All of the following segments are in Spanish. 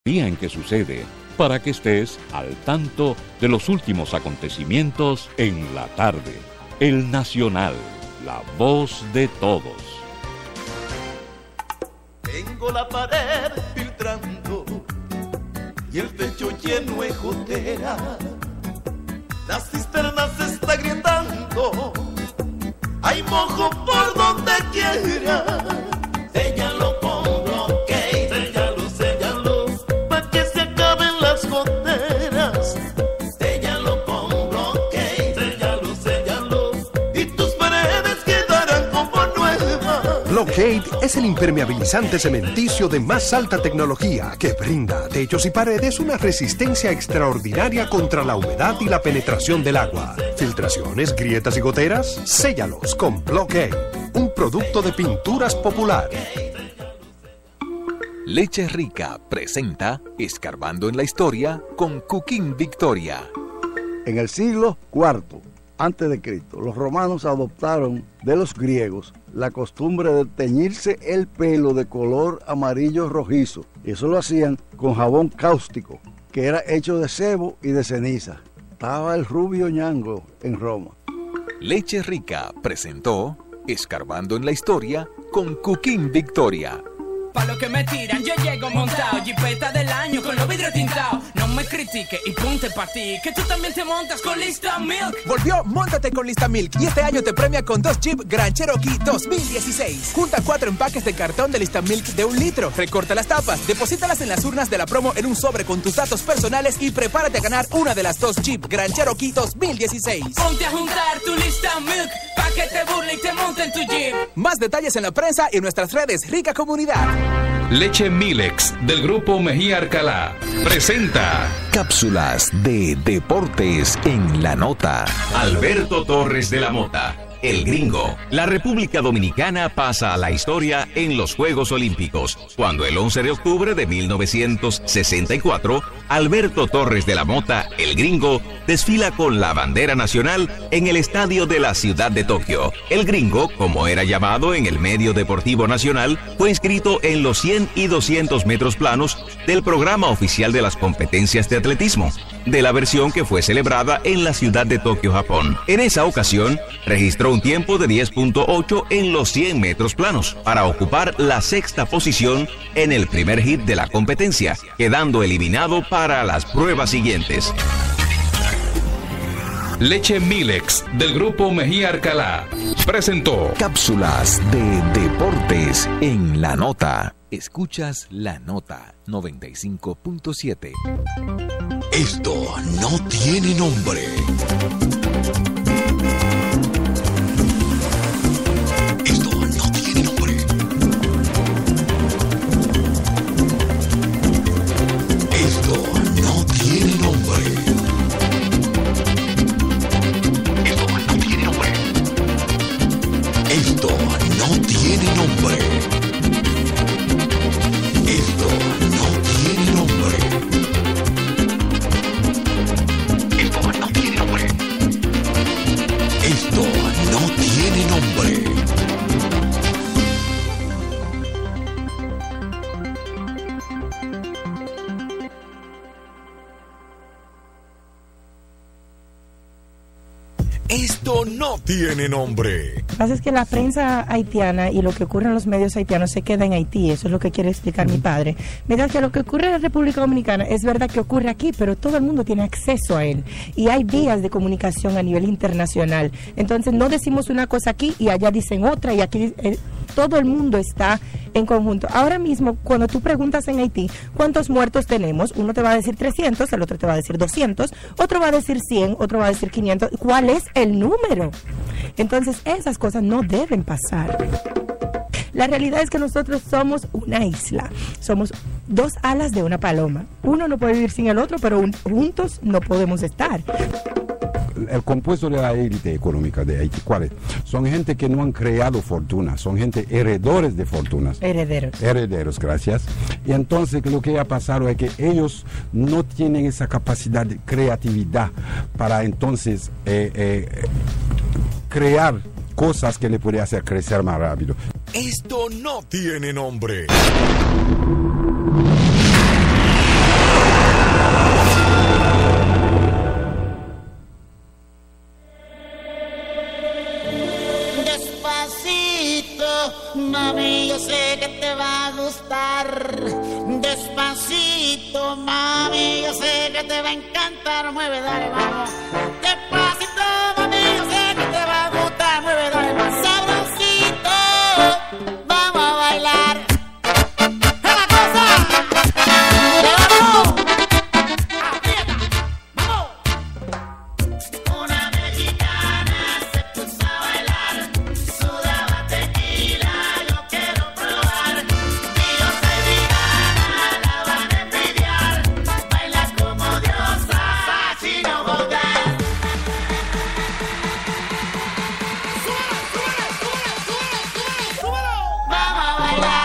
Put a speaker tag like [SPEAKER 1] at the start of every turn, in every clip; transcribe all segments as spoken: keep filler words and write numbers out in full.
[SPEAKER 1] día en que sucede, para que estés al tanto de los últimos acontecimientos en la tarde. El Nacional, la voz de todos.
[SPEAKER 2] Tengo la pared filtrando y el techo lleno de gotera. Las cisternas se está gritando, hay mojo por donde quiera. Séllalo con bloque, séllalo, séllalo, pa' que se acaben las goteras. Séllalo con bloque, séllalo, séllalo, y tus paredes quedarán como nuevas.
[SPEAKER 3] Blockade es el impermeabilizante cementicio de más alta tecnología que brinda a techos y paredes una resistencia extraordinaria contra la humedad y la penetración del agua. Filtraciones, grietas y goteras, séllalos con Blockade, un producto de Pinturas Popular.
[SPEAKER 4] Leche Rica presenta Escarbando en la Historia con Cooking Victoria.
[SPEAKER 5] En el siglo cuarto antes de Cristo, los romanos adoptaron de los griegos la costumbre de teñirse el pelo de color amarillo rojizo. Y eso lo hacían con jabón cáustico, que era hecho de sebo y de ceniza. Estaba el rubio ñango en Roma.
[SPEAKER 4] Leche Rica presentó Escarbando en la Historia con Cooking Victoria.
[SPEAKER 6] Pa' lo que me tiran, yo llego montado, jipeta del año con los vidrios tintados. No me critique y ponte pa' ti, que tú también te montas con Lista Milk.
[SPEAKER 7] Volvió Móntate con Lista Milk y este año te premia con dos Jeep Grand Cherokee dos mil dieciséis. Junta cuatro empaques de cartón de Lista Milk de un litro, recorta las tapas, deposítalas en las urnas de la promo en un sobre con tus datos personales y prepárate a ganar una de las dos Jeep Grand Cherokee dos mil dieciséis.
[SPEAKER 6] Ponte a juntar tu Lista Milk, pa' que te burle y te monte en tu Jeep.
[SPEAKER 7] Más detalles en la prensa y en nuestras redes, Rica Comunidad.
[SPEAKER 8] Leche Milex del Grupo Mejía Alcalá presenta
[SPEAKER 4] Cápsulas de Deportes en la Nota.
[SPEAKER 9] Alberto Torres de la Mota, el gringo. La República Dominicana pasa a la historia en los Juegos Olímpicos, cuando el once de octubre de mil novecientos sesenta y cuatro, Alberto Torres de la Mota, el gringo, desfila con la bandera nacional en el estadio de la ciudad de Tokio. El gringo, como era llamado en el medio deportivo nacional, fue inscrito en los cien y doscientos metros planos del programa oficial de las competencias de atletismo, de la versión que fue celebrada en la ciudad de Tokio, Japón. En esa ocasión, registró un tiempo de diez punto ocho en los cien metros planos, para ocupar la sexta posición en el primer hit de la competencia, quedando eliminado para las pruebas siguientes.
[SPEAKER 8] Leche Milex del Grupo Mejía Alcalá presentó
[SPEAKER 4] Cápsulas de Deportes en la Nota. Escuchas La Nota noventa y cinco punto siete.
[SPEAKER 10] Esto no tiene nombre. Esto no tiene nombre. Esto no tiene nombre. Esto no tiene nombre. Esto no tiene nombre. Esto no tiene nombre. Esto no tiene nombre. Esto no tiene nombre. Esto no tiene nombre.
[SPEAKER 11] Lo que pasa es que la prensa haitiana y lo que ocurre en los medios haitianos se queda en Haití. Eso es lo que quiere explicar mi padre. Mientras que lo que ocurre en la República Dominicana es verdad que ocurre aquí, pero todo el mundo tiene acceso a él. Y hay vías de comunicación a nivel internacional. Entonces no decimos una cosa aquí y allá dicen otra y aquí eh, todo el mundo está en conjunto. Ahora mismo, cuando tú preguntas en Haití, ¿cuántos muertos tenemos? Uno te va a decir trescientos, el otro te va a decir doscientos, otro va a decir cien, otro va a decir quinientos. ¿Cuál es el número? Entonces, esas cosas no deben pasar. La realidad es que nosotros somos una isla, somos dos alas de una paloma. Uno no puede vivir sin el otro, pero un, juntos no podemos estar.
[SPEAKER 12] El compuesto de la élite económica de Haití, ¿cuál es? Son gente que no han creado fortuna, son gente heredores de fortunas.
[SPEAKER 11] Herederos.
[SPEAKER 12] Herederos, gracias. Y entonces lo que ha pasado es que ellos no tienen esa capacidad de creatividad para entonces eh, eh, crear cosas que le pueden hacer crecer más rápido.
[SPEAKER 10] Esto no tiene nombre.
[SPEAKER 13] Despacito, mami, yo sé que te va a encantar. Mueve, dale, vamos. Despacito, mami, yo sé que te va a gustar. Mueve, dale, más sabrosito. Vamos a bailar. ¡Es la cosa! ¡Vamos! ¡Aprieta! ¡Vamos! Una mexicana se puso a bailar. Sudaba tequila, yo quiero probar. Y yo soy vegana, la van a envidiar. Baila como diosa, Chino Bogán. ¡Súbelo, súbelo, súbelo, súbelo, súbelo! ¡Vamos a bailar!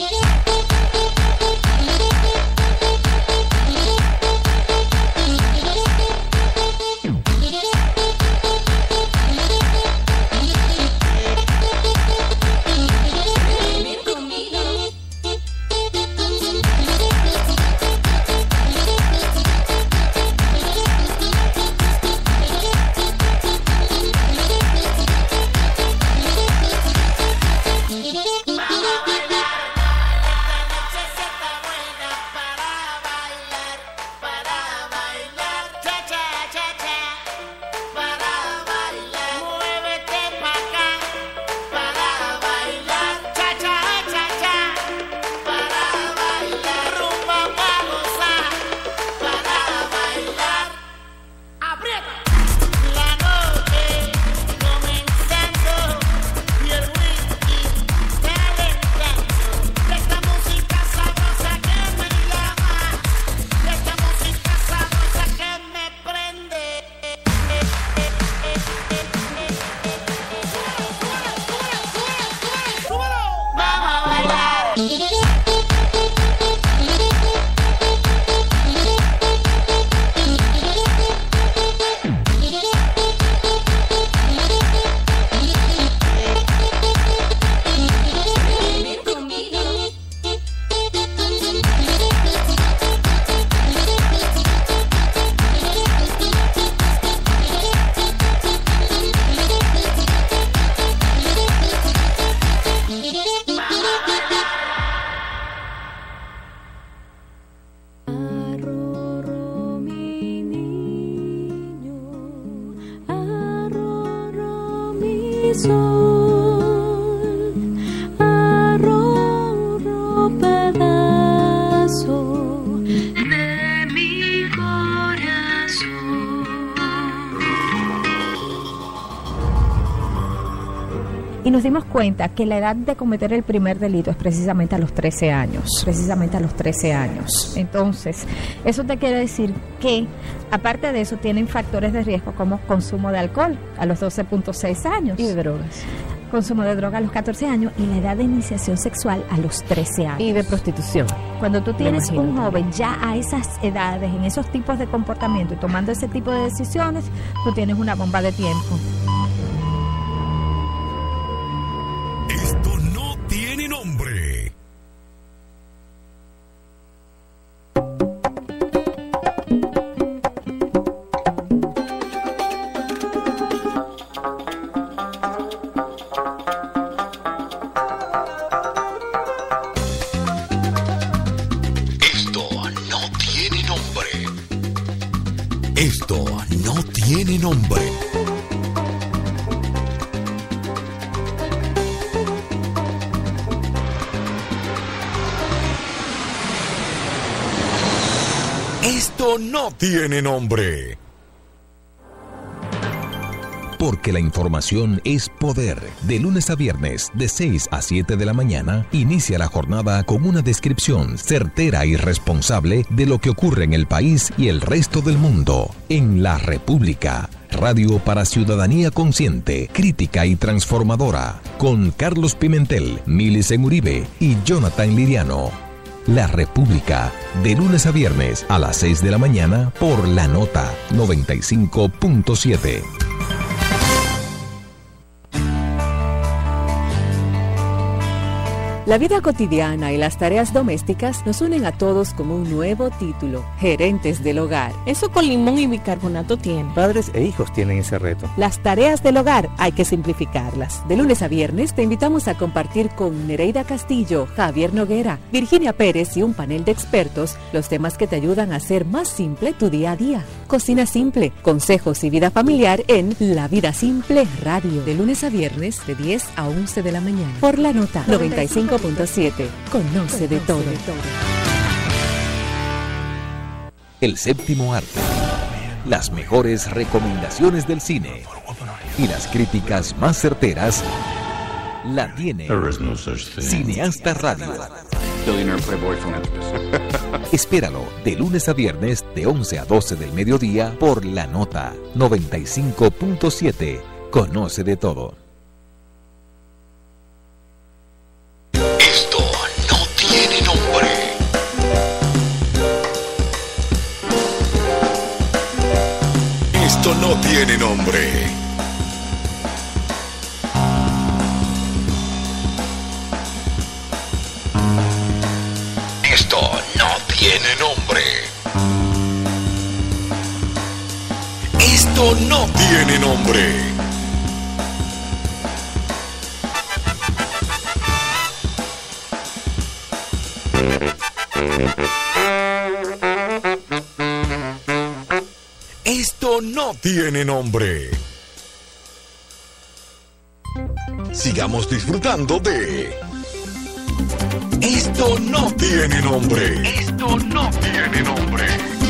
[SPEAKER 14] Y nos dimos cuenta que la edad de cometer el primer delito es precisamente a los trece años, precisamente a los trece años. Entonces, eso te quiere decir que, aparte de eso, tienen factores de riesgo como consumo de alcohol a los doce punto seis años.
[SPEAKER 11] Y de drogas.
[SPEAKER 14] Consumo de droga a los catorce años y la edad de iniciación sexual a los trece años.
[SPEAKER 11] Y de prostitución.
[SPEAKER 14] Cuando tú tienes un
[SPEAKER 11] imagino
[SPEAKER 14] joven ya a esas edades, en esos tipos de comportamiento y tomando ese tipo de decisiones, tú tienes una bomba de tiempo.
[SPEAKER 10] Esto no tiene nombre. Esto no tiene nombre. Esto no tiene nombre.
[SPEAKER 4] Porque la información es poder. De lunes a viernes, de seis a siete de la mañana, inicia la jornada con una descripción certera y responsable de lo que ocurre en el país y el resto del mundo. En La República, radio para ciudadanía consciente, crítica y transformadora. Con Carlos Pimentel, Milicen Uribe y Jonathan Liriano. La República, de lunes a viernes a las seis de la mañana por La Nota noventa y cinco punto siete.
[SPEAKER 15] La vida cotidiana y las tareas domésticas nos unen a todos con un nuevo título, gerentes del hogar.
[SPEAKER 11] Eso con limón y bicarbonato tiene.
[SPEAKER 16] Padres e hijos tienen ese reto.
[SPEAKER 15] Las tareas del hogar hay que simplificarlas. De lunes a viernes te invitamos a compartir con Nereida Castillo, Javier Noguera, Virginia Pérez y un panel de expertos los temas que te ayudan a hacer más simple tu día a día. Cocina simple, consejos y vida familiar en La Vida Simple Radio. De lunes a viernes de diez a once de la mañana. Por la nota noventa y cinco punto siete. Conoce de todo.
[SPEAKER 4] El séptimo arte. Las mejores recomendaciones del cine y las críticas más certeras la tiene Cineasta Radio. Espéralo de lunes a viernes de once a doce del mediodía por la nota noventa y cinco punto siete. Conoce de todo.
[SPEAKER 10] Esto no tiene nombre. Esto no tiene nombre. Esto no tiene nombre. Esto no tiene nombre. Esto no tiene nombre. Sigamos disfrutando de Esto no tiene nombre. Esto no tiene nombre.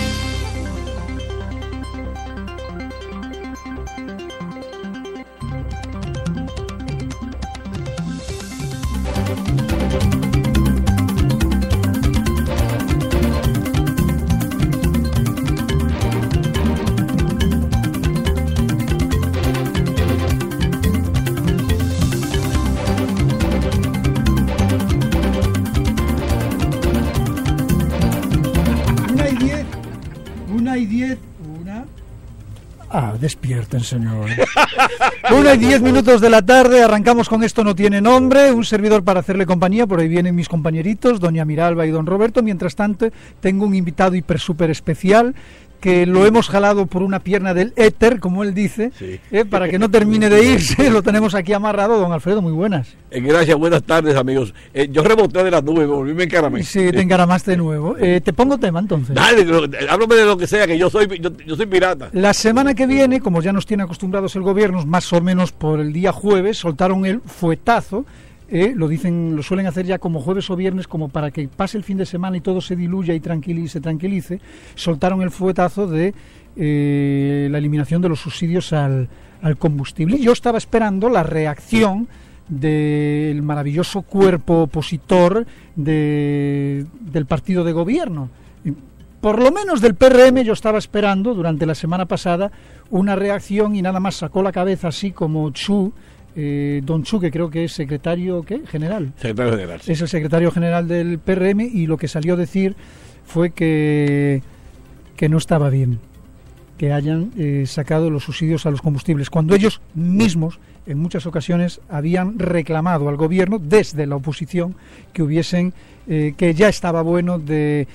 [SPEAKER 17] Ah, despierten, señor. Una y diez minutos de la tarde, arrancamos con Esto no tiene nombre, un servidor para hacerle compañía, por ahí vienen mis compañeritos, doña Miralba y don Roberto. Mientras tanto, tengo un invitado hiper súper especial, que lo hemos jalado por una pierna del éter, como él dice, sí. eh, para que no termine de irse. Lo tenemos aquí amarrado. Don Alfredo, muy buenas.
[SPEAKER 18] Eh, gracias, buenas tardes, amigos. Eh, yo reboté de las nubes, volví, me encaramé.
[SPEAKER 17] Sí, te encaramaste de nuevo. Eh, te pongo tema, entonces.
[SPEAKER 18] Dale, háblame de lo que sea, que yo soy, yo, yo soy pirata.
[SPEAKER 17] La semana que viene, como ya nos tiene acostumbrados el gobierno, más o menos por el día jueves, soltaron el fuetazo. Eh, lo dicen, lo suelen hacer ya como jueves o viernes, como para que pase el fin de semana y todo se diluya y tranquilice, se tranquilice. Soltaron el fuetazo de eh, la eliminación de los subsidios al, al combustible. Y yo estaba esperando la reacción del maravilloso cuerpo opositor de, del partido de gobierno. Por lo menos del P R M yo estaba esperando durante la semana pasada una reacción, y nada más sacó la cabeza así como Chu. Eh, Don Chu, que creo que es secretario ¿qué? general.
[SPEAKER 18] Secretario general. Sí.
[SPEAKER 17] Es el secretario general del P R M, y lo que salió a decir fue que, que no estaba bien que hayan eh, sacado los subsidios a los combustibles, cuando ellos mismos en muchas ocasiones habían reclamado al gobierno desde la oposición que hubiesen eh, que ya estaba bueno de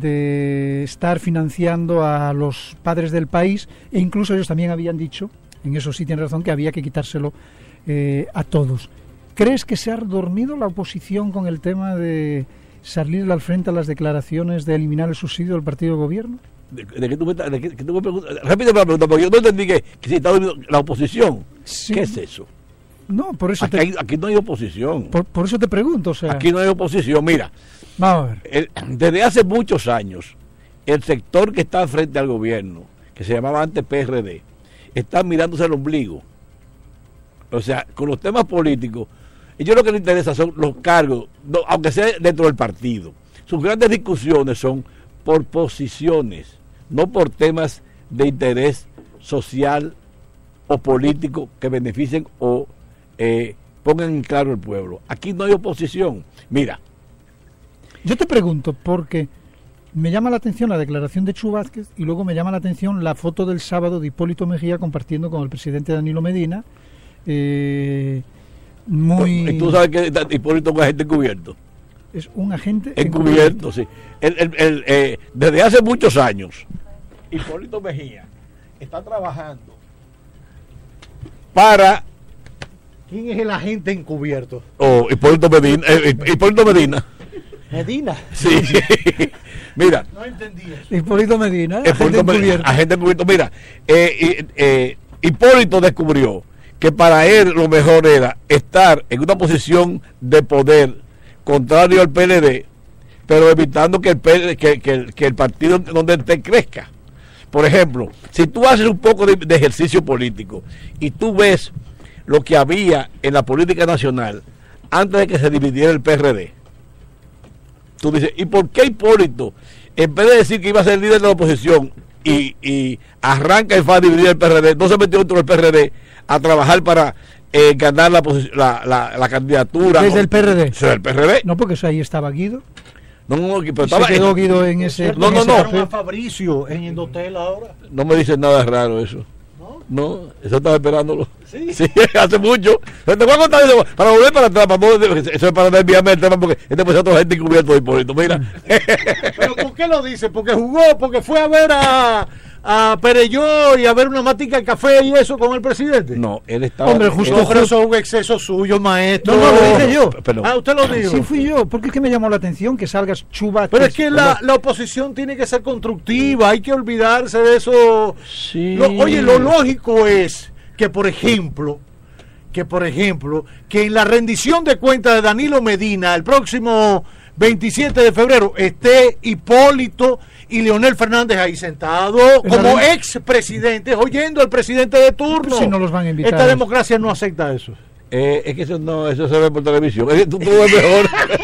[SPEAKER 17] de estar financiando a los padres del país, e incluso ellos también habían dicho, en eso sí tiene razón, que había que quitárselo Eh, a todos. ¿Crees que se ha dormido la oposición con el tema de salir al frente a las declaraciones de eliminar el subsidio del partido de gobierno?
[SPEAKER 18] ¿De, de qué tú me, de qué, que tú me preguntas? Repíteme la pregunta, porque yo no entendí que, que si está dormido la oposición. Sí. ¿Qué es eso?
[SPEAKER 17] No, por eso
[SPEAKER 18] aquí,
[SPEAKER 17] te...
[SPEAKER 18] hay, aquí no hay oposición.
[SPEAKER 17] Por, por eso te pregunto, o sea...
[SPEAKER 18] Aquí no hay oposición, mira.
[SPEAKER 17] Vamos a ver.
[SPEAKER 18] El, desde hace muchos años, el sector que está frente al gobierno, que se llamaba antes P R D, está mirándose el ombligo. O sea, con los temas políticos, ellos lo que les interesa son los cargos, no, aunque sea dentro del partido. Sus grandes discusiones son por posiciones, no por temas de interés social o político que beneficien o eh, pongan en claro el pueblo. Aquí no hay oposición. Mira.
[SPEAKER 17] Yo te pregunto, porque me llama la atención la declaración de Chu Vázquez, y luego me llama la atención la foto del sábado de Hipólito Mejía compartiendo con el presidente Danilo Medina, Eh, muy...
[SPEAKER 18] ¿Y tú sabes que Hipólito es un agente encubierto?
[SPEAKER 17] Es un agente
[SPEAKER 18] encubierto, sí. El, el, el, eh, desde hace muchos años, Hipólito Mejía está trabajando para...
[SPEAKER 19] ¿Quién es el agente encubierto?
[SPEAKER 18] Oh, Hipólito Medina. Eh, Hipólito Medina.
[SPEAKER 19] Medina.
[SPEAKER 18] Sí. Mira.
[SPEAKER 19] No entendí eso.
[SPEAKER 17] Hipólito Medina.
[SPEAKER 18] Hipólito
[SPEAKER 17] agente encubierto.
[SPEAKER 18] Agente encubierto. Mira, eh, eh, Hipólito descubrió que para él lo mejor era estar en una posición de poder contrario al P L D, pero evitando que el, P L D, que, que, que el partido donde esté crezca. Por ejemplo, si tú haces un poco de, de ejercicio político y tú ves lo que había en la política nacional antes de que se dividiera el P R D, tú dices, ¿y por qué Hipólito, en vez de decir que iba a ser líder de la oposición y, y arranca y va a dividir el P R D, no se metió dentro del P R D a trabajar para eh, ganar la, la, la, la candidatura?
[SPEAKER 17] ¿Desde el P R D?
[SPEAKER 18] ¿Desde el P R D?
[SPEAKER 17] No, porque eso ahí estaba Guido.
[SPEAKER 18] No, no, pero
[SPEAKER 17] estaba, se quedó Guido en ese...
[SPEAKER 18] No, no, no.
[SPEAKER 19] A Fabricio en Indotel ahora.
[SPEAKER 18] No me dices nada raro eso. ¿No? No, eso estaba esperándolo.
[SPEAKER 19] Sí.
[SPEAKER 18] Sí, hace mucho. Te voy a contar eso, para volver para atrás, para no, eso es para desviarme el tema, porque este puede ser otro gente encubierto de Hipólito, mira.
[SPEAKER 19] ¿Pero por qué lo dice? Porque jugó, porque fue a ver a... a Perelló y a ver una matica de café y eso con el presidente.
[SPEAKER 18] No, él estaba...
[SPEAKER 19] Hombre, justo, no, pero eso es un exceso suyo, maestro.
[SPEAKER 17] No, no, lo dije yo.
[SPEAKER 18] Perdón.
[SPEAKER 19] Ah, usted lo dijo.
[SPEAKER 17] Sí, fui yo, porque es que me llamó la atención que salgas chubates.
[SPEAKER 19] Pero es que la, la oposición tiene que ser constructiva, hay que olvidarse de eso.
[SPEAKER 18] Sí.
[SPEAKER 19] Lo, oye, lo lógico es que, por ejemplo, que por ejemplo, que en la rendición de cuentas de Danilo Medina el próximo veintisiete de febrero esté Hipólito y Leonel Fernández ahí sentados como expresidentes oyendo al presidente de turno.
[SPEAKER 17] Si no los van a invitar.
[SPEAKER 19] Esta democracia no acepta eso.
[SPEAKER 18] Eh, es que eso no, eso se ve por televisión. Tú, tú ves mejor.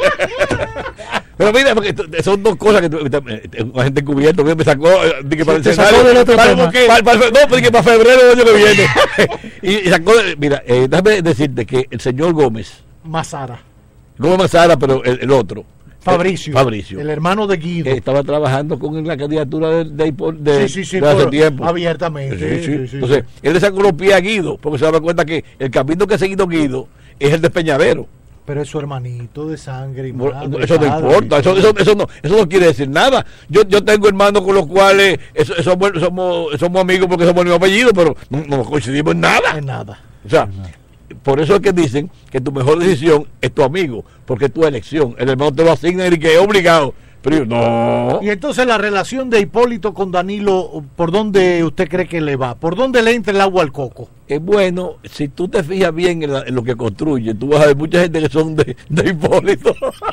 [SPEAKER 18] Pero mira, porque son dos cosas que la gente encubierto me sacó, que para el
[SPEAKER 17] escenario,
[SPEAKER 18] del otro
[SPEAKER 17] para,
[SPEAKER 18] tema. Para, para, no, porque para febrero del año que viene. y, y sacó, mira, eh, déjame decirte que el señor Gómez
[SPEAKER 19] Mazara.
[SPEAKER 18] Gómez Mazara, pero el, el otro.
[SPEAKER 19] Fabricio,
[SPEAKER 18] Fabricio,
[SPEAKER 19] el hermano de Guido.
[SPEAKER 18] Eh, estaba trabajando con la candidatura de, de, de,
[SPEAKER 19] sí, sí, sí,
[SPEAKER 18] de hace tiempo.
[SPEAKER 19] Abiertamente.
[SPEAKER 18] Sí, sí.
[SPEAKER 19] Sí, sí,
[SPEAKER 18] Entonces, sí. Él le sacó los pies a Guido, porque se daba cuenta que el camino que ha seguido Guido es el de Peñadero.
[SPEAKER 19] Pero es su hermanito de sangre y
[SPEAKER 18] madre, eso no importa, eso, eso, eso, no, eso no quiere decir nada. Yo, yo tengo hermanos con los cuales eso, eso, somos, somos amigos porque somos el mismo apellido, pero no, no coincidimos en nada.
[SPEAKER 19] En nada.
[SPEAKER 18] O sea, por eso es que dicen que tu mejor decisión es tu amigo, porque es tu elección. El hermano te lo asigna y que es obligado. Pero no.
[SPEAKER 19] Y entonces la relación de Hipólito con Danilo, ¿por dónde usted cree que le va? ¿Por dónde le entra el agua al coco?
[SPEAKER 18] Es bueno, si tú te fijas bien en, la, en lo que construye, tú vas a ver mucha gente que son de, de Hipólito.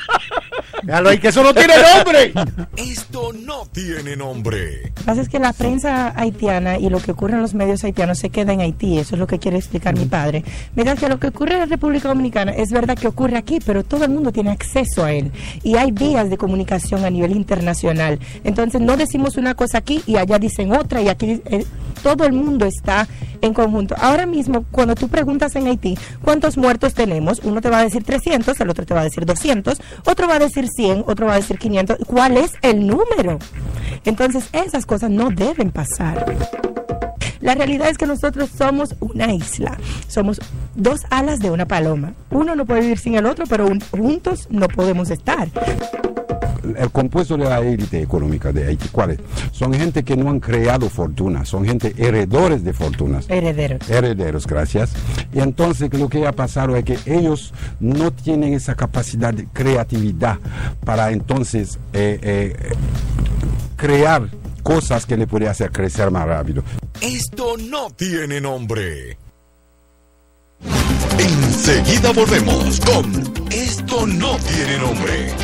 [SPEAKER 19] Claro, y que eso no tiene nombre.
[SPEAKER 10] Esto no tiene nombre.
[SPEAKER 11] Lo que pasa es que la prensa haitiana y lo que ocurre en los medios haitianos se queda en Haití. Eso es lo que quiere explicar mi padre. Mientras que lo que ocurre en la República Dominicana es verdad que ocurre aquí, pero todo el mundo tiene acceso a él. Y hay vías de comunicación a nivel internacional. Entonces no decimos una cosa aquí y allá dicen otra y aquí eh, todo el mundo está en conjunto. Ahora mismo, cuando tú preguntas en Haití cuántos muertos tenemos, uno te va a decir trescientos, el otro te va a decir doscientos, otro va a decir cien, otro va a decir quinientos. ¿Cuál es el número? Entonces esas cosas no deben pasar. La realidad es que nosotros somos una isla, somos dos alas de una paloma. Uno no puede vivir sin el otro, pero un, juntos no podemos estar.
[SPEAKER 12] El compuesto de la élite económica de Haití, ¿cuál es? Son gente que no han creado fortunas, son gente heredores de fortunas.
[SPEAKER 11] Herederos.
[SPEAKER 12] Herederos, gracias. Y entonces lo que ha pasado es que ellos no tienen esa capacidad de creatividad para entonces eh, eh, crear cosas que le pueden hacer crecer más rápido.
[SPEAKER 10] Esto no tiene nombre. Enseguida volvemos con Esto no tiene nombre.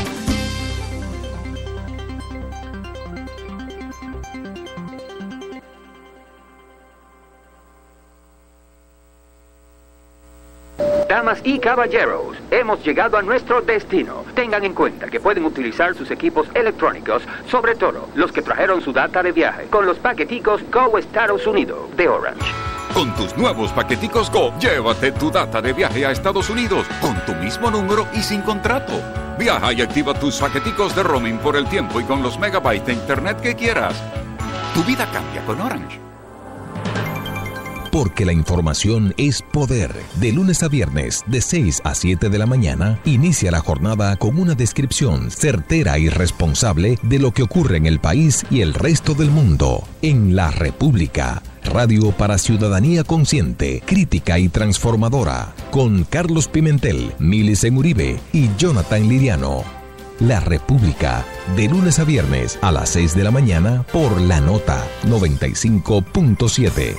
[SPEAKER 20] Damas y caballeros, hemos llegado a nuestro destino. Tengan en cuenta que pueden utilizar sus equipos electrónicos, sobre todo los que trajeron su data de viaje, con los paqueticos Go Estados Unidos de Orange.
[SPEAKER 8] Con tus nuevos paqueticos Go, llévate tu data de viaje a Estados Unidos con tu mismo número y sin contrato. Viaja y activa tus paqueticos de roaming por el tiempo y con los megabytes de internet que quieras. Tu vida cambia con Orange.
[SPEAKER 4] porque la información es poder. De lunes a viernes, de seis a siete de la mañana, inicia la jornada con una descripción certera y responsable de lo que ocurre en el país y el resto del mundo. En La República, radio para ciudadanía consciente, crítica y transformadora, con Carlos Pimentel, Milicen Uribe y Jonathan Liriano. La República, de lunes a viernes a las seis de la mañana por La Nota noventa y cinco punto siete.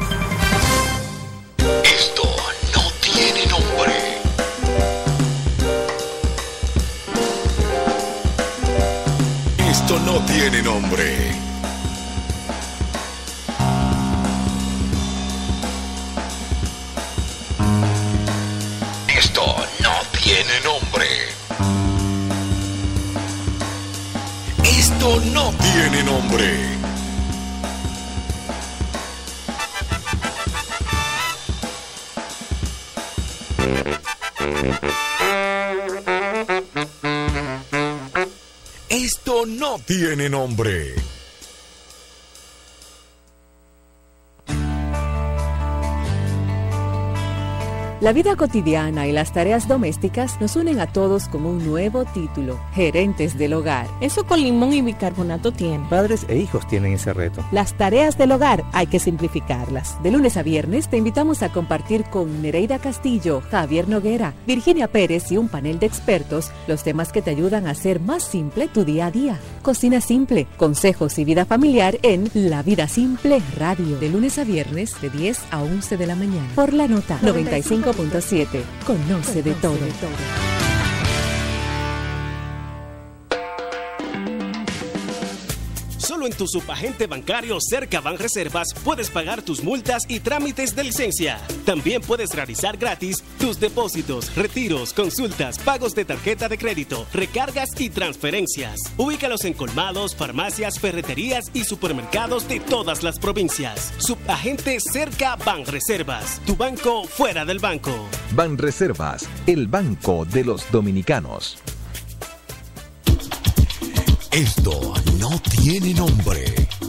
[SPEAKER 10] Esto no tiene nombre. Esto no tiene nombre. Esto no tiene nombre. Esto no tiene nombre. Esto no tiene nombre.
[SPEAKER 15] La vida cotidiana y las tareas domésticas nos unen a todos con un nuevo título, gerentes del hogar.
[SPEAKER 21] Eso con limón y bicarbonato tiene.
[SPEAKER 16] Padres e hijos tienen ese reto.
[SPEAKER 15] Las tareas del hogar hay que simplificarlas. De lunes a viernes te invitamos a compartir con Nereida Castillo, Javier Noguera, Virginia Pérez y un panel de expertos los temas que te ayudan a hacer más simple tu día a día. Cocina simple, consejos y vida familiar en La Vida Simple Radio. De lunes a viernes de diez a once de la mañana. Por La Nota noventa y cinco punto siete. Conoce de todo.
[SPEAKER 22] Solo en tu subagente bancario cerca Banreservas puedes pagar tus multas y trámites de licencia. También puedes realizar gratis tus depósitos, retiros, consultas, pagos de tarjeta de crédito, recargas y transferencias. Ubícalos en colmados, farmacias, ferreterías y supermercados de todas las provincias. Subagente cerca Banreservas, tu banco fuera del banco.
[SPEAKER 4] Banreservas, el banco de los dominicanos.
[SPEAKER 10] Esto no tiene nombre.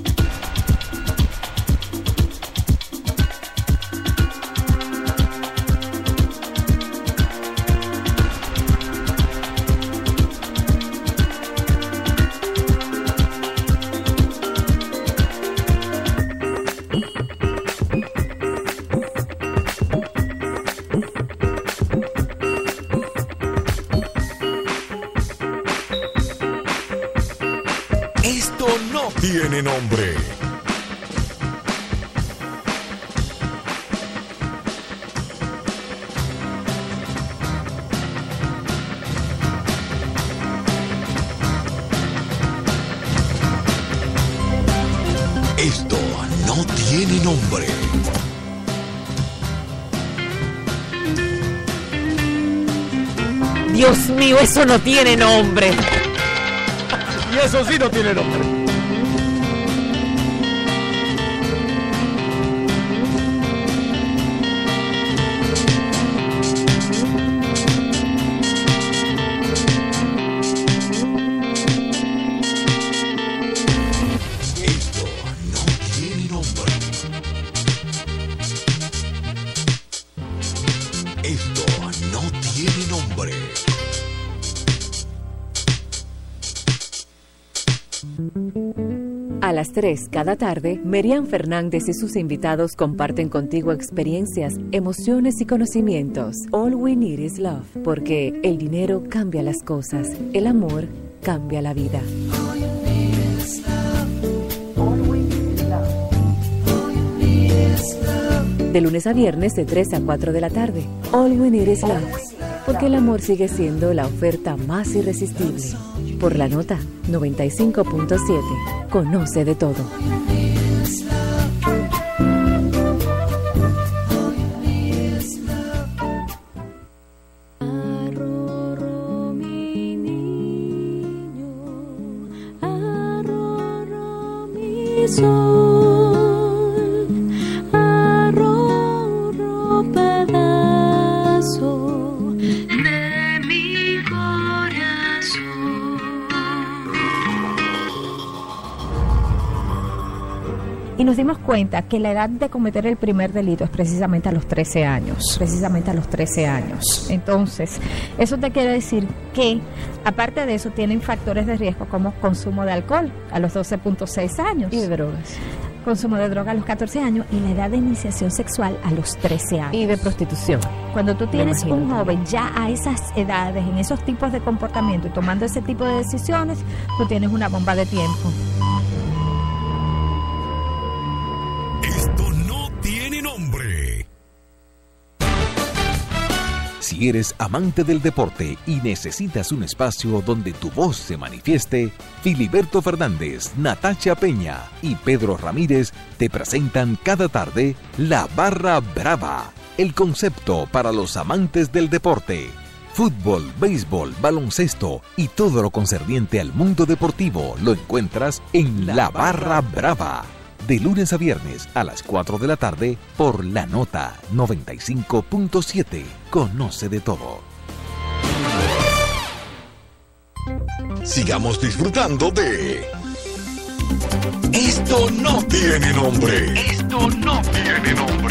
[SPEAKER 10] Tiene nombre. Esto no tiene nombre.
[SPEAKER 21] Dios mío, eso no tiene nombre.
[SPEAKER 19] Y eso sí no tiene nombre.
[SPEAKER 15] A las tres cada tarde, Merian Fernández y sus invitados comparten contigo experiencias, emociones y conocimientos. All we need is love, porque el dinero cambia las cosas, el amor cambia la vida. De lunes a viernes de tres a cuatro de la tarde. All we need is love, porque el amor sigue siendo la oferta más irresistible. Por La Nota noventa y cinco punto siete. Conoce de todo.
[SPEAKER 23] Arroro, mi niño, arroro, mi sol, arroro, pedazo de mi corazón.
[SPEAKER 14] Y nos dimos cuenta que la edad de cometer el primer delito es precisamente a los trece años, precisamente a los trece años. Entonces, eso te quiere decir que, aparte de eso, tienen factores de riesgo como consumo de alcohol a los doce punto seis años.
[SPEAKER 21] Y de drogas.
[SPEAKER 14] Consumo de droga a los catorce años y la edad de iniciación sexual a los trece años.
[SPEAKER 21] Y de prostitución.
[SPEAKER 14] Cuando tú tienes
[SPEAKER 21] Me
[SPEAKER 14] un
[SPEAKER 21] imagino
[SPEAKER 14] joven ya a esas edades, en esos tipos de comportamiento y tomando ese tipo de decisiones, tú tienes una bomba de tiempo.
[SPEAKER 10] Esto no tiene nombre.
[SPEAKER 4] Si eres amante del deporte y necesitas un espacio donde tu voz se manifieste, Filiberto Fernández, Natacha Peña y Pedro Ramírez te presentan cada tarde La Barra Brava, el concepto para los amantes del deporte. Fútbol, béisbol, baloncesto y todo lo concerniente al mundo deportivo lo encuentras en La Barra Brava. De lunes a viernes a las cuatro de la tarde por La Nota noventa y cinco punto siete. Conoce de todo.
[SPEAKER 10] Sigamos disfrutando de Esto no tiene nombre. Esto no tiene nombre.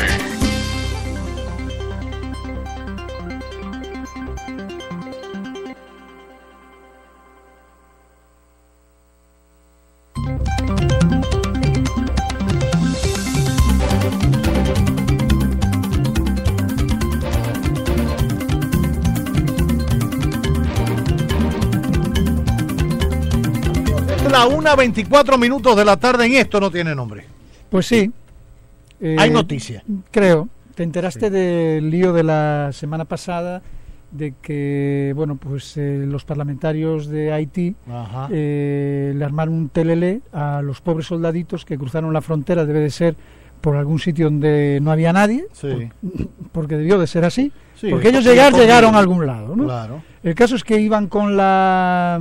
[SPEAKER 19] La una veinticuatro minutos de la tarde en Esto no tiene nombre.
[SPEAKER 17] Pues sí. Eh,
[SPEAKER 19] Hay noticia.
[SPEAKER 17] Creo. ¿Te enteraste sí. del lío de la semana pasada de que, bueno, pues eh, los parlamentarios de Haití eh, le armaron un telele a los pobres soldaditos que cruzaron la frontera? Debe de ser por algún sitio donde no había nadie, sí. por, porque debió de ser así, sí, porque ellos llegar, llegaron a algún lado, ¿no? Claro. El caso es que iban con la...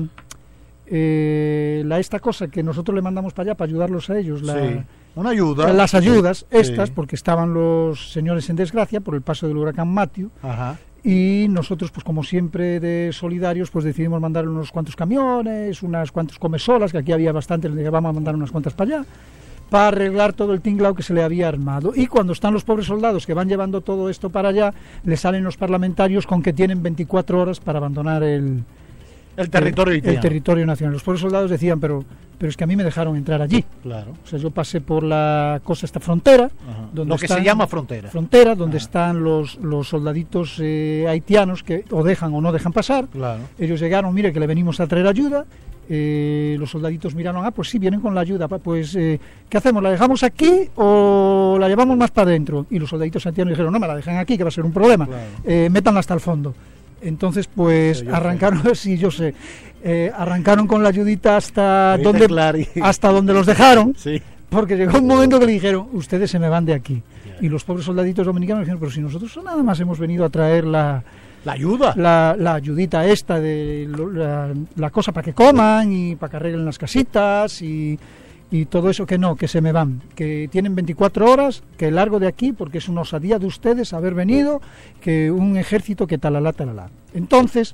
[SPEAKER 17] Eh, la esta cosa que nosotros le mandamos para allá para ayudarlos a ellos, la,
[SPEAKER 19] sí. una ayuda,
[SPEAKER 17] las ayudas sí. estas,
[SPEAKER 19] sí.
[SPEAKER 17] porque estaban los señores en desgracia por el paso del huracán Matthew. Ajá. Y nosotros, pues como siempre de solidarios, pues decidimos mandar unos cuantos camiones, unas cuantas comesolas, que aquí había bastantes, les dije, vamos a mandar unas cuantas para allá, para arreglar todo el tinglao que se le había armado. Y cuando están los pobres soldados que van llevando todo esto para allá, le salen los parlamentarios con que tienen veinticuatro horas para abandonar el
[SPEAKER 19] El territorio
[SPEAKER 17] el, el territorio nacional. Los pobres soldados decían, pero pero es que a mí me dejaron entrar allí.
[SPEAKER 19] Claro.
[SPEAKER 17] O sea, yo pasé por la cosa, esta frontera. Donde
[SPEAKER 19] Lo que
[SPEAKER 17] están,
[SPEAKER 19] se llama frontera.
[SPEAKER 17] Frontera, donde Ajá. están los, los soldaditos eh, haitianos que o dejan o no dejan pasar.
[SPEAKER 19] Claro.
[SPEAKER 17] Ellos llegaron, mire que le venimos a traer ayuda. Eh, los soldaditos miraron, ah, pues sí, vienen con la ayuda. Pues, eh, ¿qué hacemos? ¿La dejamos aquí o la llevamos más para adentro? Y los soldaditos haitianos dijeron, no, me la dejan aquí, que va a ser un problema. Claro. Eh, métanla hasta el fondo. Entonces, pues sí, arrancaron, sé. sí, yo sé, eh, arrancaron con la ayudita hasta donde, clari. hasta donde los dejaron, sí. porque llegó un momento que le dijeron, ustedes se me van de aquí. Yeah. Y los pobres soldaditos dominicanos dijeron, pero si nosotros nada más hemos venido a traer la...
[SPEAKER 19] La ayuda.
[SPEAKER 17] La, la ayudita esta, de la, la cosa para que coman y para que arreglen las casitas y... y todo eso, que no, que se me van, que tienen veinticuatro horas, que largo de aquí porque es una osadía de ustedes haber venido, que un ejército que talalá, talalá. Entonces,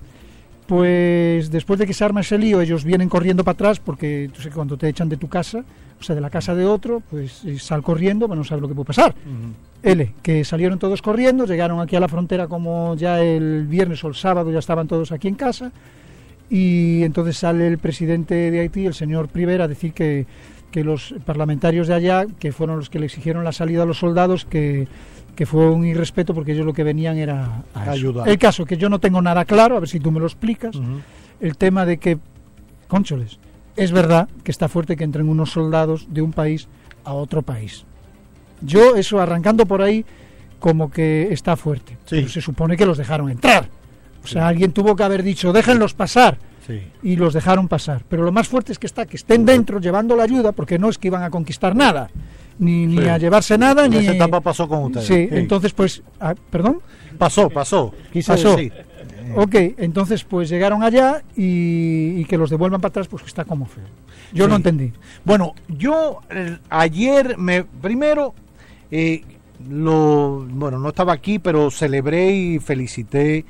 [SPEAKER 17] pues después de que se arma ese lío, ellos vienen corriendo para atrás porque tú sabes, cuando te echan de tu casa, o sea, de la casa de otro, pues sal corriendo, bueno, no sabes lo que puede pasar. Uh-huh. L, que salieron todos corriendo, llegaron aquí a la frontera como ya el viernes o el sábado, ya estaban todos aquí en casa, y entonces sale el presidente de Haití, el señor Privera, a decir que que los parlamentarios de allá, que fueron los que le exigieron la salida a los soldados, que, que fue un irrespeto porque ellos lo que venían era a ayudar. El caso, que yo no tengo nada claro, a ver si tú me lo explicas, uh-huh. el tema de que, cóncholes, es verdad que está fuerte que entren unos soldados de un país a otro país. Yo, eso arrancando por ahí, como que está fuerte. Sí. Pero se supone que los dejaron entrar. O sea, sí. alguien tuvo que haber dicho, déjenlos pasar. Sí. Y los dejaron pasar, pero lo más fuerte es que está que estén dentro llevando la ayuda, porque no es que iban a conquistar nada, ni, ni sí. a llevarse nada, ni
[SPEAKER 19] esa etapa pasó con ustedes.
[SPEAKER 17] Sí, sí. entonces pues, ah, perdón,
[SPEAKER 19] pasó, pasó, quise
[SPEAKER 17] pasó.
[SPEAKER 19] decir.
[SPEAKER 17] Ok, entonces pues llegaron allá y, y que los devuelvan para atrás, pues está como feo. Yo sí. no entendí.
[SPEAKER 19] Bueno, yo eh, ayer me primero eh, lo bueno no estaba aquí, pero celebré y felicité.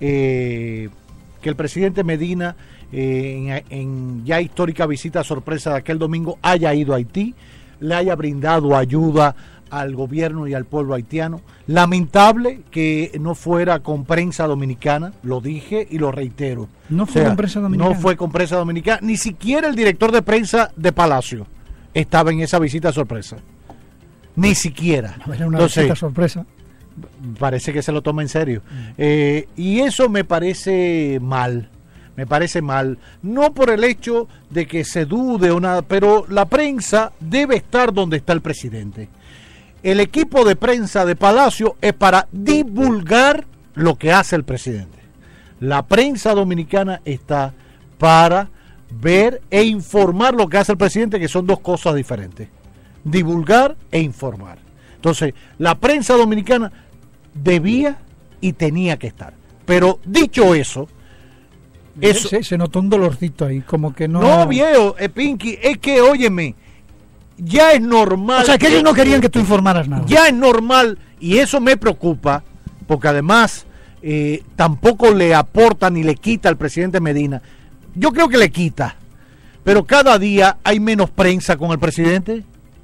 [SPEAKER 19] Eh, que el presidente Medina eh, en, en ya histórica visita sorpresa de aquel domingo haya ido a Haití le haya brindado ayuda al gobierno y al pueblo haitiano. Lamentable que no fuera con prensa dominicana, lo dije y lo reitero.
[SPEAKER 17] No fue
[SPEAKER 19] O sea,
[SPEAKER 17] con prensa dominicana.
[SPEAKER 19] No fue con prensa dominicana, ni siquiera el director de prensa de Palacio estaba en esa visita sorpresa. Ni siquiera.
[SPEAKER 17] Era una
[SPEAKER 19] Entonces,
[SPEAKER 17] visita sorpresa.
[SPEAKER 19] parece que se lo toma en serio. Eh, y eso me parece mal. Me parece mal. No por el hecho de que se dude o nada, pero la prensa debe estar donde está el presidente. El equipo de prensa de Palacio es para divulgar lo que hace el presidente. La prensa dominicana está para ver e informar lo que hace el presidente, que son dos cosas diferentes. Divulgar e informar. Entonces, la prensa dominicana debía y tenía que estar. Pero dicho eso, eso
[SPEAKER 17] se, se notó un dolorcito ahí, como que no...
[SPEAKER 19] no, viejo, eh, Pinky, es que, óyeme, ya es normal.
[SPEAKER 17] O sea, que ellos no querían que tú informaras nada.
[SPEAKER 19] Ya es normal, y eso me preocupa, porque además eh, tampoco le aporta ni le quita al presidente Medina. Yo creo que le quita, pero cada día hay menos prensa con el presidente.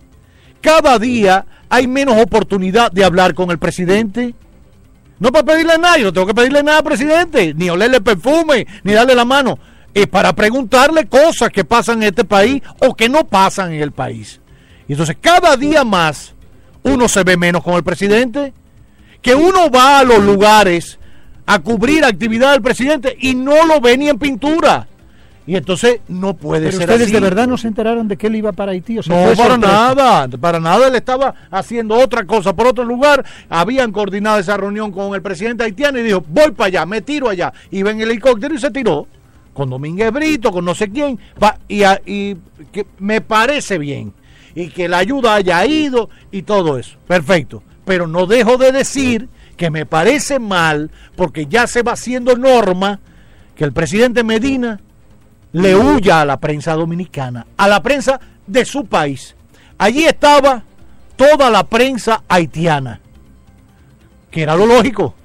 [SPEAKER 19] Cada día hay menos oportunidad de hablar con el presidente. No para pedirle nada, yo no tengo que pedirle nada al presidente, ni olerle perfume, ni darle la mano. Es para preguntarle cosas que pasan en este país o que no pasan en el país. Y entonces cada día más uno se ve menos con el presidente, que uno va a los lugares a cubrir actividad del presidente y no lo ve ni en pintura. Y entonces no puede
[SPEAKER 17] Pero
[SPEAKER 19] ser
[SPEAKER 17] ustedes
[SPEAKER 19] así.
[SPEAKER 17] de verdad no se enteraron de que él iba para Haití. O sea,
[SPEAKER 19] No,
[SPEAKER 17] fue
[SPEAKER 19] para
[SPEAKER 17] sorpresa.
[SPEAKER 19] nada, para nada. Él estaba haciendo otra cosa por otro lugar. Habían coordinado esa reunión con el presidente haitiano y dijo, voy para allá, me tiro allá. Iba en el helicóptero y se tiró con Domínguez Brito, con no sé quién. Pa, y, a, y que me parece bien. Y que la ayuda haya ido y todo eso. Perfecto. Pero no dejo de decir que me parece mal, porque ya se va haciendo norma que el presidente Medina le huya a la prensa dominicana, a la prensa de su país. Allí estaba toda la prensa haitiana, que era lo lógico.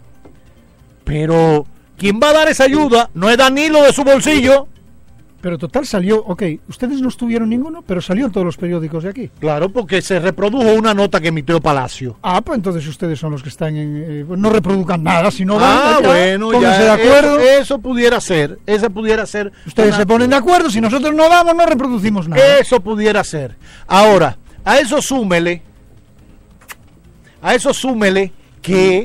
[SPEAKER 19] Pero quien va a dar esa ayuda no es Danilo de su bolsillo.
[SPEAKER 17] Pero total salió, ok, ustedes no estuvieron ninguno, pero salió en todos los periódicos de aquí.
[SPEAKER 19] Claro, porque se reprodujo una nota que emitió Palacio.
[SPEAKER 17] Ah, pues entonces ustedes son los que están en... eh, no reproduzcan nada, si no van
[SPEAKER 19] Ah,
[SPEAKER 17] allá,
[SPEAKER 19] bueno,
[SPEAKER 17] pónganse
[SPEAKER 19] ya,
[SPEAKER 17] de acuerdo.
[SPEAKER 19] Eso, eso pudiera ser, eso pudiera ser.
[SPEAKER 17] Ustedes
[SPEAKER 19] una-
[SPEAKER 17] se ponen de acuerdo, si nosotros no vamos, no reproducimos nada.
[SPEAKER 19] Eso pudiera ser. Ahora, a eso súmele, a eso súmele que,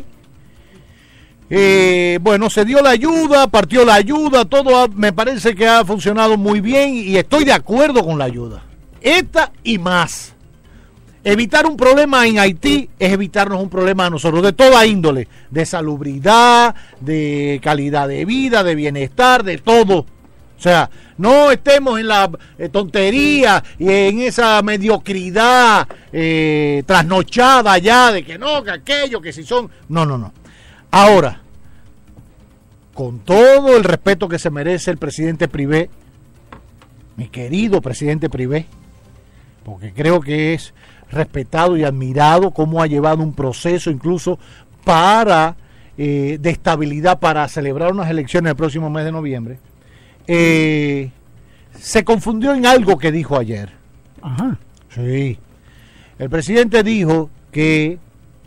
[SPEAKER 19] eh, bueno, se dio la ayuda, partió la ayuda, todo ha- me parece que ha funcionado muy bien y estoy de acuerdo con la ayuda. Esta y más. Evitar un problema en Haití es evitarnos un problema a nosotros, de toda índole, de salubridad, de calidad de vida, de bienestar, de todo. O sea, no estemos en la eh, tontería y en esa mediocridad eh, trasnochada ya de que no, que aquello, que si son... No, no, no. Ahora, con todo el respeto que se merece el presidente Privé, mi querido presidente Privé, porque creo que es respetado y admirado cómo ha llevado un proceso incluso para eh, de estabilidad para celebrar unas elecciones el próximo mes de noviembre, eh, se confundió en algo que dijo ayer.
[SPEAKER 17] Ajá.
[SPEAKER 19] Sí. El presidente dijo que,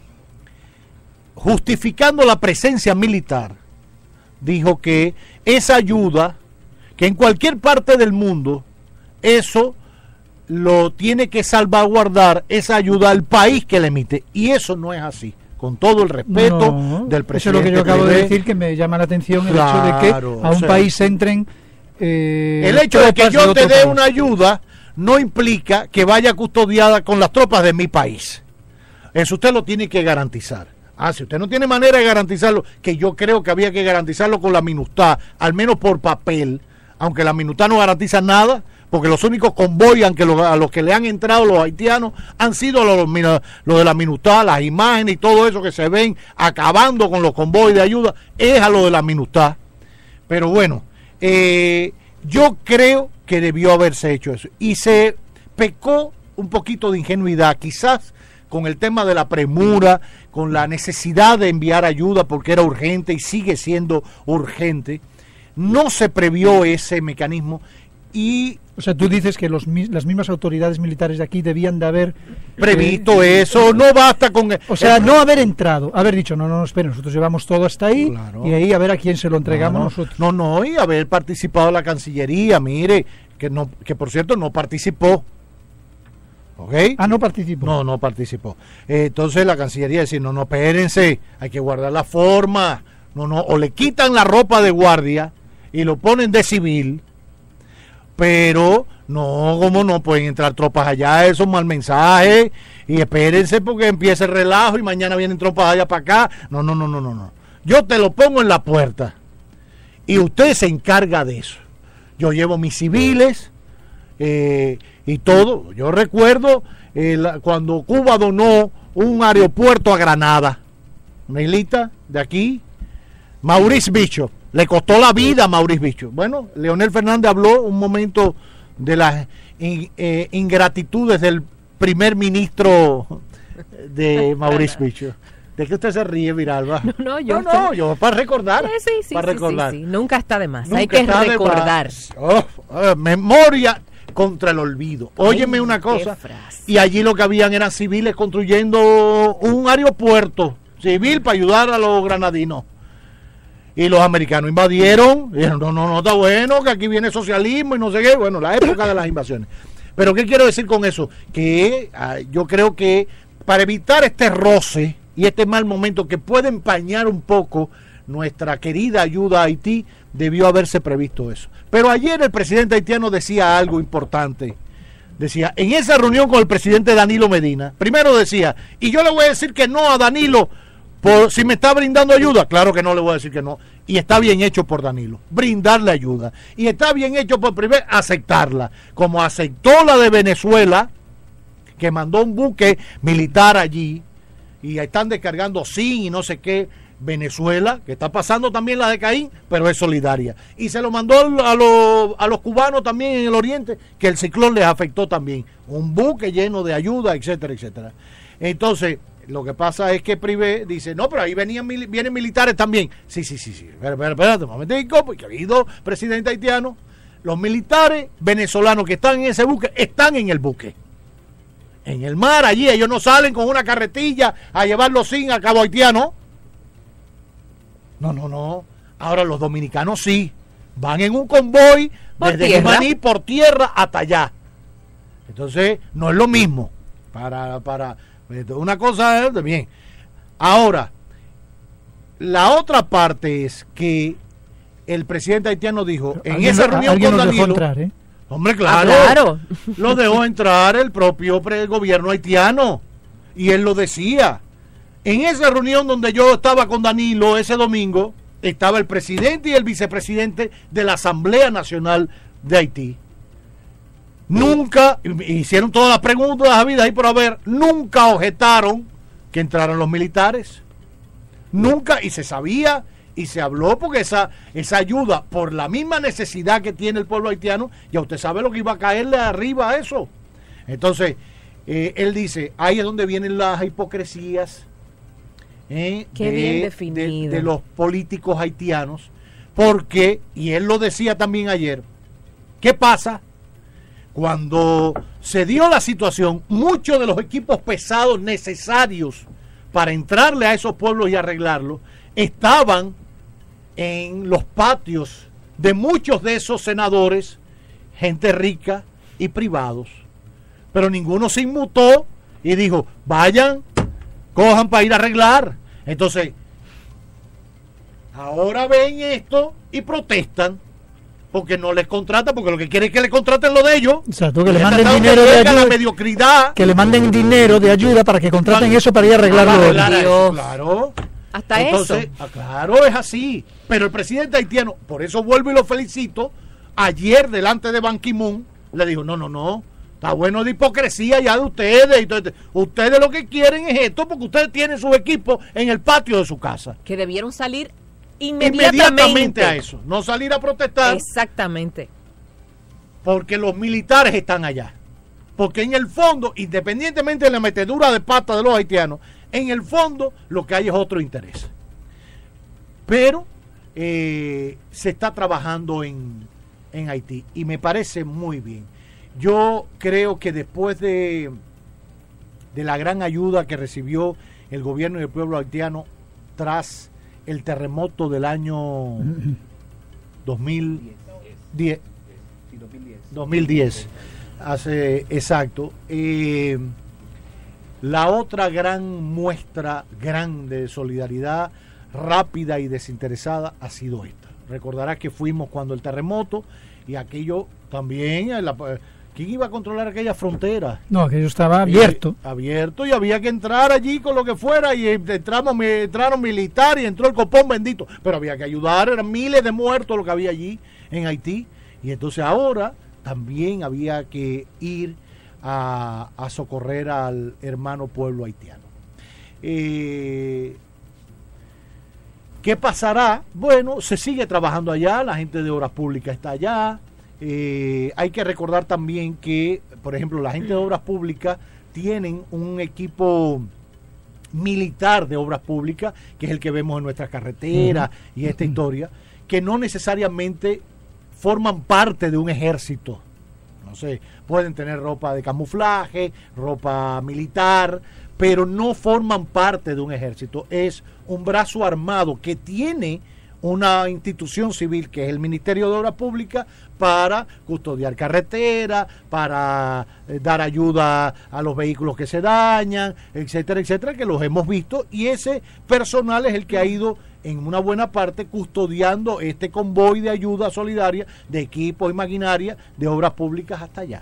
[SPEAKER 19] justificando la presencia militar, dijo que esa ayuda, que en cualquier parte del mundo, eso lo tiene que salvaguardar, esa ayuda al país que le emite. Y eso no es así. Con todo el respeto
[SPEAKER 17] No,
[SPEAKER 19] del
[SPEAKER 17] eso
[SPEAKER 19] presidente.
[SPEAKER 17] es lo que yo acabo
[SPEAKER 19] Privé.
[SPEAKER 17] de decir, que me llama la atención el
[SPEAKER 19] Claro,
[SPEAKER 17] hecho de que a
[SPEAKER 19] o
[SPEAKER 17] un
[SPEAKER 19] sea,
[SPEAKER 17] país entren... eh,
[SPEAKER 19] El hecho de que
[SPEAKER 17] tropas
[SPEAKER 19] yo te
[SPEAKER 17] otro
[SPEAKER 19] dé
[SPEAKER 17] país.
[SPEAKER 19] una ayuda no implica que vaya custodiada con las tropas de mi país. Eso usted lo tiene que garantizar. Ah, si usted no tiene manera de garantizarlo, que yo creo que había que garantizarlo con la MINUSTAH, al menos por papel, aunque la MINUSTAH no garantiza nada, porque los únicos convoyes que lo- a los que le han entrado los haitianos han sido los, los, los de la MINUSTAH, las imágenes y todo eso que se ven acabando con los convoyes de ayuda, es a lo de la MINUSTAH. Pero bueno, eh, yo creo que debió haberse hecho eso. Y se pecó un poquito de ingenuidad, quizás con el tema de la premura, con la necesidad de enviar ayuda porque era urgente y sigue siendo urgente. No se previó ese mecanismo y
[SPEAKER 17] O sea, tú dices que los, mi- las mismas autoridades militares de aquí debían de haber...
[SPEAKER 19] previsto
[SPEAKER 17] eh,
[SPEAKER 19] eso, no basta con...
[SPEAKER 17] O sea, no haber entrado, haber dicho, no, no, no, esperen, nosotros llevamos todo hasta ahí y ahí a ver a quién se lo entregamos
[SPEAKER 19] no,
[SPEAKER 17] nosotros.
[SPEAKER 19] No, no, y haber participado en la Cancillería, mire, que no, que por cierto no participó. ¿Ok?
[SPEAKER 17] Ah, no participó.
[SPEAKER 19] No, no participó. Eh, entonces la Cancillería decía, no, no, espérense, hay que guardar la forma. No, no, o le quitan la ropa de guardia y lo ponen de civil, pero no, como no pueden entrar tropas allá, eso es mal mensaje, y espérense porque empieza el relajo y mañana vienen tropas allá para acá. No, no, no, no, no, no. Yo te lo pongo en la puerta y usted se encarga de eso. Yo llevo mis civiles eh, y todo. Yo recuerdo eh, la- cuando Cuba donó un aeropuerto a Granada, una islita de aquí, Maurice Bicho, le costó la vida a Maurice Bicho. Bueno, Leonel Fernández habló un momento de las in- eh, ingratitudes del primer ministro de Maurice Bicho. ¿De qué usted se ríe, Viralba?
[SPEAKER 21] No, no, yo
[SPEAKER 19] no, no,
[SPEAKER 21] estoy-
[SPEAKER 19] yo para recordar.
[SPEAKER 21] Sí, sí, sí,
[SPEAKER 19] para
[SPEAKER 21] sí, sí,
[SPEAKER 19] recordar.
[SPEAKER 21] sí. Nunca está de más.
[SPEAKER 19] Nunca
[SPEAKER 21] Hay que
[SPEAKER 19] está de
[SPEAKER 21] recordar.
[SPEAKER 19] más. Oh, oh, memoria contra el olvido. Óyeme
[SPEAKER 21] Ay,
[SPEAKER 19] una
[SPEAKER 21] qué
[SPEAKER 19] cosa.
[SPEAKER 21] frase.
[SPEAKER 19] Y allí lo que habían eran civiles construyendo un aeropuerto civil para ayudar a los granadinos. Y los americanos invadieron. Y dijeron, no, no, no está bueno, que aquí viene socialismo y no sé qué. Bueno, la época de las invasiones. Pero ¿qué quiero decir con eso? Que ah, yo creo que para evitar este roce y este mal momento que puede empañar un poco nuestra querida ayuda a Haití, debió haberse previsto eso. Pero ayer el presidente haitiano decía algo importante. Decía, en esa reunión con el presidente Danilo Medina, primero decía, y yo le voy a decir que no a Danilo por si me está brindando ayuda. Claro que no le voy a decir que no. Y está bien hecho por Danilo, brindarle ayuda. Y está bien hecho por primero aceptarla, como aceptó la de Venezuela, que mandó un buque militar allí, y están descargando zinc y no sé qué. Venezuela, que está pasando también la de Caín, pero es solidaria. Y se lo mandó a los, a los cubanos también en el oriente, que el ciclón les afectó también. Un buque lleno de ayuda, etcétera, etcétera. Entonces, lo que pasa es que Privé dice, no, pero ahí venían mil- vienen militares también. Sí, sí, sí, sí. Pero, pero, espérate un momentico, porque ha habido presidente haitiano. Los militares venezolanos que están en ese buque, están en el buque. En el mar, allí, ellos no salen con una carretilla a llevar los zinc a Cabo Haitiano. No, no, no. Ahora los dominicanos sí. Van en un convoy
[SPEAKER 21] Por
[SPEAKER 19] desde
[SPEAKER 21] tierra.
[SPEAKER 19] Jimaní por tierra hasta allá. Entonces, no es lo mismo. Para, para, una cosa es de bien. Ahora, la otra parte es que el presidente haitiano dijo, en
[SPEAKER 17] Alguien-
[SPEAKER 19] esa reunión
[SPEAKER 17] alguien
[SPEAKER 19] con
[SPEAKER 17] nos dejó
[SPEAKER 19] Danilo,
[SPEAKER 17] entrar, ¿eh?
[SPEAKER 19] hombre, claro,
[SPEAKER 21] Ah, claro.
[SPEAKER 19] lo dejó entrar el propio pre- gobierno haitiano. Y él lo decía. En esa reunión donde yo estaba con Danilo ese domingo, estaba el presidente y el vicepresidente de la Asamblea Nacional de Haití. Nunca, hicieron todas las preguntas habidas ahí por haber, nunca objetaron que entraran los militares. Nunca, y se sabía y se habló porque esa, esa ayuda, por la misma necesidad que tiene el pueblo haitiano, ya usted sabe lo que iba a caerle arriba a eso. Entonces, eh, él dice, ahí es donde vienen las hipocresías. Eh,
[SPEAKER 21] Qué bien definido.
[SPEAKER 19] de, de los políticos haitianos, porque, y él lo decía también ayer, ¿qué pasa? Cuando se dio la situación, muchos de los equipos pesados necesarios para entrarle a esos pueblos y arreglarlos, estaban en los patios de muchos de esos senadores, gente rica y privados, pero ninguno se inmutó y dijo, vayan, cojan para ir a arreglar. Entonces, ahora ven esto y protestan porque no les contratan, porque lo que quieren es que les contraten lo de ellos.
[SPEAKER 17] Exacto, que
[SPEAKER 19] Y
[SPEAKER 17] le
[SPEAKER 19] está
[SPEAKER 17] manden
[SPEAKER 19] tratando
[SPEAKER 17] dinero
[SPEAKER 19] que
[SPEAKER 17] de
[SPEAKER 19] venga la
[SPEAKER 17] ayuda.
[SPEAKER 19] mediocridad.
[SPEAKER 17] Que le manden dinero de ayuda para que contraten
[SPEAKER 19] Para-
[SPEAKER 17] eso para ir a arreglar
[SPEAKER 19] para
[SPEAKER 17] lo
[SPEAKER 19] arreglar
[SPEAKER 17] otro.
[SPEAKER 19] eso, claro.
[SPEAKER 21] Hasta
[SPEAKER 19] Entonces,
[SPEAKER 21] eso.
[SPEAKER 19] ah, claro, es así. Pero el presidente haitiano, por eso vuelvo y lo felicito, ayer delante de Ban Ki-moon, le dijo, no, no, no, está bueno de hipocresía ya de ustedes. y todo- Ustedes lo que quieren es esto porque ustedes tienen sus equipos en el patio de su casa.
[SPEAKER 21] Que debieron salir inmediatamente.
[SPEAKER 19] Inmediatamente a eso. No salir a protestar
[SPEAKER 21] Exactamente.
[SPEAKER 19] porque los militares están allá. Porque en el fondo, independientemente de la metedura de pata de los haitianos, en el fondo lo que hay es otro interés. Pero eh, se está trabajando en, en Haití. Y me parece muy bien. Yo creo que después de, de la gran ayuda que recibió el gobierno y el pueblo haitiano tras el terremoto del año dos mil diez, dos mil diez, hace exacto, eh, la otra gran muestra grande de solidaridad rápida y desinteresada ha sido esta. Recordarás que fuimos cuando el terremoto y aquello también, la, ¿quién iba a controlar aquella frontera?
[SPEAKER 17] No, aquello estaba abierto.
[SPEAKER 19] Y, abierto y había que entrar allí con lo que fuera y entramos, entraron militares y entró el copón bendito, pero había que ayudar, eran miles de muertos lo que había allí en Haití y entonces ahora también había que ir a, a socorrer al hermano pueblo haitiano. Eh, ¿Qué pasará? Bueno, se sigue trabajando allá, la gente de Obras Públicas está allá. Eh, hay que recordar también que, por ejemplo, la gente de Obras Públicas tienen un equipo militar de Obras Públicas, que es el que vemos en nuestras carreteras uh-huh. y esta uh-huh. historia, que no necesariamente forman parte de un ejército. No sé, pueden tener ropa de camuflaje, ropa militar, pero no forman parte de un ejército. Es un brazo armado que tiene una institución civil que es el Ministerio de Obras Públicas para custodiar carreteras, para eh, dar ayuda a los vehículos que se dañan, etcétera, etcétera, que los hemos visto, y ese personal es el que ha ido en una buena parte custodiando este convoy de ayuda solidaria de equipos y maquinaria de Obras Públicas hasta allá.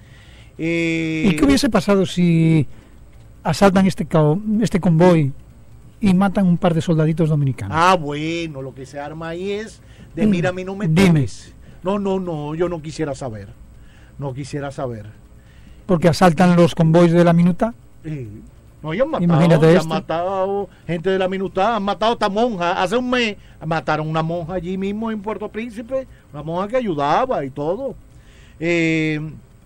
[SPEAKER 19] Eh,
[SPEAKER 17] ¿Y qué hubiese pasado si asaltan este, este convoy y matan un par de soldaditos dominicanos?
[SPEAKER 19] Ah, bueno, lo que se arma ahí es de mira, a mí no me temes. No, no, no, yo no quisiera saber. No quisiera saber.
[SPEAKER 17] ¿Porque asaltan los convoys de la minuta?
[SPEAKER 19] Sí. No, ya han matado,
[SPEAKER 17] Imagínate
[SPEAKER 19] ya
[SPEAKER 17] esto.
[SPEAKER 19] han matado gente de la minuta, han matado a esta monja. Hace un mes mataron una monja allí mismo en Puerto Príncipe, una monja que ayudaba y todo. Eh,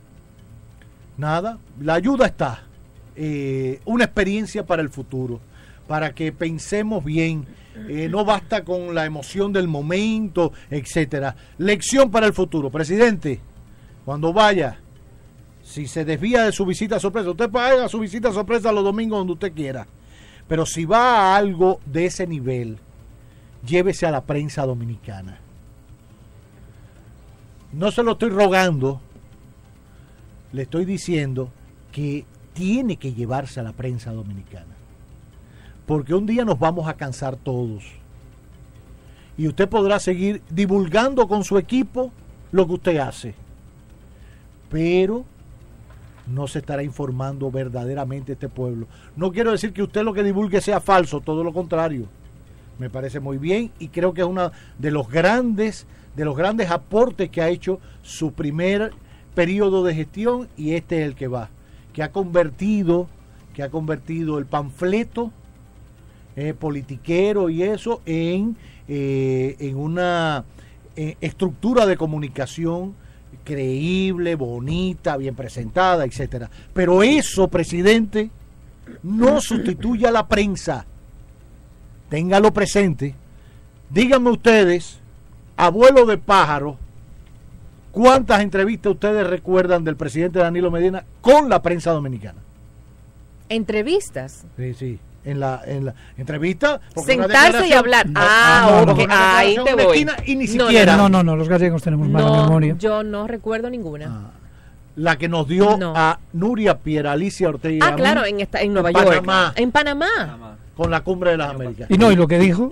[SPEAKER 19] nada, la ayuda está. Eh, una experiencia para el futuro, para que pensemos bien, eh, no basta con la emoción del momento, etcétera. Lección para el futuro. Presidente, cuando vaya, si se desvía de su visita sorpresa, usted paga su visita sorpresa los domingos donde usted quiera, pero si va a algo de ese nivel, llévese a la prensa dominicana. No se lo estoy rogando, le estoy diciendo que tiene que llevarse a la prensa dominicana, porque un día nos vamos a cansar todos y usted podrá seguir divulgando con su equipo lo que usted hace, pero no se estará informando verdaderamente este pueblo. No quiero decir que usted lo que divulgue sea falso, todo lo contrario. Me parece muy bien y creo que es uno de los grandes, de los grandes aportes que ha hecho su primer periodo de gestión, y este es el que va, que ha convertido, que ha convertido el panfleto eh, politiquero y eso en, eh, en una eh, estructura de comunicación creíble, bonita, bien presentada, etcétera. Pero eso, presidente, no sustituye a la prensa. Téngalo presente. Díganme ustedes, abuelo de pájaro, ¿cuántas entrevistas ustedes recuerdan del presidente Danilo Medina con la prensa dominicana?
[SPEAKER 21] ¿Entrevistas?
[SPEAKER 19] Sí, sí. En la, en la entrevista.
[SPEAKER 21] Sentarse y hablar.
[SPEAKER 19] No,
[SPEAKER 21] ah,
[SPEAKER 19] no,
[SPEAKER 21] ok.
[SPEAKER 19] no,
[SPEAKER 21] Ahí te voy.
[SPEAKER 19] Y ni siquiera.
[SPEAKER 17] No, no, no, los gallegos tenemos mala
[SPEAKER 21] no,
[SPEAKER 17] memoria.
[SPEAKER 21] Yo no recuerdo ninguna.
[SPEAKER 19] Ah, la que nos dio
[SPEAKER 21] no.
[SPEAKER 19] a Nuria Piera Alicia Ortega.
[SPEAKER 21] Ah, claro, en, esta, en Nueva
[SPEAKER 19] en
[SPEAKER 21] York.
[SPEAKER 19] Panamá,
[SPEAKER 21] en Panamá.
[SPEAKER 19] Panamá. Con la cumbre de las Américas.
[SPEAKER 17] Y no, y lo que dijo.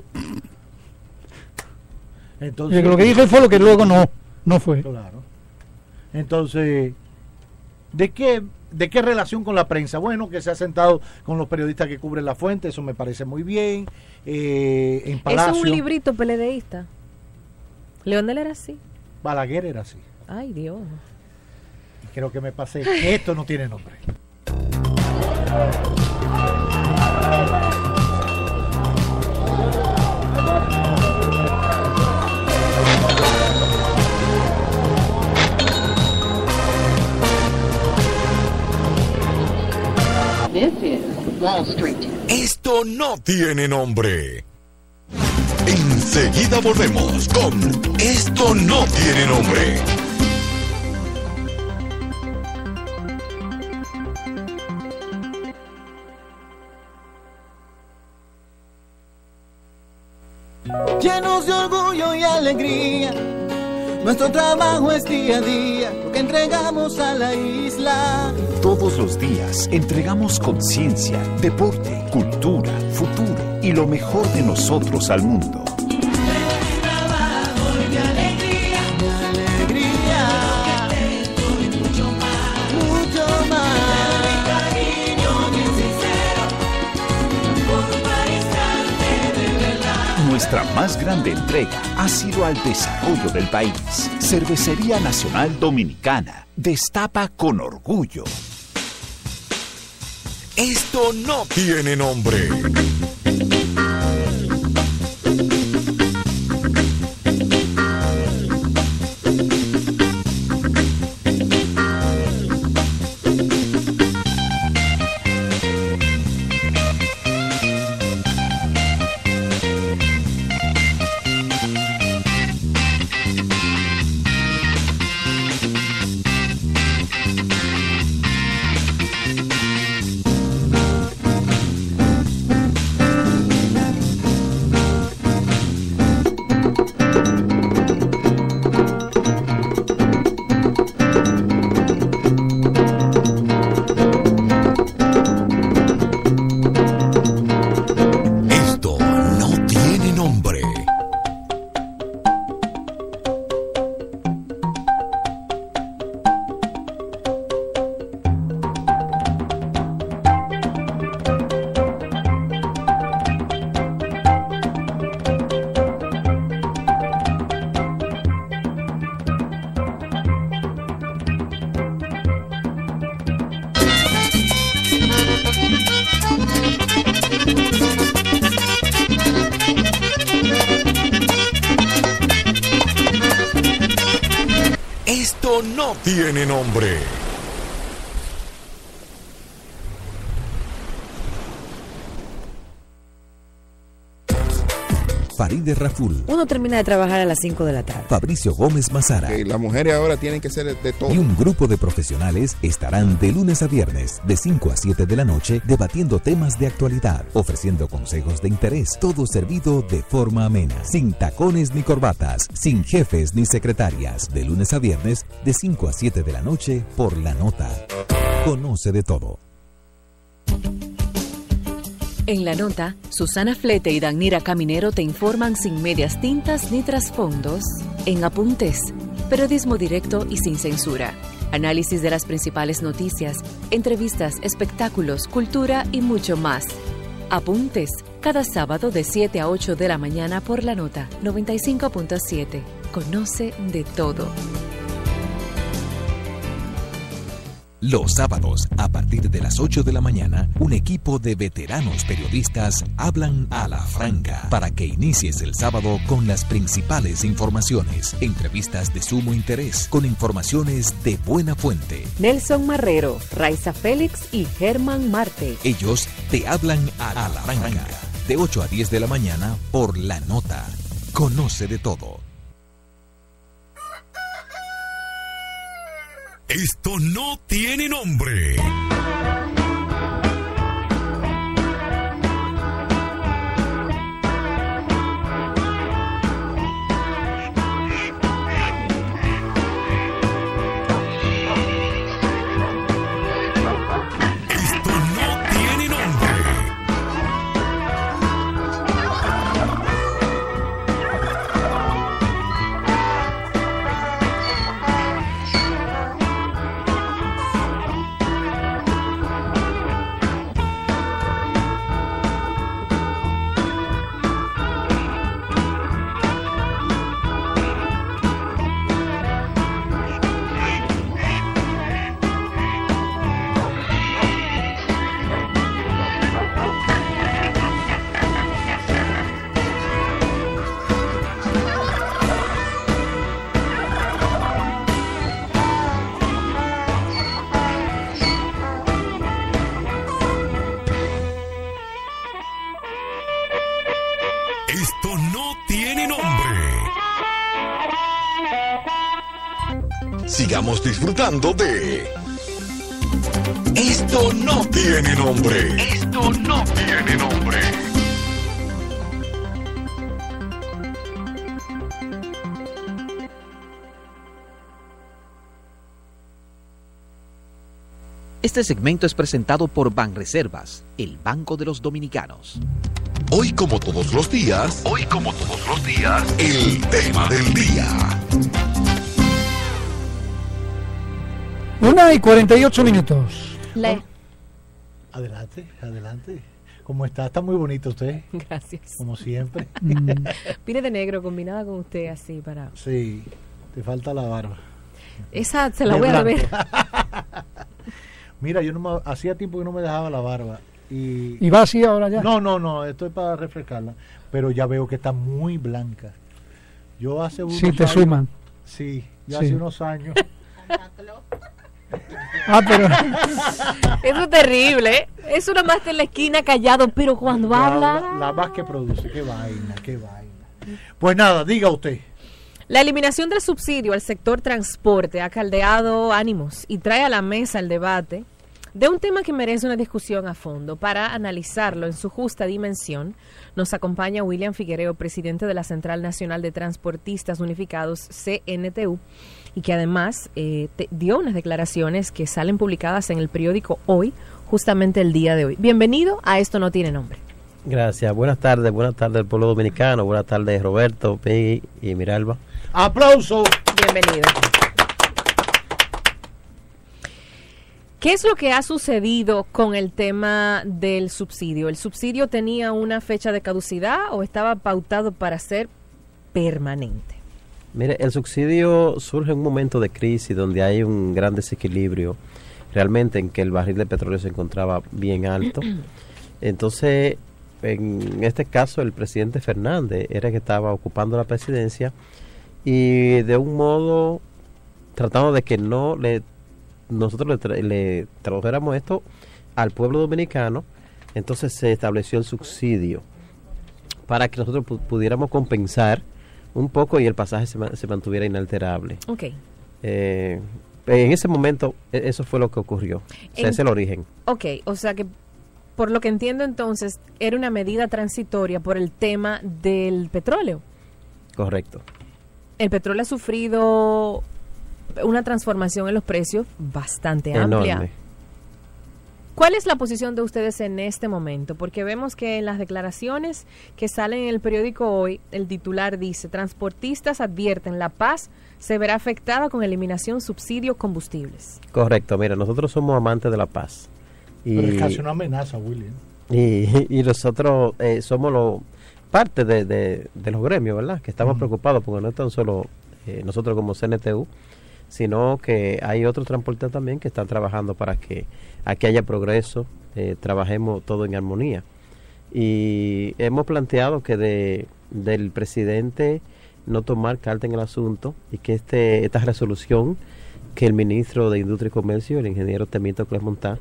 [SPEAKER 19] Entonces,
[SPEAKER 17] y lo que dijo fue lo que luego no, no fue.
[SPEAKER 19] Claro. Entonces, ¿de qué, ¿de qué relación con la prensa? Bueno, que se ha sentado con los periodistas que cubren la fuente, eso me parece muy bien. Eh, en Palacio.
[SPEAKER 21] Eso es un librito peledeísta. Leonel era así.
[SPEAKER 19] Balaguer era así.
[SPEAKER 21] Ay, Dios.
[SPEAKER 19] Y creo que me pasé. Que esto no tiene nombre.
[SPEAKER 10] This is Wall Street. Esto no tiene nombre. Enseguida volvemos con Esto no tiene nombre.
[SPEAKER 1] Llenos de orgullo y alegría, nuestro trabajo es día a día, lo que entregamos a la isla.
[SPEAKER 2] Todos los días entregamos conciencia, deporte, cultura, futuro y lo mejor de nosotros al mundo. Nuestra más grande entrega ha sido al desarrollo del país. Cervecería Nacional Dominicana destapa con orgullo.
[SPEAKER 10] Esto no tiene nombre. Esto no tiene nombre.
[SPEAKER 4] Farideh Raful,
[SPEAKER 3] Uno termina de trabajar a las cinco de la tarde.
[SPEAKER 4] Fabricio Gómez Mazara
[SPEAKER 24] Que las mujeres ahora tienen que ser de todo.
[SPEAKER 4] y un grupo de profesionales estarán de lunes a viernes de cinco a siete de la noche debatiendo temas de actualidad, ofreciendo consejos de interés, todo servido de forma amena, sin tacones ni corbatas, sin jefes ni secretarias, de lunes a viernes de cinco a siete de la noche por La Nota. Conoce de todo.
[SPEAKER 15] En La Nota, Susana Flete y Danira Caminero te informan sin medias tintas ni trasfondos. En Apuntes, periodismo directo y sin censura. Análisis de las principales noticias, entrevistas, espectáculos, cultura y mucho más. Apuntes, cada sábado de siete a ocho de la mañana por La Nota noventa y cinco punto siete. Conoce de todo.
[SPEAKER 4] Los sábados, a partir de las ocho de la mañana, un equipo de veteranos periodistas hablan a la franca para que inicies el sábado con las principales informaciones, entrevistas de sumo interés, con informaciones de buena fuente.
[SPEAKER 15] Nelson Marrero, Raiza Félix y Germán Marte.
[SPEAKER 4] Ellos te hablan a la franca, de ocho a diez de la mañana por La Nota. Conoce de todo.
[SPEAKER 10] Esto no tiene nombre. Sigamos disfrutando de Esto no tiene nombre. Esto no tiene nombre.
[SPEAKER 5] Este segmento es presentado por Banreservas, el Banco de los Dominicanos.
[SPEAKER 10] Hoy como todos los días, hoy como todos los días, el tema del día.
[SPEAKER 17] Una y cuarenta y ocho minutos.
[SPEAKER 14] Le.
[SPEAKER 19] Adelante, adelante. ¿Cómo está? Está muy bonito usted.
[SPEAKER 21] Gracias.
[SPEAKER 19] Como siempre.
[SPEAKER 21] Vine de negro combinada con usted así para...
[SPEAKER 19] Sí, te falta la barba.
[SPEAKER 21] Esa se la
[SPEAKER 19] De
[SPEAKER 21] voy a
[SPEAKER 19] blanco.
[SPEAKER 21] ver.
[SPEAKER 19] Mira, yo no me, hacía tiempo que no me dejaba la barba. Y,
[SPEAKER 17] ¿Y va así ahora ya?
[SPEAKER 19] No, no, no, estoy para refrescarla. Pero ya veo que está muy blanca. Yo hace unos
[SPEAKER 17] Sí, te
[SPEAKER 19] años,
[SPEAKER 17] suman.
[SPEAKER 19] Sí, yo
[SPEAKER 17] Sí.
[SPEAKER 19] hace unos años.
[SPEAKER 17] Ah, pero...
[SPEAKER 21] Eso es terrible, ¿eh? Es una más en la esquina callado, pero cuando
[SPEAKER 19] la,
[SPEAKER 21] habla...
[SPEAKER 19] la, la más que produce, qué vaina, qué vaina. Pues nada, diga usted.
[SPEAKER 21] La eliminación del subsidio al sector transporte ha caldeado ánimos y trae a la mesa el debate de un tema que merece una discusión a fondo. Para analizarlo en su justa dimensión, nos acompaña William Figuereo, presidente de la Central Nacional de Transportistas Unificados, C N T U, y que además eh, te, dio unas declaraciones que salen publicadas en el periódico Hoy, justamente el día de hoy. Bienvenido a Esto No Tiene Nombre.
[SPEAKER 6] Gracias, buenas tardes, buenas tardes al pueblo dominicano, buenas tardes Roberto, Peggy y Miralba.
[SPEAKER 19] ¡Aplauso!
[SPEAKER 21] Bienvenido. ¿Qué es lo que ha sucedido con el tema del subsidio? ¿El subsidio tenía una fecha de caducidad o estaba pautado para ser permanente?
[SPEAKER 6] Mire, el subsidio surge en un momento de crisis donde hay un gran desequilibrio, realmente en que el barril de petróleo se encontraba bien alto. Entonces, en este caso, el presidente Fernández era el que estaba ocupando la presidencia y de un modo tratando de que no le nosotros le, tra le tradujéramos esto al pueblo dominicano, entonces se estableció el subsidio para que nosotros pu pudiéramos compensar un poco y el pasaje se, ma se mantuviera inalterable.
[SPEAKER 21] Ok.
[SPEAKER 6] Eh, en ese momento, e eso fue lo que ocurrió. O sea,
[SPEAKER 21] En-
[SPEAKER 6] ese es el origen.
[SPEAKER 21] Ok, o sea que por lo que entiendo entonces era una medida transitoria por el tema del petróleo.
[SPEAKER 6] Correcto.
[SPEAKER 21] El petróleo ha sufrido una transformación en los precios bastante amplia.
[SPEAKER 6] Enorme.
[SPEAKER 21] ¿Cuál es la posición de ustedes en este momento? Porque vemos que en las declaraciones que salen en el periódico Hoy, el titular dice, transportistas advierten, La Paz se verá afectada con eliminación subsidio combustibles.
[SPEAKER 6] Correcto. Mira, nosotros somos amantes de la paz. Y,
[SPEAKER 19] Pero es casi una amenaza, William.
[SPEAKER 6] y, y nosotros eh, somos lo, parte de, de, de los gremios, ¿verdad? Que estamos
[SPEAKER 19] Mm.
[SPEAKER 6] preocupados porque no es tan solo eh, nosotros como C N T U, sino que hay otros transportistas también que están trabajando para que aquí haya progreso, eh, trabajemos todo en armonía. Y hemos planteado que de, del presidente no tomar carta en el asunto y que este esta resolución que el ministro de Industria y Comercio, el ingeniero Temístocles Montá,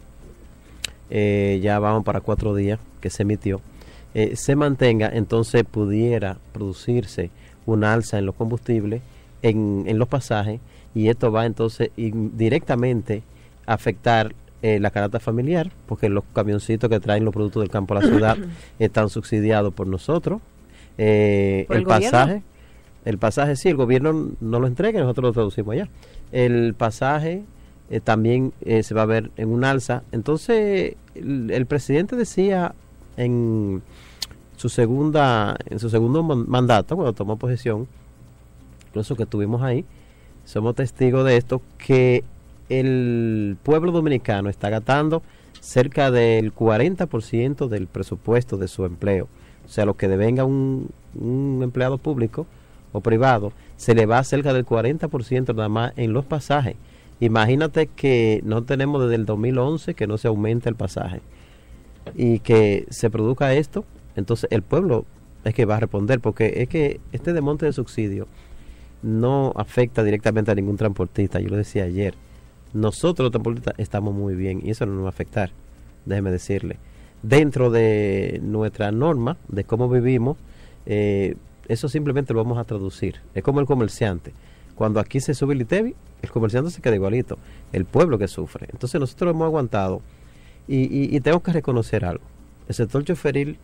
[SPEAKER 6] eh, ya vamos para cuatro días que se emitió, eh, se mantenga, entonces pudiera producirse una alza en los combustibles, en, en los pasajes, y esto va entonces in- directamente a afectar eh, la canasta familiar, porque los camioncitos que traen los productos del campo a la ciudad están subsidiados por nosotros. Eh,
[SPEAKER 21] ¿Por el
[SPEAKER 6] el pasaje,
[SPEAKER 21] gobierno?
[SPEAKER 6] el pasaje sí, el gobierno no lo entrega, nosotros lo traducimos allá. El pasaje eh, también eh, se va a ver en un alza. Entonces, el, el presidente decía en su segunda, en su segundo man- mandato, cuando tomó posesión, incluso que estuvimos ahí, somos testigos de esto, que el pueblo dominicano está gastando cerca del cuarenta por ciento del presupuesto de su empleo. O sea, lo que devenga un, un empleado público o privado, se le va cerca del cuarenta por ciento nada más en los pasajes. Imagínate que no tenemos desde el dos mil once que no se aumenta el pasaje y que se produzca esto, entonces el pueblo es que va a responder, porque es que este desmonte de subsidio no afecta directamente a ningún transportista. Yo lo decía ayer, nosotros los transportistas estamos muy bien y eso no nos va a afectar, déjeme decirle. Dentro de nuestra norma de cómo vivimos, eh, eso simplemente lo vamos a traducir. Es como el comerciante. cuando aquí se sube el ITEVI, el comerciante se queda igualito, el pueblo que sufre. Entonces nosotros lo hemos aguantado y, y, y tengo que reconocer algo. El sector choferil,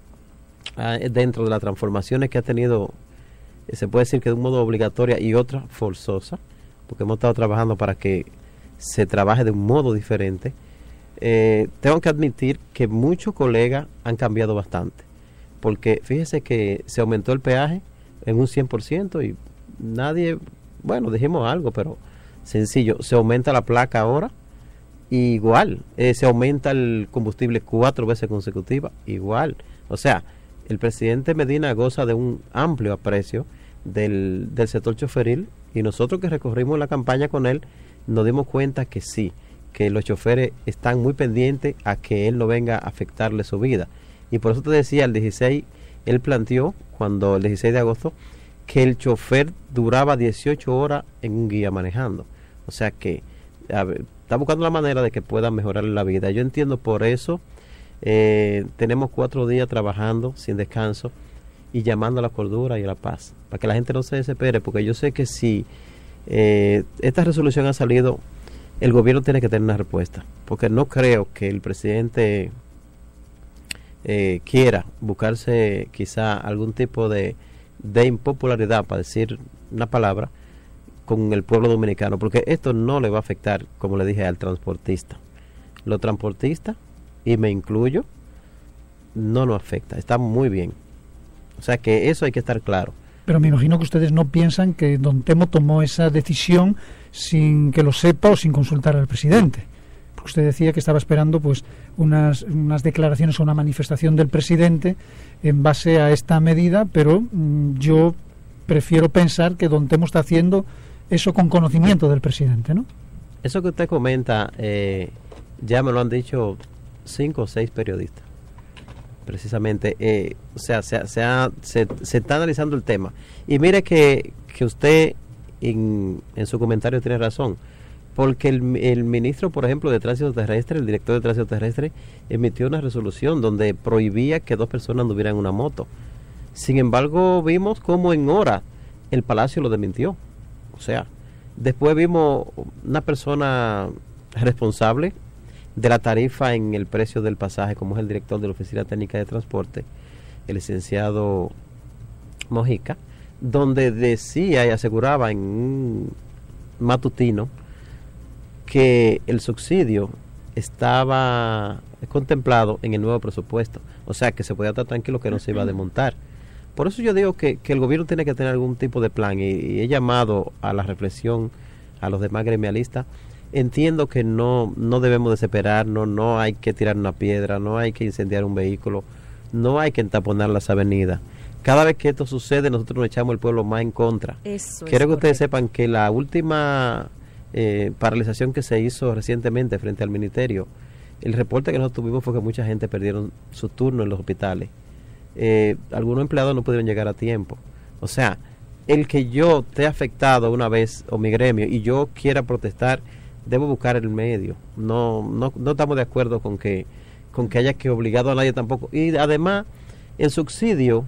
[SPEAKER 6] eh, dentro de las transformaciones que ha tenido, eh, se puede decir que de un modo obligatoria y otra forzosa, porque hemos estado trabajando para que se trabaje de un modo diferente, eh, tengo que admitir que muchos colegas han cambiado bastante, porque fíjese que se aumentó el peaje en un cien por ciento y nadie, bueno, dijimos algo, pero sencillo, se aumenta la placa ahora, igual, eh, se aumenta el combustible cuatro veces consecutivas, igual. O sea, el presidente Medina goza de un amplio aprecio del, del sector choferil, y nosotros que recorrimos la campaña con él, nos dimos cuenta que sí, que los choferes están muy pendientes a que él no venga a afectarle su vida. Y por eso te decía, el dieciséis, él planteó, cuando el dieciséis de agosto, que el chofer duraba dieciocho horas en un guía manejando. O sea que a ver, está buscando la manera de que pueda mejorar la vida. Yo entiendo por eso, eh, tenemos cuatro días trabajando sin descanso y llamando a la cordura y a la paz, para que la gente no se desespere, porque yo sé que si eh, esta resolución ha salido, el gobierno tiene que tener una respuesta, porque no creo que el presidente eh, quiera buscarse quizá algún tipo de, de impopularidad, para decir una palabra, con el pueblo dominicano, porque esto no le va a afectar, como le dije, al transportista. Los transportistas, y me incluyo, no nos afecta, está muy bien. O sea que eso hay que estar claro.
[SPEAKER 17] Pero me imagino que ustedes no piensan que don Temo tomó esa decisión sin que lo sepa o sin consultar al presidente. Porque usted decía que estaba esperando pues unas, unas declaraciones o una manifestación del presidente en base a esta medida, pero mmm, yo prefiero pensar que don Temo está haciendo eso con conocimiento del presidente, ¿no?
[SPEAKER 6] Eso que usted comenta, eh, ya me lo han dicho cinco o seis periodistas, precisamente. Eh, o sea, se, se, ha, se, se está analizando el tema. Y mire que, que usted en, en su comentario tiene razón, porque el, el ministro, por ejemplo, de Tránsito Terrestre, el director de Tránsito Terrestre, emitió una resolución donde prohibía que dos personas anduvieran en una moto. Sin embargo, vimos cómo en hora el Palacio lo desmintió. O sea, después vimos una persona responsable de la tarifa en el precio del pasaje, como es el director de la Oficina Técnica de Transporte, el licenciado Mojica, donde decía y aseguraba en un matutino que el subsidio estaba contemplado en el nuevo presupuesto. O sea, que se podía estar tranquilo que no se iba a desmontar. Por eso yo digo que, que el gobierno tiene que tener algún tipo de plan, y, y he llamado a la reflexión a los demás gremialistas. Entiendo que no, no debemos desesperar, no, no hay que tirar una piedra, no hay que incendiar un vehículo, no hay que entaponar las avenidas. Cada vez que esto sucede, nosotros nos echamos el pueblo más en contra.
[SPEAKER 21] Eso
[SPEAKER 6] Quiero que
[SPEAKER 21] es
[SPEAKER 6] ustedes sepan que la última eh, paralización que se hizo recientemente frente al ministerio, el reporte que nosotros tuvimos fue que mucha gente perdieron su turno en los hospitales. Eh, algunos empleados no pudieron llegar a tiempo. O sea, el que yo esté afectado una vez, o mi gremio, y yo quiera protestar, debo buscar el medio. No, no, no estamos de acuerdo con que, con que haya que obligado a nadie tampoco. Y además, el subsidio,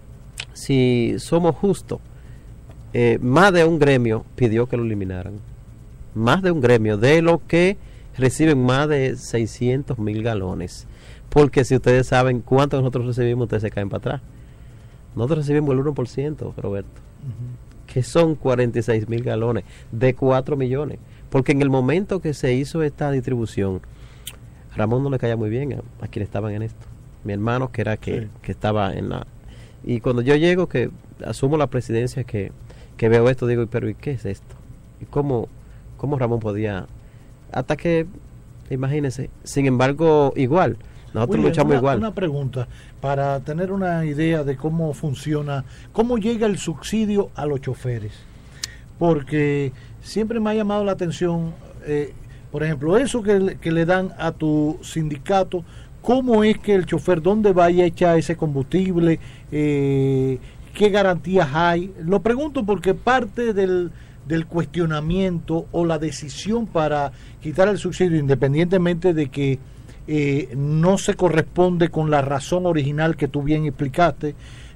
[SPEAKER 6] si somos justos, eh, más de un gremio pidió que lo eliminaran. Más de un gremio, de lo que reciben más de seiscientos mil galones. Porque si ustedes saben cuánto nosotros recibimos, ustedes se caen para atrás. Nosotros recibimos el uno por ciento, Roberto, uh-huh. que son cuarenta y seis mil galones de cuatro millones. Porque en el momento que se hizo esta distribución, Ramón no le caía muy bien a, a quienes estaban en esto. Mi hermano, que era que, sí. que estaba en la... Y cuando yo llego, que asumo la presidencia, que, que veo esto, digo, pero ¿y qué es esto? ¿Y cómo, cómo Ramón podía...? Hasta que, imagínense, sin embargo, igual... Nosotros William, luchamos
[SPEAKER 19] una,
[SPEAKER 6] igual.
[SPEAKER 19] Una pregunta, para tener una idea de cómo funciona, cómo llega el subsidio a los choferes. Porque siempre me ha llamado la atención, eh, por ejemplo, eso que le, que le dan a tu sindicato, ¿cómo es que el chofer, dónde vaya a echar ese combustible? Eh, ¿Qué garantías hay? Lo pregunto porque parte del, del cuestionamiento o la decisión para quitar el subsidio, independientemente de que Eh, no se corresponde con la razón original que tú bien explicaste,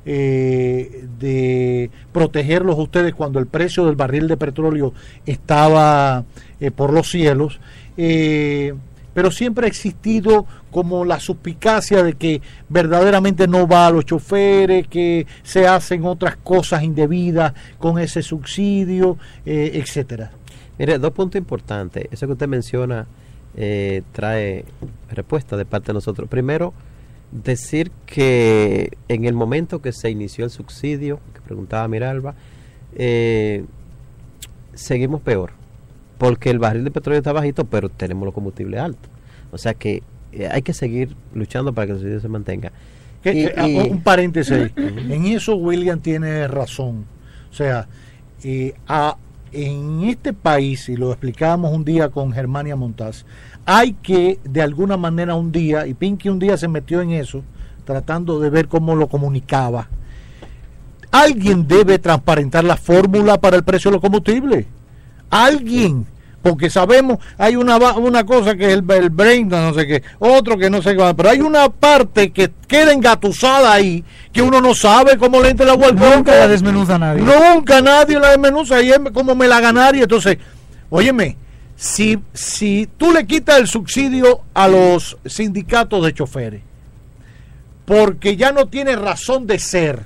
[SPEAKER 19] eh, de protegerlos a ustedes cuando el precio del barril de petróleo estaba eh, por los cielos, eh, pero siempre ha existido como la suspicacia de que verdaderamente no va a los choferes, que se hacen otras cosas indebidas con ese subsidio, eh, etcétera.
[SPEAKER 6] Mire, dos puntos importantes. Eso que usted menciona eh, trae respuesta de parte de nosotros. Primero, decir que en el momento que se inició el subsidio, que preguntaba Miralba, eh, seguimos peor, porque el barril de petróleo está bajito, pero tenemos los combustibles altos. O sea que eh, hay que seguir luchando para que el subsidio se mantenga.
[SPEAKER 19] Que,
[SPEAKER 6] Y-
[SPEAKER 19] que,
[SPEAKER 6] y-
[SPEAKER 19] un paréntesis ahí. En eso William tiene razón. O sea, eh, a- en este país, y lo explicábamos un día con Germania Montaz, hay que de alguna manera un día, y Pinky un día se metió en eso, tratando de ver cómo lo comunicaba. Alguien debe transparentar la fórmula para el precio de los combustibles. Alguien. Porque sabemos, hay una va- una cosa que es el, el brain, no sé qué, otro que no sé qué, pero hay una parte que queda engatusada ahí, que uno no sabe cómo le entra el agua al coco.
[SPEAKER 17] Nunca la desmenuza nadie.
[SPEAKER 19] Nunca nadie la desmenuza, y es como me la ganaría. Entonces, óyeme, si, si tú le quitas el subsidio a los sindicatos de choferes, porque ya no tiene razón de ser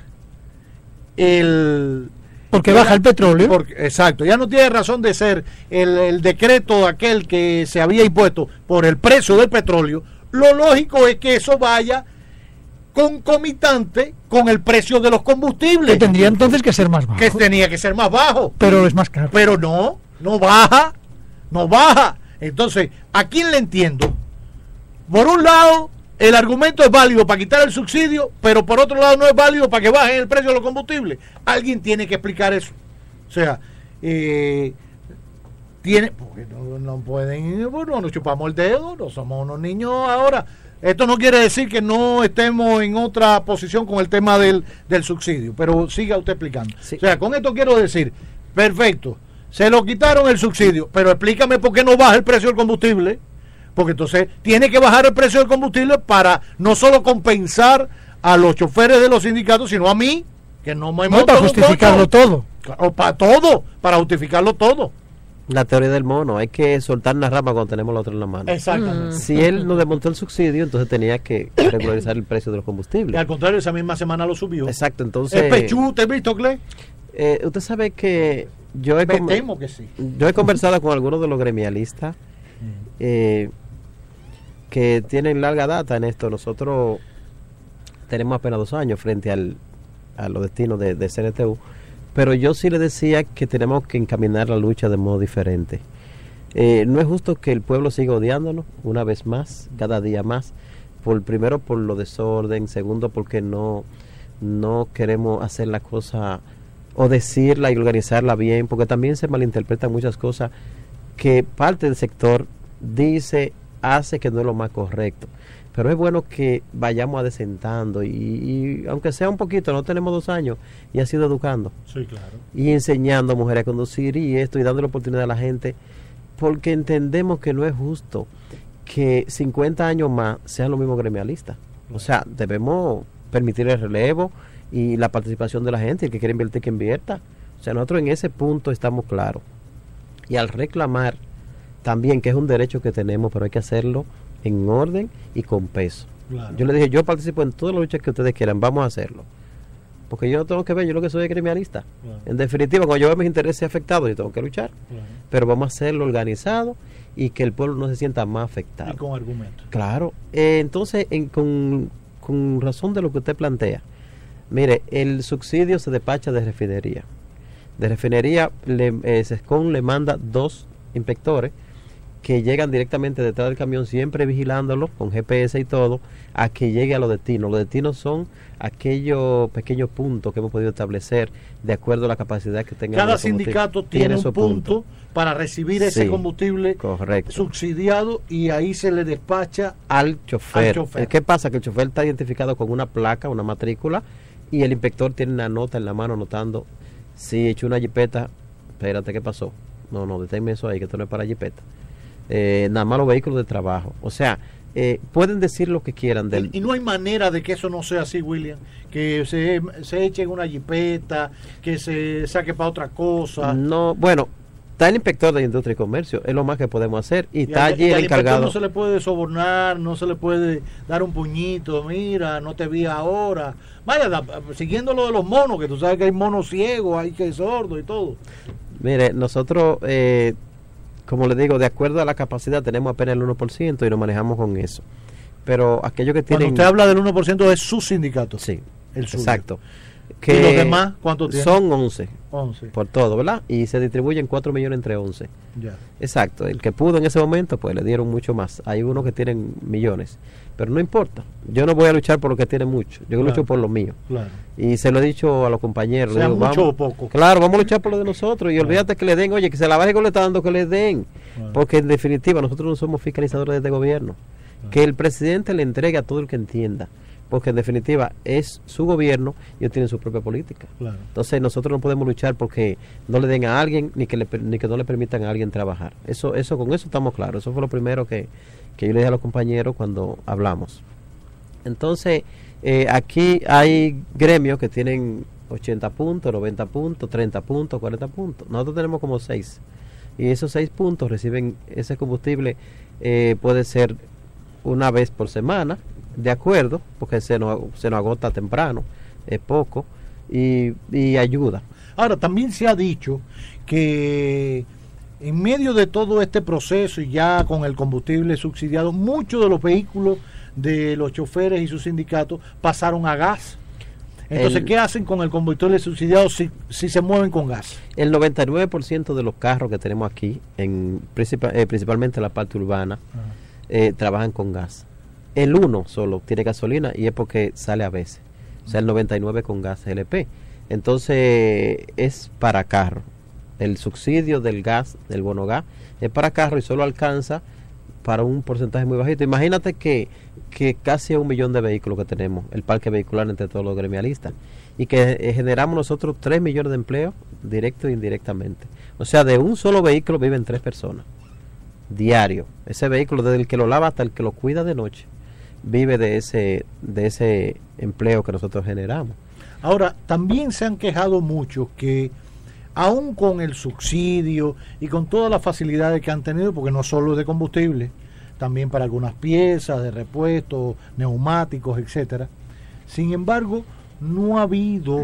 [SPEAKER 19] el...
[SPEAKER 17] Porque baja el petróleo.
[SPEAKER 19] Porque- exacto, ya no tiene razón de ser el, el decreto aquel que se había impuesto por el precio del petróleo. Lo lógico es que eso vaya concomitante con el precio de los combustibles.
[SPEAKER 17] Que tendría entonces que ser más bajo.
[SPEAKER 19] Que tenía que ser más bajo.
[SPEAKER 17] Pero es más caro.
[SPEAKER 19] Pero no, no baja, no baja. Entonces, ¿a quién le entiendo? Por un lado, el argumento es válido para quitar el subsidio, pero por otro lado no es válido para que bajen el precio de los combustibles. Alguien tiene que explicar eso. O sea, eh, tiene, porque no, no pueden, bueno, nos chupamos el dedo, no somos unos niños ahora. Esto no quiere decir que no estemos en otra posición con el tema del, del subsidio, pero siga usted explicando. O sea, con esto quiero decir, perfecto, se lo quitaron el subsidio, pero explícame por qué no baja el precio del combustible. Porque entonces tiene que bajar el precio del combustible para no solo compensar a los choferes de los sindicatos, sino a mí, que no me
[SPEAKER 17] No,
[SPEAKER 19] monto
[SPEAKER 17] para
[SPEAKER 19] en un
[SPEAKER 17] justificarlo
[SPEAKER 19] coche.
[SPEAKER 17] todo.
[SPEAKER 19] O para todo, para justificarlo todo.
[SPEAKER 6] La teoría del mono, hay que soltar una rama cuando tenemos la otra en la mano.
[SPEAKER 19] Exactamente.
[SPEAKER 6] Si él no desmontó el subsidio, entonces tenía que regularizar el precio de los combustibles.
[SPEAKER 19] Y al contrario, esa misma semana lo subió.
[SPEAKER 6] Exacto, entonces...
[SPEAKER 19] Es pechú, ¿te has visto, Clay?
[SPEAKER 6] Eh, usted sabe que yo he,
[SPEAKER 19] Me
[SPEAKER 6] com-
[SPEAKER 19] temo que sí.
[SPEAKER 6] yo he conversado con algunos de los gremialistas eh, que tienen larga data en esto. Nosotros tenemos apenas dos años frente al, a los destinos de, de C N T U, pero yo sí le decía que tenemos que encaminar la lucha de modo diferente. Eh, no es justo que el pueblo siga odiándonos una vez más, cada día más, por primero por lo desorden, segundo porque no, no queremos hacer la cosa o decirla y organizarla bien, porque también se malinterpretan muchas cosas que parte del sector dice, hace, que no es lo más correcto. Pero es bueno que vayamos adesentando y, y aunque sea un poquito, no tenemos dos años y ha sido educando
[SPEAKER 19] Sí, claro.
[SPEAKER 6] y enseñando a mujeres a conducir y esto y dando la oportunidad a la gente, porque entendemos que no es justo que cincuenta años más sean los mismos gremialistas. O sea, debemos permitir el relevo y la participación de la gente, el que quiere invertir que invierta. O sea, nosotros en ese punto estamos claros. Y al reclamar también que es un derecho que tenemos, pero hay que hacerlo en orden y con peso.
[SPEAKER 19] Claro.
[SPEAKER 6] Yo le dije, yo participo en todas las luchas que ustedes quieran, vamos a hacerlo. Porque yo no tengo que ver, yo lo que soy es gremialista.
[SPEAKER 19] Claro.
[SPEAKER 6] En definitiva, cuando yo veo mis intereses afectados, yo tengo que luchar.
[SPEAKER 19] Claro.
[SPEAKER 6] Pero vamos a hacerlo organizado y que el pueblo no se sienta más afectado.
[SPEAKER 19] Y con argumentos.
[SPEAKER 6] Claro. Eh, entonces, en- con, con razón de lo que usted plantea, mire, el subsidio se despacha de refinería. De refinería, le, eh, SESCON le manda dos inspectores que llegan directamente detrás del camión, siempre vigilándolo con G P S y todo, a que llegue a los destinos. Los destinos son aquellos pequeños puntos que hemos podido establecer de acuerdo a la capacidad que tenga.
[SPEAKER 19] Cada sindicato tiene un punto para recibir ese
[SPEAKER 6] Sí,
[SPEAKER 19] combustible
[SPEAKER 6] correcto.
[SPEAKER 19] subsidiado y ahí se le despacha
[SPEAKER 6] al chofer.
[SPEAKER 19] Al chofer.
[SPEAKER 6] ¿Qué pasa? Que el chofer está identificado con una placa, una matrícula, y el inspector tiene una nota en la mano anotando, si echó una jipeta, espérate, ¿qué pasó? No, no, deténme eso ahí, que esto no es para jipeta. Eh, nada más los vehículos de trabajo. O sea, eh, pueden decir lo que quieran del...
[SPEAKER 19] Y no hay manera de que eso no sea así, William, que se, se eche en una jipeta, que se saque para otra cosa.
[SPEAKER 6] No, bueno, está el inspector de Industria y Comercio, es lo más que podemos hacer, y, y está
[SPEAKER 19] al,
[SPEAKER 6] allí
[SPEAKER 19] y
[SPEAKER 6] el
[SPEAKER 19] al
[SPEAKER 6] encargado.
[SPEAKER 19] No se le puede sobornar, no se le puede dar un puñito, mira, no te vi ahora. Vaya, da, siguiendo lo de los monos, que tú sabes que hay monos ciegos, hay que sordos y todo.
[SPEAKER 6] Mire, nosotros, eh, como le digo, de acuerdo a la capacidad tenemos apenas el uno por ciento y nos manejamos con eso. Pero aquellos que tienen...
[SPEAKER 19] Cuando usted habla del uno por ciento de su sindicato.
[SPEAKER 6] Sí,
[SPEAKER 19] el suyo.
[SPEAKER 6] Exacto.
[SPEAKER 19] Que ¿Y los demás cuántos tienen?
[SPEAKER 6] Son once.
[SPEAKER 19] once.
[SPEAKER 6] Por todo, ¿verdad? Y se distribuyen cuatro millones entre once.
[SPEAKER 19] Ya.
[SPEAKER 6] Exacto. El que pudo en ese momento, pues le dieron mucho más. Hay unos que tienen millones. Pero no importa. Yo no voy a luchar por los que tienen mucho. Yo claro. lucho por lo mío.
[SPEAKER 19] Claro.
[SPEAKER 6] Y se lo he dicho a los compañeros.
[SPEAKER 19] Sea
[SPEAKER 6] digo,
[SPEAKER 19] mucho
[SPEAKER 6] vamos,
[SPEAKER 19] o poco.
[SPEAKER 6] Claro, vamos a luchar por lo de nosotros. Y claro. olvídate que le den, oye, que se la baje con le está dando, que le den. Claro. Porque en definitiva nosotros no somos fiscalizadores de este gobierno. Claro. Que el presidente le entregue a todo el que entienda. Porque en definitiva es su gobierno y ellos tienen su propia política.
[SPEAKER 19] Claro.
[SPEAKER 6] Entonces nosotros no podemos luchar porque no le den a alguien ni que le, ni que no le permitan a alguien trabajar. Eso, eso con eso estamos claros. Eso fue lo primero que, que yo le dije a los compañeros cuando hablamos. Entonces eh, aquí hay gremios que tienen ochenta puntos, noventa puntos, treinta puntos, cuarenta puntos. Nosotros tenemos como seis. Y esos seis puntos reciben ese combustible, eh, puede ser una vez por semana, de acuerdo, porque se nos, se nos agota temprano, es poco, y, y ayuda.
[SPEAKER 19] Ahora, también se ha dicho que en medio de todo este proceso y ya con el combustible subsidiado, muchos de los vehículos de los choferes y sus sindicatos pasaron a gas. Entonces, el, ¿qué hacen con el combustible subsidiado si, si se mueven con gas?
[SPEAKER 6] El noventa y nueve por ciento de los carros que tenemos aquí, en principal, eh, principalmente en la parte urbana, eh, trabajan con gas. El uno solo tiene gasolina y es porque sale a veces. O sea, el noventa y nueve con gas L P. Entonces, es para carro. El subsidio del gas, del bono gas, es para carro y solo alcanza para un porcentaje muy bajito. Imagínate que, que casi un millón de vehículos que tenemos, el parque vehicular entre todos los gremialistas, y que eh, generamos nosotros tres millones de empleos, directo e indirectamente. O sea, de un solo vehículo viven tres personas, diario. Ese vehículo, desde el que lo lava hasta el que lo cuida de noche, vive de ese, de ese empleo que nosotros generamos.
[SPEAKER 19] Ahora, también se han quejado mucho que aún con el subsidio y con todas las facilidades que han tenido, porque no solo es de combustible, también para algunas piezas de repuesto, neumáticos, etcétera. Sin embargo, no ha habido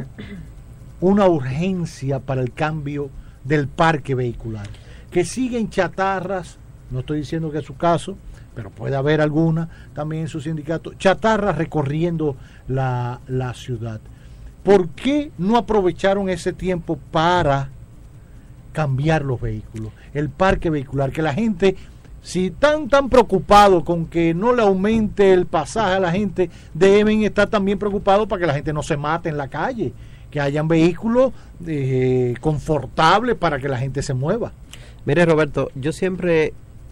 [SPEAKER 19] una urgencia para el cambio del parque vehicular, que siguen chatarras, no estoy diciendo que es su caso, pero puede haber alguna también en su sindicato, chatarras recorriendo la, la ciudad. ¿Por qué no aprovecharon ese tiempo para cambiar los vehículos, el parque vehicular? Que la gente, si están tan preocupados con que no le aumente el pasaje a la gente, deben estar también preocupados para que la gente no se mate en la calle, que hayan vehículos eh, confortables para que la gente se mueva.
[SPEAKER 6] Mire, Roberto, yo siempre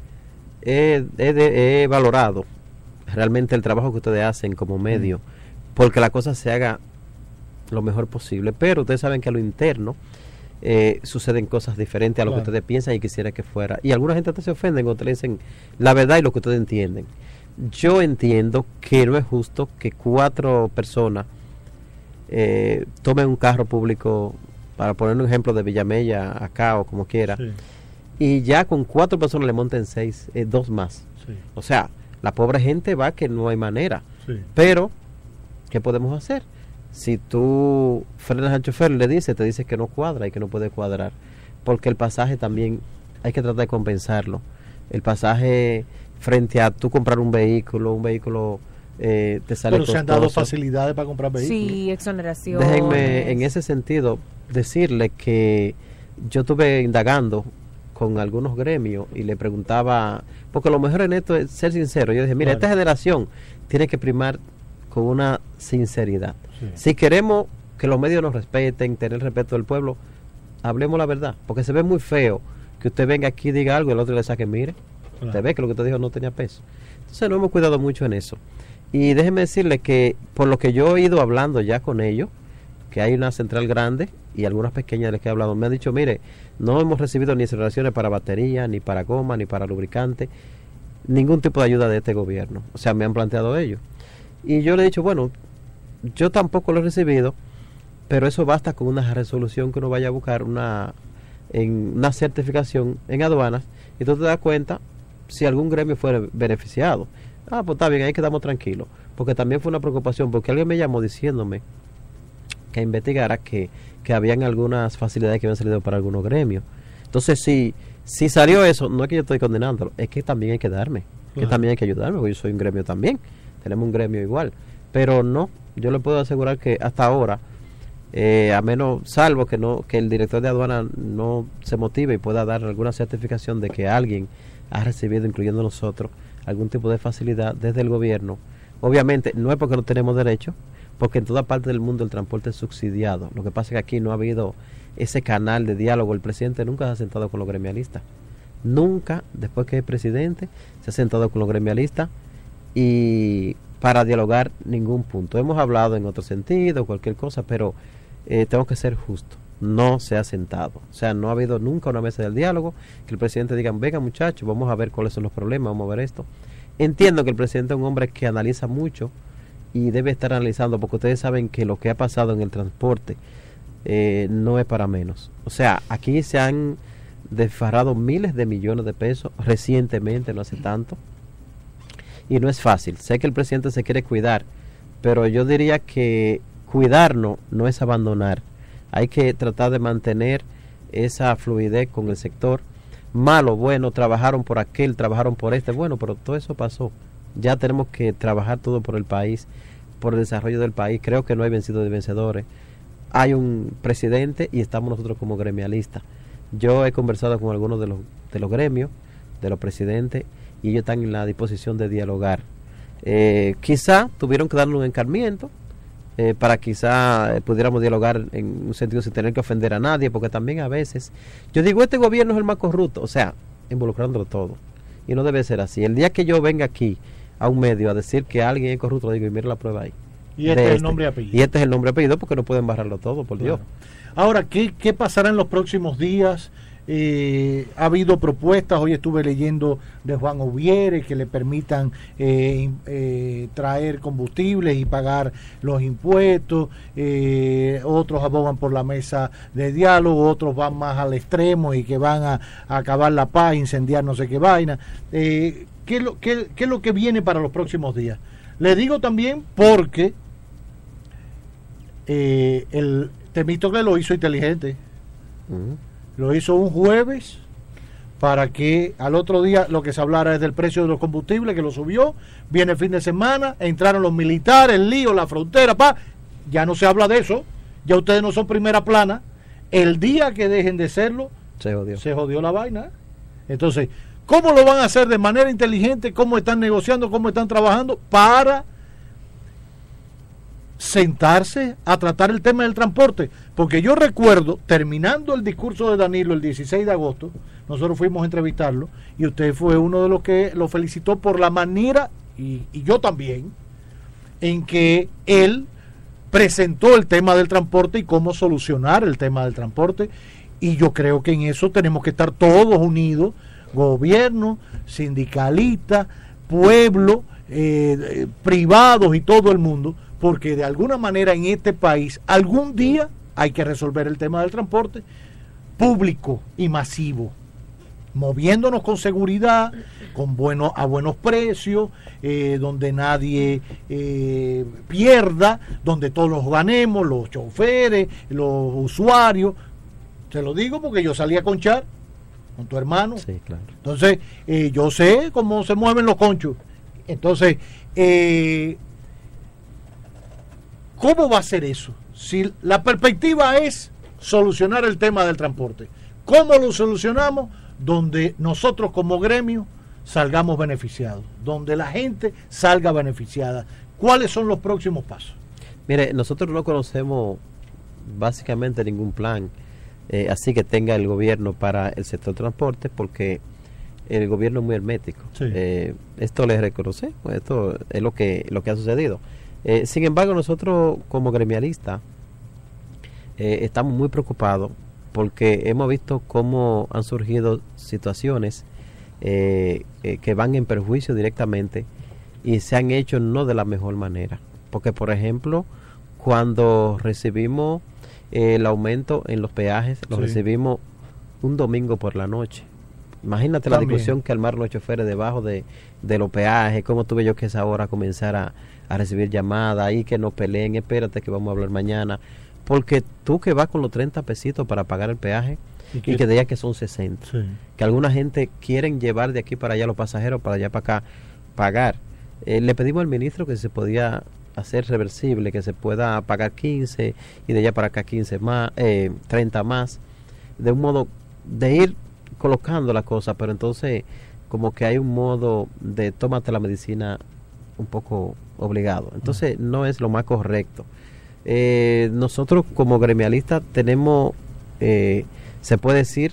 [SPEAKER 6] he, he, de, he valorado realmente el trabajo que ustedes hacen como medio, mm. porque la cosa se haga lo mejor posible, pero ustedes saben que a lo interno eh, suceden cosas diferentes a lo claro. que ustedes piensan y quisiera que fuera, y alguna gente hasta se ofenden cuando te dicen la verdad y lo que ustedes entienden. Yo entiendo que no es justo que cuatro personas eh, tomen un carro público, para poner un ejemplo de Villamella acá o como quiera, sí. y ya con cuatro personas le monten seis, eh, dos más. Sí. O sea, la pobre gente va que no hay manera, sí. pero ¿qué podemos hacer? Si tú frenas al chofer, le dices, te dice que no cuadra y que no puede cuadrar, porque el pasaje también hay que tratar de compensarlo. El pasaje frente a tú comprar un vehículo, un vehículo eh, te sale
[SPEAKER 19] Pero costoso. Se han dado facilidades para comprar vehículos.
[SPEAKER 21] Sí, exoneración.
[SPEAKER 6] Déjenme en ese sentido decirle que yo estuve indagando con algunos gremios y le preguntaba, porque lo mejor en esto es ser sincero. Yo dije, mira, claro. esta generación tiene que primar con una sinceridad. Sí. Si queremos que los medios nos respeten, tener el respeto del pueblo, hablemos la verdad, porque se ve muy feo que usted venga aquí y diga algo y el otro le saque, mire, claro. usted ve que lo que usted dijo no tenía peso. Entonces no hemos cuidado mucho en eso. Y déjeme decirle que por lo que yo he ido hablando ya con ellos, que hay una central grande y algunas pequeñas de las que he hablado, me han dicho, mire, no hemos recibido ni aceleraciones para batería, ni para goma, ni para lubricante. ningún tipo de ayuda de este gobierno. O sea, me han planteado ellos. Y yo le he dicho, bueno, yo tampoco lo he recibido, pero eso basta con una resolución que uno vaya a buscar una, en una certificación en aduanas y tú te das cuenta si algún gremio fuera beneficiado. Ah, pues está bien, ahí quedamos tranquilos. Porque también fue una preocupación, porque alguien me llamó diciéndome que investigara que, que habían algunas facilidades que habían salido para algunos gremios. Entonces, si, si salió eso, no es que yo estoy condenándolo, es que también hay que darme, que
[SPEAKER 19] Claro.
[SPEAKER 6] también hay que ayudarme, porque yo soy un gremio también, tenemos un gremio igual. Pero no, yo le puedo asegurar que hasta ahora, eh, a menos, salvo que no que el director de aduana no se motive y pueda dar alguna certificación de que alguien ha recibido, incluyendo nosotros, algún tipo de facilidad desde el gobierno. Obviamente, no es porque no tenemos derecho, porque en toda parte del mundo el transporte es subsidiado. Lo que pasa es que aquí no ha habido ese canal de diálogo. El presidente nunca se ha sentado con los gremialistas. Nunca, después que es presidente, se ha sentado con los gremialistas y para dialogar ningún punto. Hemos hablado en otro sentido, cualquier cosa, pero eh, tengo que ser justo. No se ha sentado. O sea, no ha habido nunca una mesa del diálogo que el presidente diga, venga muchachos, vamos a ver cuáles son los problemas, vamos a ver esto. Entiendo que el presidente es un hombre que analiza mucho y debe estar analizando, porque ustedes saben que lo que ha pasado en el transporte eh, no es para menos. O sea, aquí se han desfarrado miles de millones de pesos recientemente, no hace tanto, y no es fácil. Sé que el presidente se quiere cuidar, pero yo diría que cuidarnos no es abandonar. Hay que tratar de mantener esa fluidez con el sector. Malo, bueno, trabajaron por aquel, trabajaron por este, bueno, pero todo eso pasó. Ya tenemos que trabajar todo por el país, por el desarrollo del país. Creo que no hay vencidos de vencedores. Hay un presidente y estamos nosotros como gremialistas. Yo he conversado con algunos de los, de los gremios, de los presidentes, y ellos están en la disposición de dialogar. Eh, quizá tuvieron que darnos un encarmiento, eh, para quizá eh, pudiéramos dialogar en un sentido sin tener que ofender a nadie, porque también a veces, yo digo, este gobierno es el más corrupto, o sea, involucrándolo todo. Y no debe ser así. El día que yo venga aquí a un medio a decir que alguien es corrupto, digo, y mira la prueba ahí.
[SPEAKER 19] Y este es el nombre y apellido.
[SPEAKER 6] Y este es el nombre y apellido, porque no pueden barrarlo todo, por Dios.
[SPEAKER 19] Ahora, ¿qué, qué pasará en los próximos días? Eh, ha habido propuestas, hoy estuve leyendo de Juan Oviere, que le permitan eh, eh, traer combustibles y pagar los impuestos. Eh, otros abogan por la mesa de diálogo, otros van más al extremo y que van a, a acabar la paz, incendiar no sé qué vaina. Eh, ¿qué, es lo, qué, ¿Qué es lo que viene para los próximos días? Le digo también porque eh, el Temístocle lo hizo inteligente. Uh-huh. Lo hizo un jueves para que al otro día lo que se hablara es del precio de los combustibles, que lo subió. Viene el fin de semana, entraron los militares, el lío, la frontera, pa. Ya no se habla de eso. Ya ustedes no son primera plana. El día que dejen de serlo,
[SPEAKER 6] se jodió,
[SPEAKER 19] se jodió la vaina. Entonces, ¿cómo lo van a hacer de manera inteligente? ¿Cómo están negociando? ¿Cómo están trabajando? Para sentarse a tratar el tema del transporte, porque yo recuerdo, terminando el discurso de Danilo el dieciséis de agosto, nosotros fuimos a entrevistarlo y usted fue uno de los que lo felicitó por la manera, y, y yo también, en que él presentó el tema del transporte y cómo solucionar el tema del transporte, y yo creo que en eso tenemos que estar todos unidos, gobierno, sindicalistas, pueblo, eh, privados y todo el mundo, porque de alguna manera en este país algún día hay que resolver el tema del transporte público y masivo, moviéndonos con seguridad, con bueno, a buenos precios, eh, donde nadie eh, pierda, donde todos los ganemos, los choferes, los usuarios. Te lo digo porque yo salí a conchar con tu hermano.
[SPEAKER 6] Sí, claro.
[SPEAKER 19] Entonces, eh, yo sé cómo se mueven los conchos. Entonces, eh, ¿cómo va a ser eso? Si la perspectiva es solucionar el tema del transporte, ¿cómo lo solucionamos? Donde nosotros como gremio salgamos beneficiados, donde la gente salga beneficiada. ¿Cuáles son los próximos pasos?
[SPEAKER 6] Mire, nosotros no conocemos básicamente ningún plan eh, así que tenga el gobierno para el sector transporte, porque el gobierno es muy hermético. Sí. Eh, esto les reconoce, pues esto es lo que, lo que ha sucedido. Eh, sin embargo, nosotros como gremialistas eh, estamos muy preocupados porque hemos visto cómo han surgido situaciones eh, eh, que van en perjuicio directamente y se han hecho no de la mejor manera. Porque, por ejemplo, cuando recibimos eh, el aumento en los peajes, lo
[SPEAKER 19] Sí.
[SPEAKER 6] recibimos un domingo por la noche. Imagínate la
[SPEAKER 19] También.
[SPEAKER 6] discusión que armaron los choferes debajo de, de los peajes, cómo tuve yo que esa hora comenzar a, a recibir llamadas y que no peleen, espérate que vamos a hablar mañana. Porque tú que vas con los treinta pesitos para pagar el peaje
[SPEAKER 19] Y
[SPEAKER 6] y
[SPEAKER 19] que-
[SPEAKER 6] que, diga que son sesenta.
[SPEAKER 19] Sí.
[SPEAKER 6] Que alguna gente quieren llevar de aquí para allá los pasajeros, para allá para acá, pagar. Eh, le pedimos al ministro que se podía hacer reversible, que se pueda pagar quince y de allá para acá quince más, eh, treinta más, de un modo de ir colocando la cosa, pero entonces como que hay un modo de tómate la medicina un poco obligado. Entonces no es lo más correcto. Eh, nosotros como gremialistas tenemos, eh, se puede decir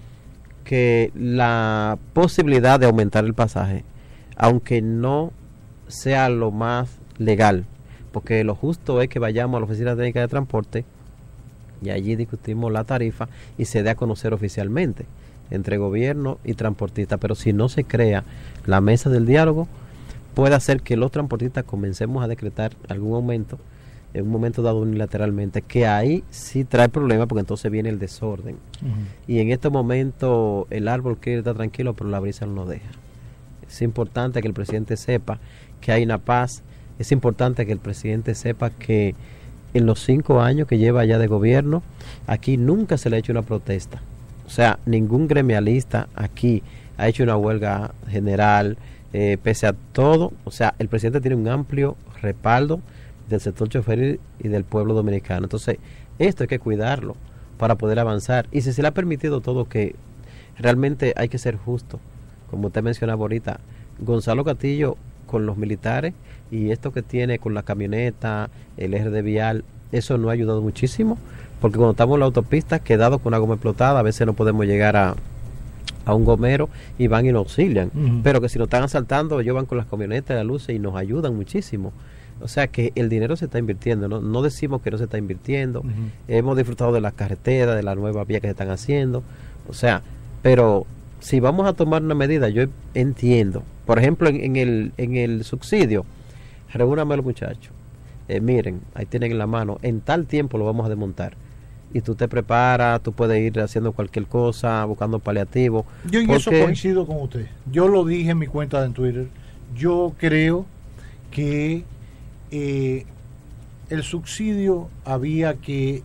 [SPEAKER 6] que la posibilidad de aumentar el pasaje, aunque no sea lo más legal, porque lo justo es que vayamos a la Oficina Técnica de Transporte y allí discutimos la tarifa y se dé a conocer oficialmente entre gobierno y transportistas, pero si no se crea la mesa del diálogo, puede hacer que los transportistas comencemos a decretar algún aumento en un momento dado unilateralmente, que ahí sí trae problemas porque entonces viene el desorden. Y en este momento el árbol quiere estar tranquilo, pero la brisa no lo deja. Es importante que el presidente sepa que hay una paz. Es importante que el presidente sepa que en los cinco años que lleva ya de gobierno, aquí nunca se le ha hecho una protesta. O sea, ningún gremialista aquí ha hecho una huelga general, eh, pese a todo. O sea, el presidente tiene un amplio respaldo del sector choferil y del pueblo dominicano. Entonces, esto hay que cuidarlo para poder avanzar. Y si se le ha permitido todo, que realmente hay que ser justo. Como usted mencionaba ahorita, Gonzalo Castillo con los militares y esto que tiene con la camioneta, el eje de vial, eso no ha ayudado muchísimo, porque cuando estamos en la autopista, quedado con una goma explotada, a veces no podemos llegar a, a un gomero y van y nos auxilian.
[SPEAKER 19] Ujú.
[SPEAKER 6] Pero que si nos están asaltando, ellos van con las camionetas, las luces y nos ayudan muchísimo. O sea que el dinero se está invirtiendo, no, no decimos que no se está invirtiendo.
[SPEAKER 19] Ujú.
[SPEAKER 6] Hemos disfrutado de las carreteras, de las nuevas vías que se están haciendo. O sea, pero si vamos a tomar una medida, yo entiendo. Por ejemplo, en, en el en el subsidio, reúname a los muchachos. Eh, miren, ahí tienen en la mano, en tal tiempo lo vamos a desmontar. Y tú te preparas, tú puedes ir haciendo cualquier cosa, buscando paliativos.
[SPEAKER 19] Yo en eso
[SPEAKER 6] porque-
[SPEAKER 19] coincido con usted. Yo lo dije en mi cuenta en Twitter. Yo creo que eh, el subsidio había que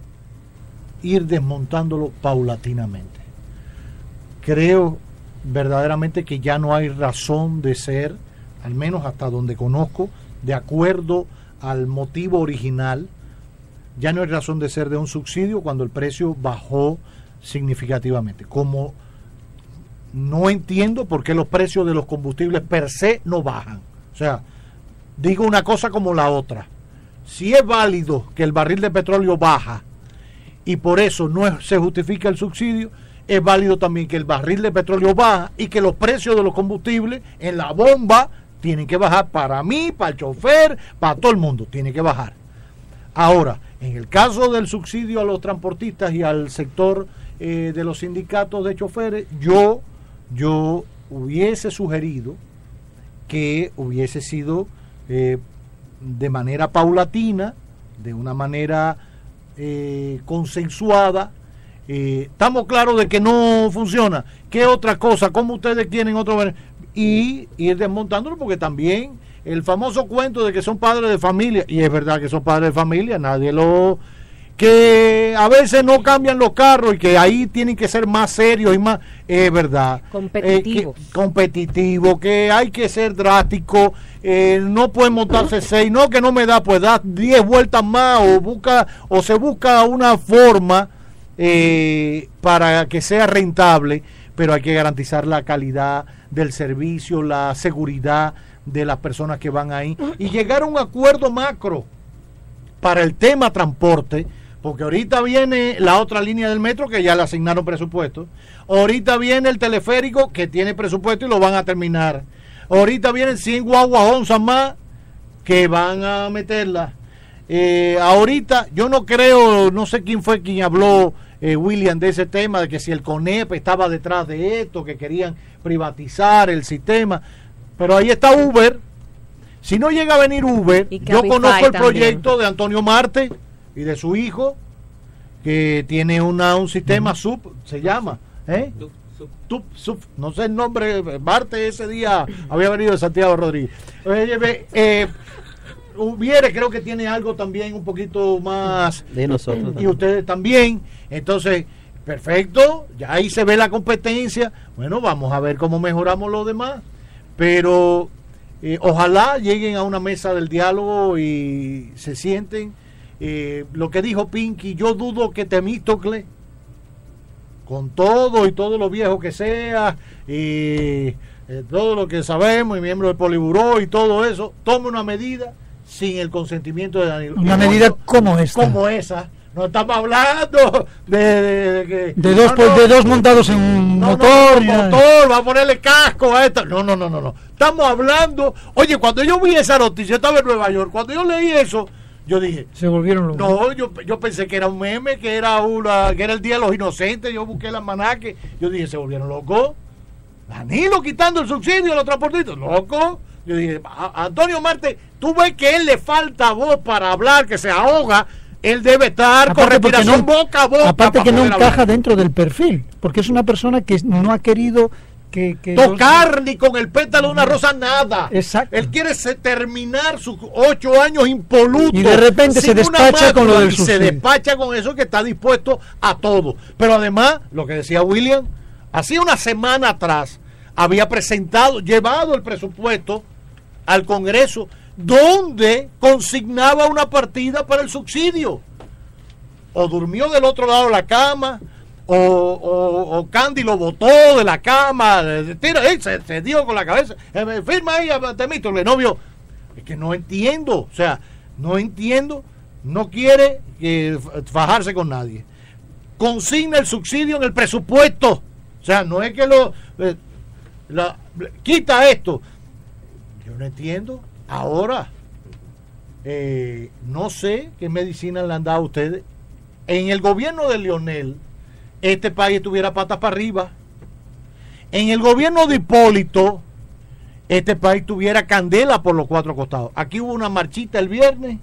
[SPEAKER 19] ir desmontándolo paulatinamente. Creo verdaderamente que ya no hay razón de ser, al menos hasta donde conozco, de acuerdo al motivo original. Ya no hay razón de ser de un subsidio cuando el precio bajó significativamente. Como no entiendo por qué los precios de los combustibles per se no bajan. O sea, digo una cosa como la otra. Si es válido que el barril de petróleo baja y por eso no es- se justifica el subsidio, es válido también que el barril de petróleo baja y que los precios de los combustibles en la bomba tienen que bajar para mí, para el chofer, para todo el mundo, tiene que bajar. Ahora, en el caso del subsidio a los transportistas y al sector eh, de los sindicatos de choferes, yo, yo hubiese sugerido que hubiese sido eh, de manera paulatina, de una manera eh, consensuada. Eh, estamos claros de que no funciona. ¿Qué otra cosa? ¿Cómo ustedes quieren otro? Y ir desmontándolo, porque también el famoso cuento de que son padres de familia, y es verdad que son padres de familia, nadie lo... que a veces no cambian los carros y que ahí tienen que ser más serios y más... Es verdad.
[SPEAKER 21] Competitivos.
[SPEAKER 19] Eh, que, competitivo, que hay que ser drástico, eh, no pueden montarse seis, no, que no me da, pues da diez vueltas más o busca o se busca una forma eh, para que sea rentable, pero hay que garantizar la calidad del servicio, la seguridad de las personas que van ahí y llegar a un acuerdo macro para el tema transporte, porque ahorita viene la otra línea del metro que ya le asignaron presupuesto, ahorita viene el teleférico que tiene presupuesto y lo van a terminar, ahorita vienen cien guaguas onzas más que van a meterla. Eh, ahorita yo no creo, no sé quién fue quien habló eh, William, de ese tema, de que si el CONEP estaba detrás de esto, que querían privatizar el sistema. Pero ahí está Uber. Si no llega a venir Uber, yo conozco el proyecto de Antonio Marte y de su hijo, que tiene una un sistema sub, se llama, ¿eh? Sub, sub, no sé el nombre, Marte ese día había venido de Santiago Rodríguez. Oye, eh, Hubiere creo que tiene algo también un poquito más
[SPEAKER 6] de nosotros
[SPEAKER 19] y
[SPEAKER 6] también.
[SPEAKER 19] Ustedes también. Entonces, perfecto, ya ahí se ve la competencia. Bueno, vamos a ver cómo mejoramos lo demás, pero eh, ojalá lleguen a una mesa del diálogo y se sienten. Eh, lo que dijo Pinky, yo dudo que Temístocle, con todo y todo lo viejo que sea y eh, todo lo que sabemos, y miembro del Poliburó y todo eso, tome una medida sin el consentimiento de Danilo.
[SPEAKER 17] Una medida como esta.
[SPEAKER 19] Como esa. No estamos hablando de, de, de que
[SPEAKER 17] de dos,
[SPEAKER 19] no,
[SPEAKER 17] pues,
[SPEAKER 19] no,
[SPEAKER 17] de dos montados en un
[SPEAKER 19] no,
[SPEAKER 17] motor.
[SPEAKER 19] No, no, motor, va a ponerle casco a esta. No, no, no, no, no. Estamos hablando. Oye, cuando yo vi esa noticia, estaba en Nueva York. Cuando yo leí eso, yo dije.
[SPEAKER 17] Se volvieron locos.
[SPEAKER 19] No, yo, yo pensé que era un meme, que era una, que era el Día de los Inocentes. Yo busqué el almanaque. Yo dije, se volvieron locos. Danilo quitando el subsidio a los transportistas. Loco. Yo dije, a, Antonio Marte, tú ves que él le falta voz para hablar, que se ahoga. Él debe estar
[SPEAKER 17] Aparte
[SPEAKER 19] con respiración
[SPEAKER 17] no,
[SPEAKER 19] boca a boca.
[SPEAKER 17] Aparte que no
[SPEAKER 19] poder
[SPEAKER 17] encaja
[SPEAKER 19] hablar.
[SPEAKER 17] dentro del perfil, porque es una persona que no ha querido que, que
[SPEAKER 19] tocar
[SPEAKER 17] los...
[SPEAKER 19] ni con el pétalo de una rosa nada.
[SPEAKER 17] Exacto.
[SPEAKER 19] Él quiere se, terminar sus ocho años impolutos.
[SPEAKER 17] Y de repente se despacha con lo del subsidio.
[SPEAKER 19] Se despacha con eso, que está dispuesto a todo. Pero además, lo que decía William, hacía una semana atrás había presentado, llevado el presupuesto al Congreso, donde consignaba una partida para el subsidio. O durmió del otro lado de la cama, o, o, o Candy lo botó de la cama, tira, eh, se, se dio con la cabeza, eh, firma ahí a Temístocle, no vio. Es que no entiendo, o sea, no entiendo, no quiere eh, fajarse con nadie. Consigna el subsidio en el presupuesto, o sea, no es que lo eh, la, quita esto. Yo no entiendo. Ahora, eh, no sé qué medicina le han dado a ustedes. En el gobierno de Leonel, este país estuviera patas para arriba. En el gobierno de Hipólito, este país tuviera candela por los cuatro costados. Aquí hubo una marchita el viernes.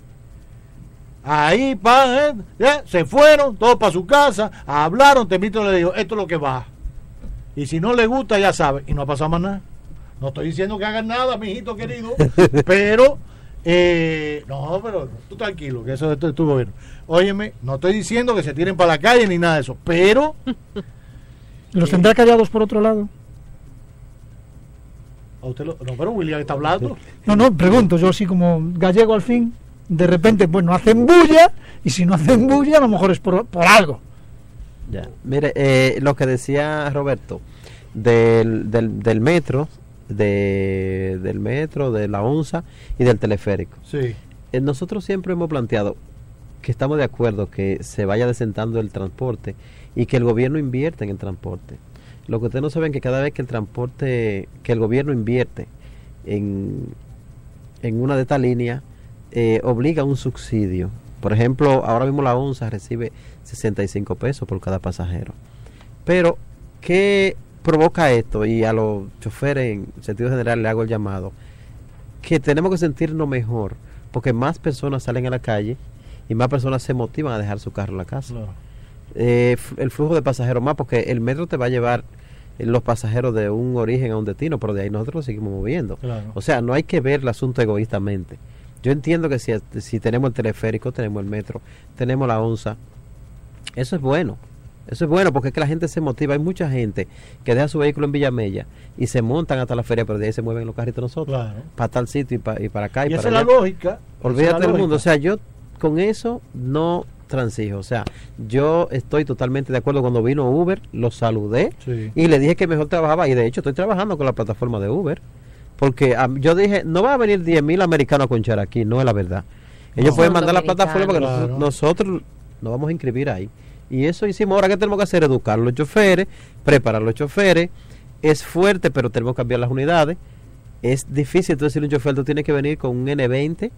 [SPEAKER 19] Ahí, pa, eh, ya, se fueron, todos para su casa, hablaron, Temístocle le dijo, esto es lo que va. Y si no le gusta, ya sabe. Y no ha pasado más nada. No estoy diciendo que hagan nada, mijito querido, pero, eh, no, pero tú tranquilo, que eso es tu, tu gobierno. Óyeme, no estoy diciendo que se tiren para la calle ni nada de eso, pero...
[SPEAKER 17] ¿Los tendrá callados por otro lado?
[SPEAKER 19] A usted lo, no, pero William está hablando.
[SPEAKER 17] No, no, pregunto, yo así como gallego al fin, de repente, pues no hacen bulla, y si no hacen bulla, a lo mejor es por, por algo.
[SPEAKER 6] Ya, mire, eh, lo que decía Roberto, del, del, del metro... De, del metro, de la onza y del teleférico.
[SPEAKER 19] Sí.
[SPEAKER 6] Eh, nosotros siempre hemos planteado que estamos de acuerdo que se vaya desentando el transporte y que el gobierno invierta en el transporte. Lo que ustedes no saben es que cada vez que el transporte, que el gobierno invierte en, en una de estas líneas, eh, obliga a un subsidio. Por ejemplo, ahora mismo la onza recibe sesenta y cinco pesos por cada pasajero. Pero, ¿qué provoca esto? Y a los choferes en sentido general le hago el llamado que tenemos que sentirnos mejor porque más personas salen a la calle y más personas se motivan a dejar su carro en la casa. Claro. Eh, el flujo de pasajeros más, porque el metro te va a llevar los pasajeros de un origen a un destino, pero de ahí nosotros seguimos moviendo.
[SPEAKER 19] Claro.
[SPEAKER 6] O sea, no hay que ver el asunto egoístamente. Yo entiendo que si, si tenemos el teleférico, tenemos el metro, tenemos la onza, eso es bueno. Eso es bueno porque es que la gente se motiva. Hay mucha gente que deja su vehículo en Villamella y se montan hasta la feria, pero de ahí se mueven los carritos nosotros.
[SPEAKER 19] Claro.
[SPEAKER 6] Para tal sitio y, pa, y para acá y,
[SPEAKER 19] y
[SPEAKER 6] para
[SPEAKER 19] esa
[SPEAKER 6] allá.
[SPEAKER 19] Es la lógica.
[SPEAKER 6] Olvídate del
[SPEAKER 19] lógica.
[SPEAKER 6] mundo. O sea, yo con eso no transijo. O sea, yo estoy totalmente de acuerdo. Cuando vino Uber, lo saludé
[SPEAKER 19] sí.
[SPEAKER 6] y le dije que mejor trabajaba. Y de hecho estoy trabajando con la plataforma de Uber. Porque um, yo dije, no va a venir diez mil americanos a conchar aquí. No es la verdad. Ellos
[SPEAKER 21] no,
[SPEAKER 6] pueden mandar la plataforma porque
[SPEAKER 19] claro.
[SPEAKER 6] nosotros, nosotros nos vamos a inscribir ahí. Y eso hicimos. Ahora, ¿qué tenemos que hacer? Educar a los choferes, preparar a los choferes. Es fuerte, pero tenemos que cambiar las unidades. Es difícil tú decirle a un chofer, tú tienes que venir con un ene veinte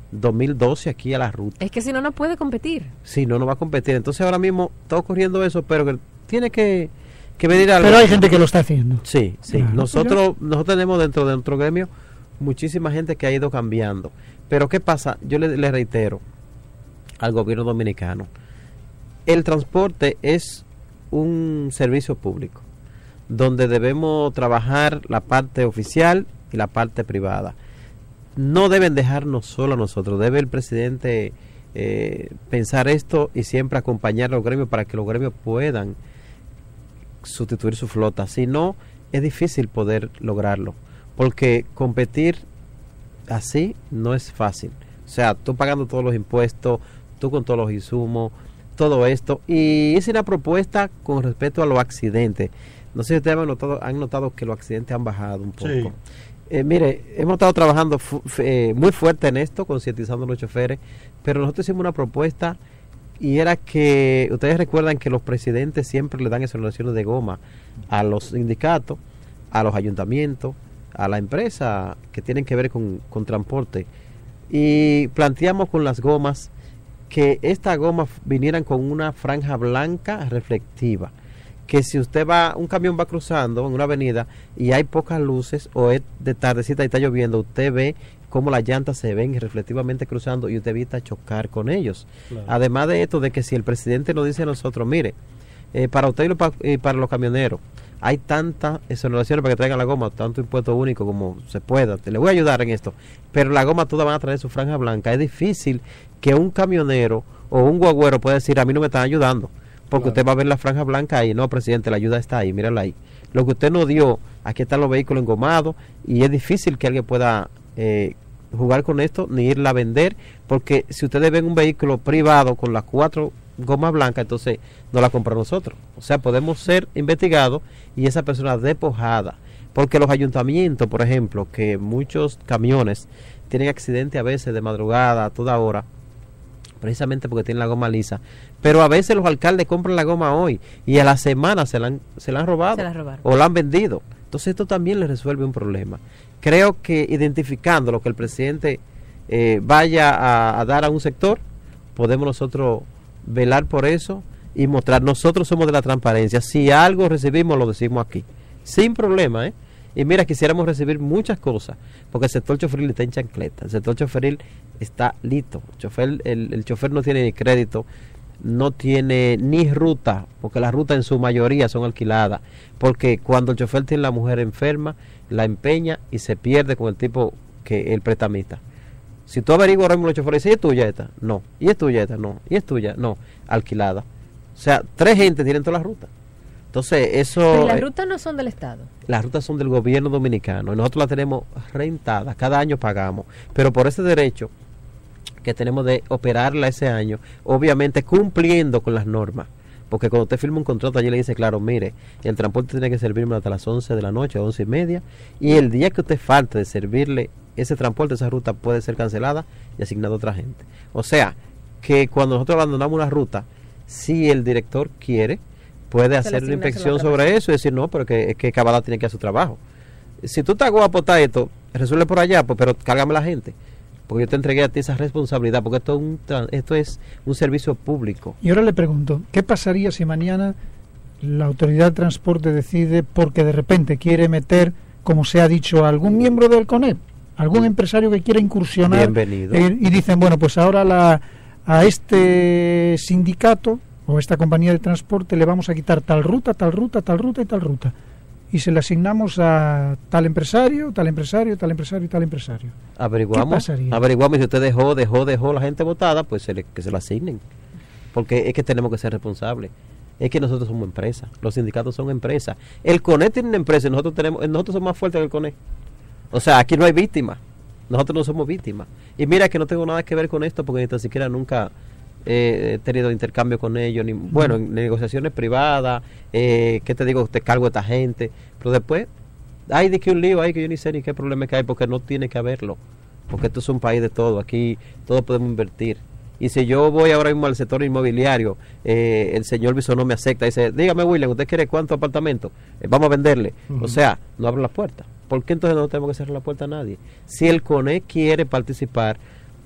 [SPEAKER 6] dos mil doce aquí a la ruta.
[SPEAKER 21] Es que si no, no puede competir.
[SPEAKER 6] Si no, no va a competir. Entonces ahora mismo está ocurriendo eso, pero que tiene que, que venir a...
[SPEAKER 17] Pero hay gente que lo está haciendo.
[SPEAKER 6] Sí, sí.
[SPEAKER 17] Claro,
[SPEAKER 6] nosotros, nosotros tenemos dentro de nuestro gremio muchísima gente que ha ido cambiando. Pero ¿qué pasa? Yo le, le reitero al gobierno dominicano. El transporte es un servicio público donde debemos trabajar la parte oficial y la parte privada. No deben dejarnos solo a nosotros, debe el presidente eh, pensar esto y siempre acompañar a los gremios para que los gremios puedan sustituir su flota. Si no, es difícil poder lograrlo, porque competir así no es fácil. O sea, tú pagando todos los impuestos, tú con todos los insumos, todo esto, y es una propuesta con respecto a los accidentes. No sé si ustedes han notado, han notado que los accidentes han bajado un poco. Sí. Eh, mire, hemos estado trabajando fu eh, muy fuerte en esto, concientizando a los choferes, pero nosotros hicimos una propuesta y era que, ustedes recuerdan que los presidentes siempre le dan exoneraciones de goma a los sindicatos, a los ayuntamientos, a la empresa que tienen que ver con, con transporte, y planteamos con las gomas que estas gomas vinieran con una franja blanca reflectiva, que si usted va, un camión va cruzando en una avenida y hay pocas luces o es de tardecita y está lloviendo, usted ve cómo las llantas se ven reflectivamente cruzando y usted evita chocar con ellos. Claro. Además de esto, de que si el presidente nos dice a nosotros, mire, eh, para usted y, lo, y para los camioneros, hay tantas exoneraciones para que traigan la goma, tanto impuesto único como se pueda, te le voy a ayudar en esto, pero la goma todas van a traer su franja blanca. Es difícil que un camionero o un guagüero pueda decir, a mí no me están ayudando, porque claro, usted va a ver la franja blanca ahí. No, presidente, la ayuda está ahí, mírala ahí. Lo que usted nos dio, aquí están los vehículos engomados, y es difícil que alguien pueda eh, jugar con esto, ni irla a vender, porque si ustedes ven un vehículo privado con las cuatro gomas blancas, entonces no la compran nosotros. O sea, podemos ser investigados y esa persona despojada, porque los ayuntamientos, por ejemplo, que muchos camiones tienen accidentes a veces de madrugada, a toda hora, precisamente porque tienen la goma lisa, pero a veces los alcaldes compran la goma hoy y a la semana se la han, se la han robado
[SPEAKER 21] se la
[SPEAKER 6] o la han vendido. Entonces esto también les resuelve un problema. Creo que identificando lo que el presidente eh, vaya a, a dar a un sector, podemos nosotros velar por eso y mostrar, nosotros somos de la transparencia. Si algo recibimos, lo decimos aquí, sin problema, ¿eh? Y mira, quisiéramos recibir muchas cosas, porque el sector choferil está en chancleta, el sector choferil está listo, el chofer, el, el chofer no tiene ni crédito, no tiene ni ruta, porque las rutas en su mayoría son alquiladas, porque cuando el chofer tiene la mujer enferma, la empeña y se pierde con el tipo que el prestamista. Si tú averiguas ahora mismo los choferes, ¿y es tuya esta? No. ¿Y es tuya esta? No. ¿Y es tuya? No. Alquilada. O sea, tres gente tienen todas las rutas. Entonces, eso...
[SPEAKER 21] Pero las rutas no son del Estado.
[SPEAKER 6] Las rutas son del gobierno dominicano y nosotros las tenemos rentadas, cada año pagamos, pero por ese derecho que tenemos de operarla ese año, obviamente cumpliendo con las normas, porque cuando usted firma un contrato allí le dice, claro, mire, el transporte tiene que servirme hasta las once de la noche, once y media, y el día que usted falte de servirle ese transporte, esa ruta puede ser cancelada y asignada a otra gente. O sea, que cuando nosotros abandonamos una ruta, si el director quiere, puede hacer una inspección sobre eso y decir, no, pero que, que Cabada tiene que hacer su trabajo. Si tú te hago a aportar esto, resuelve por allá, pues, pero cárgame la gente, porque yo te entregué a ti esa responsabilidad, porque esto es un, esto es un servicio público.
[SPEAKER 17] Y ahora le pregunto, ¿qué pasaría si mañana la autoridad de transporte decide, porque de repente quiere meter, como se ha dicho, a algún miembro del CONEP, algún empresario que quiera incursionar,
[SPEAKER 6] bienvenido,
[SPEAKER 17] eh, y dicen, bueno, pues ahora la, a este sindicato o esta compañía de transporte le vamos a quitar tal ruta, tal ruta, tal ruta y tal ruta, y se le asignamos a tal empresario, tal empresario, tal empresario y tal empresario?
[SPEAKER 6] Averiguamos,
[SPEAKER 17] ¿qué pasaría?
[SPEAKER 6] Averiguamos, si usted dejó, dejó, dejó la gente votada, pues se le, que se la asignen, porque es que tenemos que ser responsables. Es que nosotros somos empresas, los sindicatos son empresas. El CONEP tiene una empresa y nosotros tenemos, nosotros somos más fuertes que el CONEP. O sea, aquí no hay víctimas, nosotros no somos víctimas. Y mira que no tengo nada que ver con esto, porque ni tan siquiera nunca eh, he tenido intercambio con ellos, ni bueno, en negociaciones privadas, eh, ¿qué te digo? Te cargo a esta gente, pero después hay de que un lío hay que yo ni sé ni qué problema que hay, porque no tiene que haberlo, porque esto es un país de todo, aquí todos podemos invertir. Y si yo voy ahora mismo al sector inmobiliario, eh, el señor Bisonó me acepta y dice, dígame, William, ¿usted quiere cuántos apartamentos? Eh, vamos a venderle. Uh-huh. O sea, no abren las puertas. ¿Por qué entonces no tenemos que cerrar la puerta a nadie? Si el CONEP quiere participar,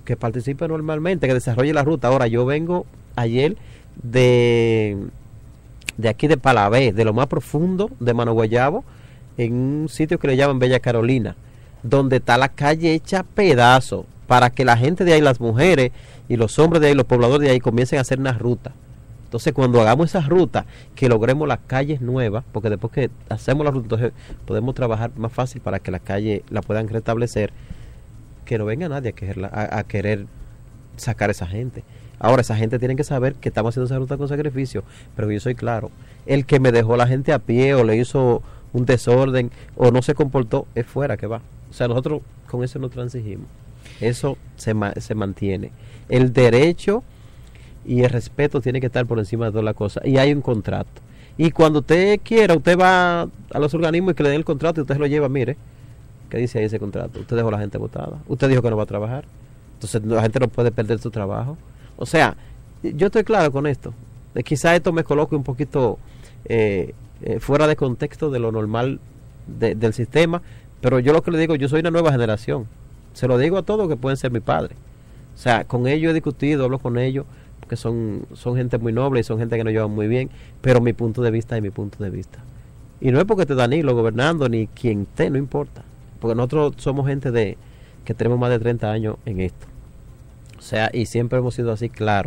[SPEAKER 6] que participe normalmente, que desarrolle la ruta. Ahora, yo vengo ayer de, de aquí de Palabé, de lo más profundo de Mano Guayabo, en un sitio que le llaman Bella Carolina, donde está la calle hecha pedazo, para que la gente de ahí, las mujeres y los hombres de ahí, los pobladores de ahí, comiencen a hacer una ruta. Entonces, cuando hagamos esa ruta, que logremos las calles nuevas, porque después que hacemos la ruta, entonces podemos trabajar más fácil para que la calle la puedan restablecer, que no venga nadie a, quererla, a, a querer sacar a esa gente. Ahora, esa gente tiene que saber que estamos haciendo esa ruta con sacrificio, pero yo soy claro, el que me dejó la gente a pie o le hizo un desorden o no se comportó, es fuera que va. O sea, nosotros con eso no transigimos. Eso se, ma se mantiene. El derecho y el respeto tiene que estar por encima de todas las cosas. Y hay un contrato. Y cuando usted quiera, usted va a los organismos y que le den el contrato y usted se lo lleva, mire, ¿qué dice ahí ese contrato? Usted dejó a la gente votada. Usted dijo que no va a trabajar. Entonces la gente no puede perder su trabajo. O sea, yo estoy claro con esto. Quizá esto me coloque un poquito eh, eh, fuera de contexto de lo normal de, del sistema, pero yo lo que le digo, yo soy una nueva generación. Se lo digo a todos que pueden ser mi padre. O sea, con ellos he discutido, hablo con ellos, porque son, son gente muy noble y son gente que nos llevan muy bien, pero mi punto de vista es mi punto de vista. Y no es porque esté Danilo gobernando, ni quien esté, no importa. Porque nosotros somos gente de que tenemos más de treinta años en esto. O sea, y siempre hemos sido así, claro.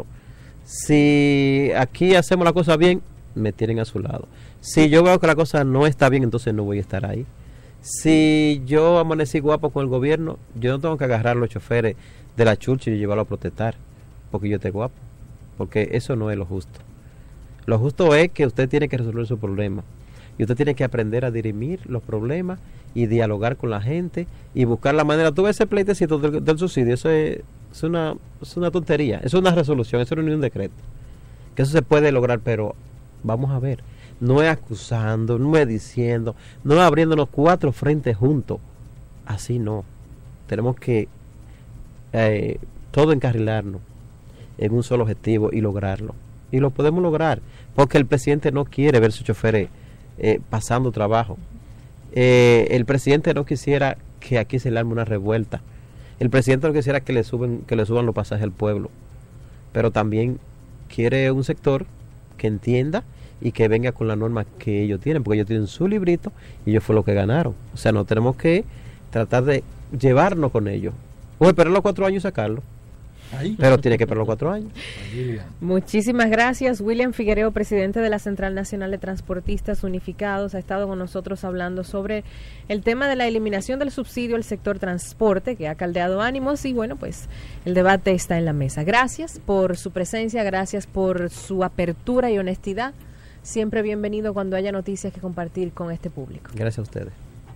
[SPEAKER 6] Si aquí hacemos la cosa bien, me tienen a su lado. Si yo veo que la cosa no está bien, entonces no voy a estar ahí. Si yo amanecí guapo con el gobierno, yo no tengo que agarrar a los choferes de la Churchill y llevarlo a protestar porque yo esté guapo, porque eso no es lo justo. Lo justo es que usted tiene que resolver su problema y usted tiene que aprender a dirimir los problemas y dialogar con la gente y buscar la manera. Tú ves ese pleitecito del, del subsidio, eso es, es, una, es una tontería, eso es una resolución, eso no es ni un decreto, que eso se puede lograr, pero vamos a ver. No es acusando, no es diciendo, no es abriéndonos cuatro frentes juntos. Así no. Tenemos que eh, todo encarrilarnos en un solo objetivo y lograrlo. Y lo podemos lograr, porque el presidente no quiere ver sus choferes eh, pasando trabajo. Eh, el presidente no quisiera que aquí se le arme una revuelta. El presidente no quisiera que le suben, que le suban los pasajes al pueblo. Pero también quiere un sector que entienda y que venga con la norma que ellos tienen, porque ellos tienen su librito y ellos fue lo que ganaron. O sea, no tenemos que tratar de llevarnos con ellos o esperar los cuatro años y sacarlo. Ahí. Pero tiene que esperar los cuatro años.
[SPEAKER 21] Muchísimas gracias. William Figuereo, presidente de la Central Nacional de Transportistas Unificados, ha estado con nosotros hablando sobre el tema de la eliminación del subsidio al sector transporte, que ha caldeado ánimos, y bueno, pues el debate está en la mesa. Gracias por su presencia, gracias por su apertura y honestidad. Siempre bienvenido cuando haya noticias que compartir con este público.
[SPEAKER 6] Gracias a ustedes.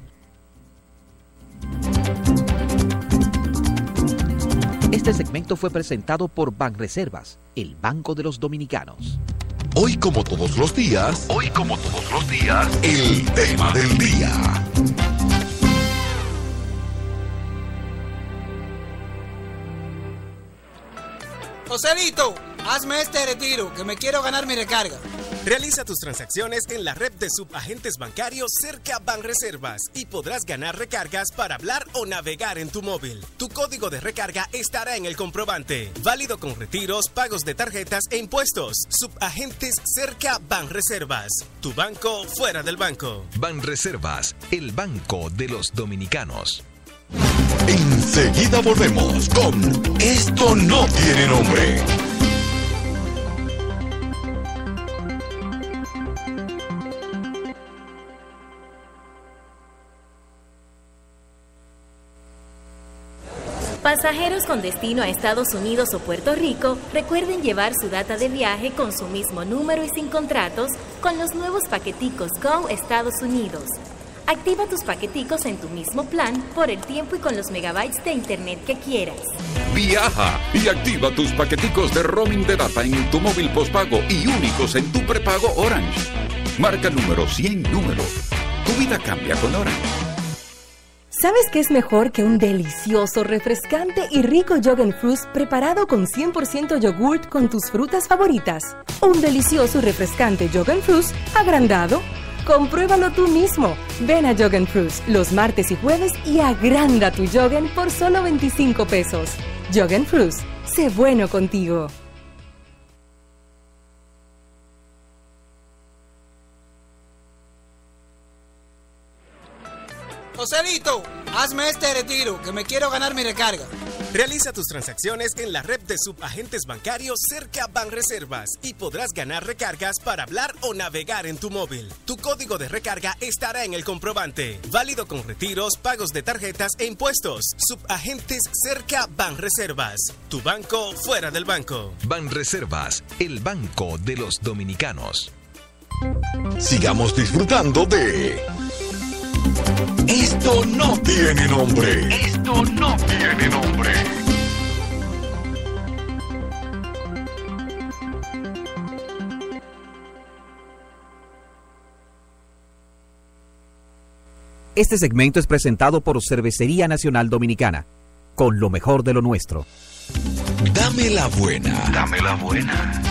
[SPEAKER 5] Este segmento fue presentado por Banreservas, el Banco de los Dominicanos.
[SPEAKER 10] Hoy como todos los días, hoy como todos los días, el tema del día.
[SPEAKER 7] Joselito, hazme este retiro, que me quiero ganar mi recarga.
[SPEAKER 22] Realiza tus transacciones en la red de subagentes bancarios cerca Banreservas y podrás ganar recargas para hablar o navegar en tu móvil. Tu código de recarga estará en el comprobante. Válido con retiros, pagos de tarjetas e impuestos. Subagentes cerca Banreservas. Tu banco fuera del banco.
[SPEAKER 4] Banreservas, el banco de los dominicanos.
[SPEAKER 10] Enseguida volvemos con Esto no tiene nombre.
[SPEAKER 9] Pasajeros con destino a Estados Unidos o Puerto Rico, recuerden llevar su data de viaje con su mismo número y sin contratos con los nuevos paqueticos Go Estados Unidos. Activa tus paqueticos en tu mismo plan por el tiempo y con los megabytes de internet que quieras.
[SPEAKER 8] Viaja y activa tus paqueticos de roaming de data en tu móvil postpago y únicos en tu prepago Orange. Marca número cien número. Tu vida cambia con Orange.
[SPEAKER 13] ¿Sabes qué es mejor que un delicioso, refrescante y rico Yogurt Fruits preparado con cien por ciento yogurt con tus frutas favoritas? Un delicioso y refrescante Yogurt Fruits agrandado. Compruébalo tú mismo. Ven a Yogurt Fruits los martes y jueves y agranda tu yogurt por solo veinticinco pesos. Jorgenfrus, sé bueno contigo.
[SPEAKER 7] Joselito, hazme este retiro, que me quiero ganar mi recarga.
[SPEAKER 22] Realiza tus transacciones en la red de subagentes bancarios cerca Banreservas y podrás ganar recargas para hablar o navegar en tu móvil. Tu código de recarga estará en el comprobante. Válido con retiros, pagos de tarjetas e impuestos. Subagentes cerca Banreservas. Tu banco fuera del banco.
[SPEAKER 4] Banreservas, el banco de los dominicanos.
[SPEAKER 10] Sigamos disfrutando de Esto no tiene nombre. Esto no tiene nombre.
[SPEAKER 5] Este segmento es presentado por Cervecería Nacional Dominicana, con lo mejor de lo nuestro.
[SPEAKER 10] Dame la buena. Dame la buena.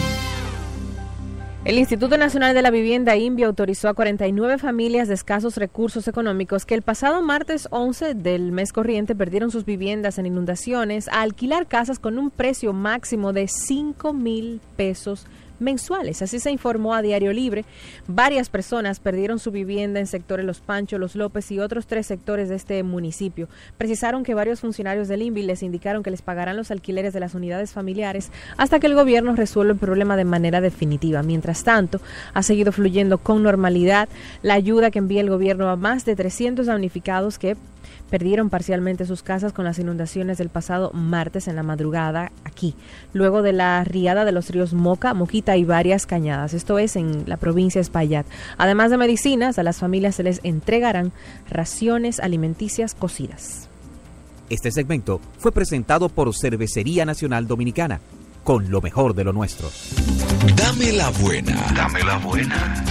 [SPEAKER 21] El Instituto Nacional de la Vivienda, INVI, autorizó a cuarenta y nueve familias de escasos recursos económicos que el pasado martes once del mes corriente perdieron sus viviendas en inundaciones a alquilar casas con un precio máximo de cinco mil pesos mensuales. Así se informó a Diario Libre. Varias personas perdieron su vivienda en sectores Los Panchos, Los López y otros tres sectores de este municipio. Precisaron que varios funcionarios del INVI les indicaron que les pagarán los alquileres de las unidades familiares hasta que el gobierno resuelva el problema de manera definitiva. Mientras tanto, ha seguido fluyendo con normalidad la ayuda que envía el gobierno a más de trescientos damnificados que perdieron parcialmente sus casas con las inundaciones del pasado martes en la madrugada aquí, luego de la riada de los ríos Moca, Moquita y varias cañadas. Esto es en la provincia de Espaillat. Además de medicinas, a las familias se les entregarán raciones alimenticias cocidas.
[SPEAKER 5] Este segmento fue presentado por Cervecería Nacional Dominicana, con lo mejor de lo nuestro.
[SPEAKER 10] Dame la buena. Dame la buena.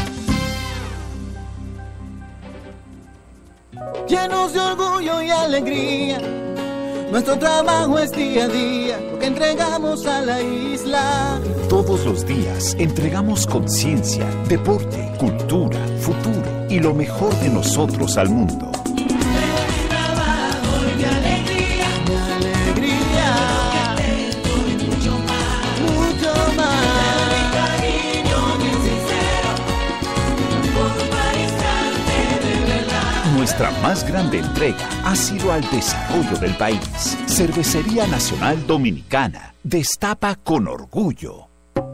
[SPEAKER 1] Llenos de orgullo y alegría, nuestro trabajo es día a día, lo que entregamos a la isla.
[SPEAKER 2] Todos los días entregamos conciencia, deporte, cultura, futuro y lo mejor de nosotros al mundo. Nuestra más grande entrega ha sido al desarrollo del país. Cervecería Nacional Dominicana destapa con orgullo.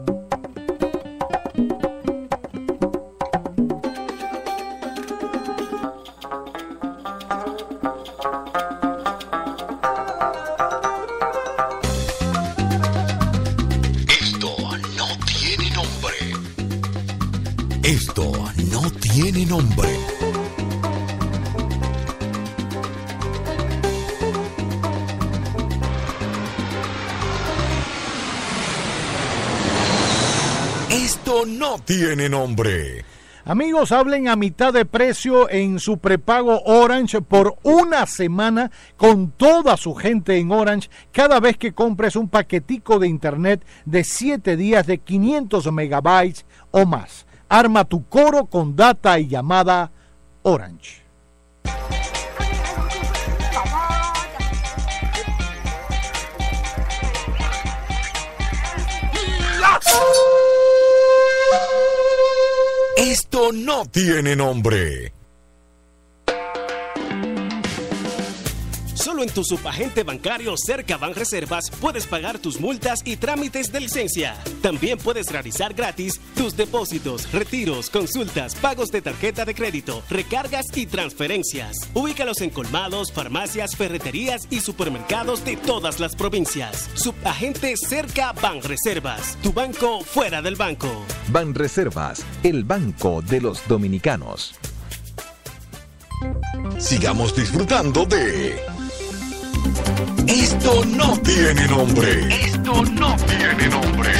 [SPEAKER 10] Esto no tiene nombre. Esto no tiene nombre. Esto no tiene nombre.
[SPEAKER 19] Amigos, hablen a mitad de precio en su prepago Orange por una semana con toda su gente en Orange cada vez que compres un paquetico de internet de siete días de quinientos megabytes o más. Arma tu coro con data y llamada Orange.
[SPEAKER 10] Esto no tiene nombre.
[SPEAKER 22] Solo en tu subagente bancario cerca Banreservas puedes pagar tus multas y trámites de licencia. También puedes realizar gratis tus depósitos, retiros, consultas, pagos de tarjeta de crédito, recargas y transferencias. Ubícalos en colmados, farmacias, ferreterías y supermercados de todas las provincias. Subagente cerca Banreservas, tu banco fuera del banco.
[SPEAKER 4] Banreservas, el banco de los dominicanos.
[SPEAKER 10] Sigamos disfrutando de Esto no tiene nombre. Esto no tiene nombre.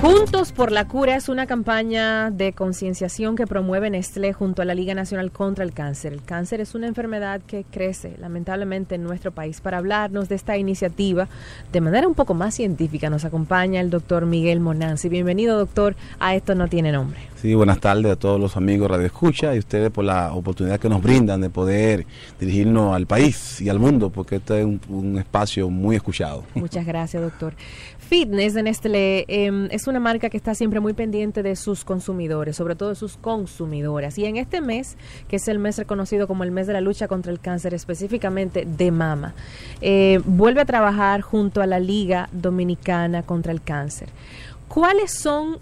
[SPEAKER 21] Juntos por la Cura es una campaña de concienciación que promueve Nestlé junto a la Liga Nacional contra el Cáncer. El cáncer es una enfermedad que crece lamentablemente en nuestro país. Para hablarnos de esta iniciativa de manera un poco más científica nos acompaña el doctor Miguel Monanzi. Bienvenido, doctor, a Esto No Tiene Nombre.
[SPEAKER 11] Sí, buenas tardes a todos los amigos Radio Escucha y ustedes por la oportunidad que nos brindan de poder dirigirnos al país y al mundo, porque este es un, un espacio muy escuchado.
[SPEAKER 21] Muchas gracias, doctor. Fitness de Nestlé eh, es una marca que está siempre muy pendiente de sus consumidores, sobre todo de sus consumidoras. Y en este mes, que es el mes reconocido como el mes de la lucha contra el cáncer, específicamente de mama, eh, vuelve a trabajar junto a la Liga Dominicana contra el Cáncer. ¿Cuáles son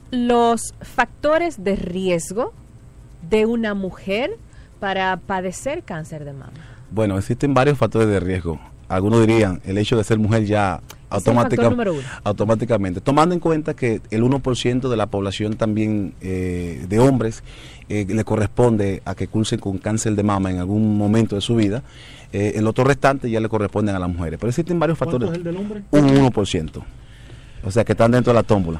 [SPEAKER 21] los factores de riesgo de una mujer para padecer cáncer de mama?
[SPEAKER 11] Bueno, existen varios factores de riesgo. Algunos dirían el hecho de ser mujer ya automática, automáticamente, tomando en cuenta que el uno por ciento de la población también eh, de hombres eh, le corresponde a que cursen con cáncer de mama en algún momento de su vida. Eh, el otro restante ya le corresponden a las mujeres. Pero existen varios factores.
[SPEAKER 19] ¿Cuánto es el del hombre?
[SPEAKER 11] Un uno por ciento. O sea, que están dentro de la tómbola.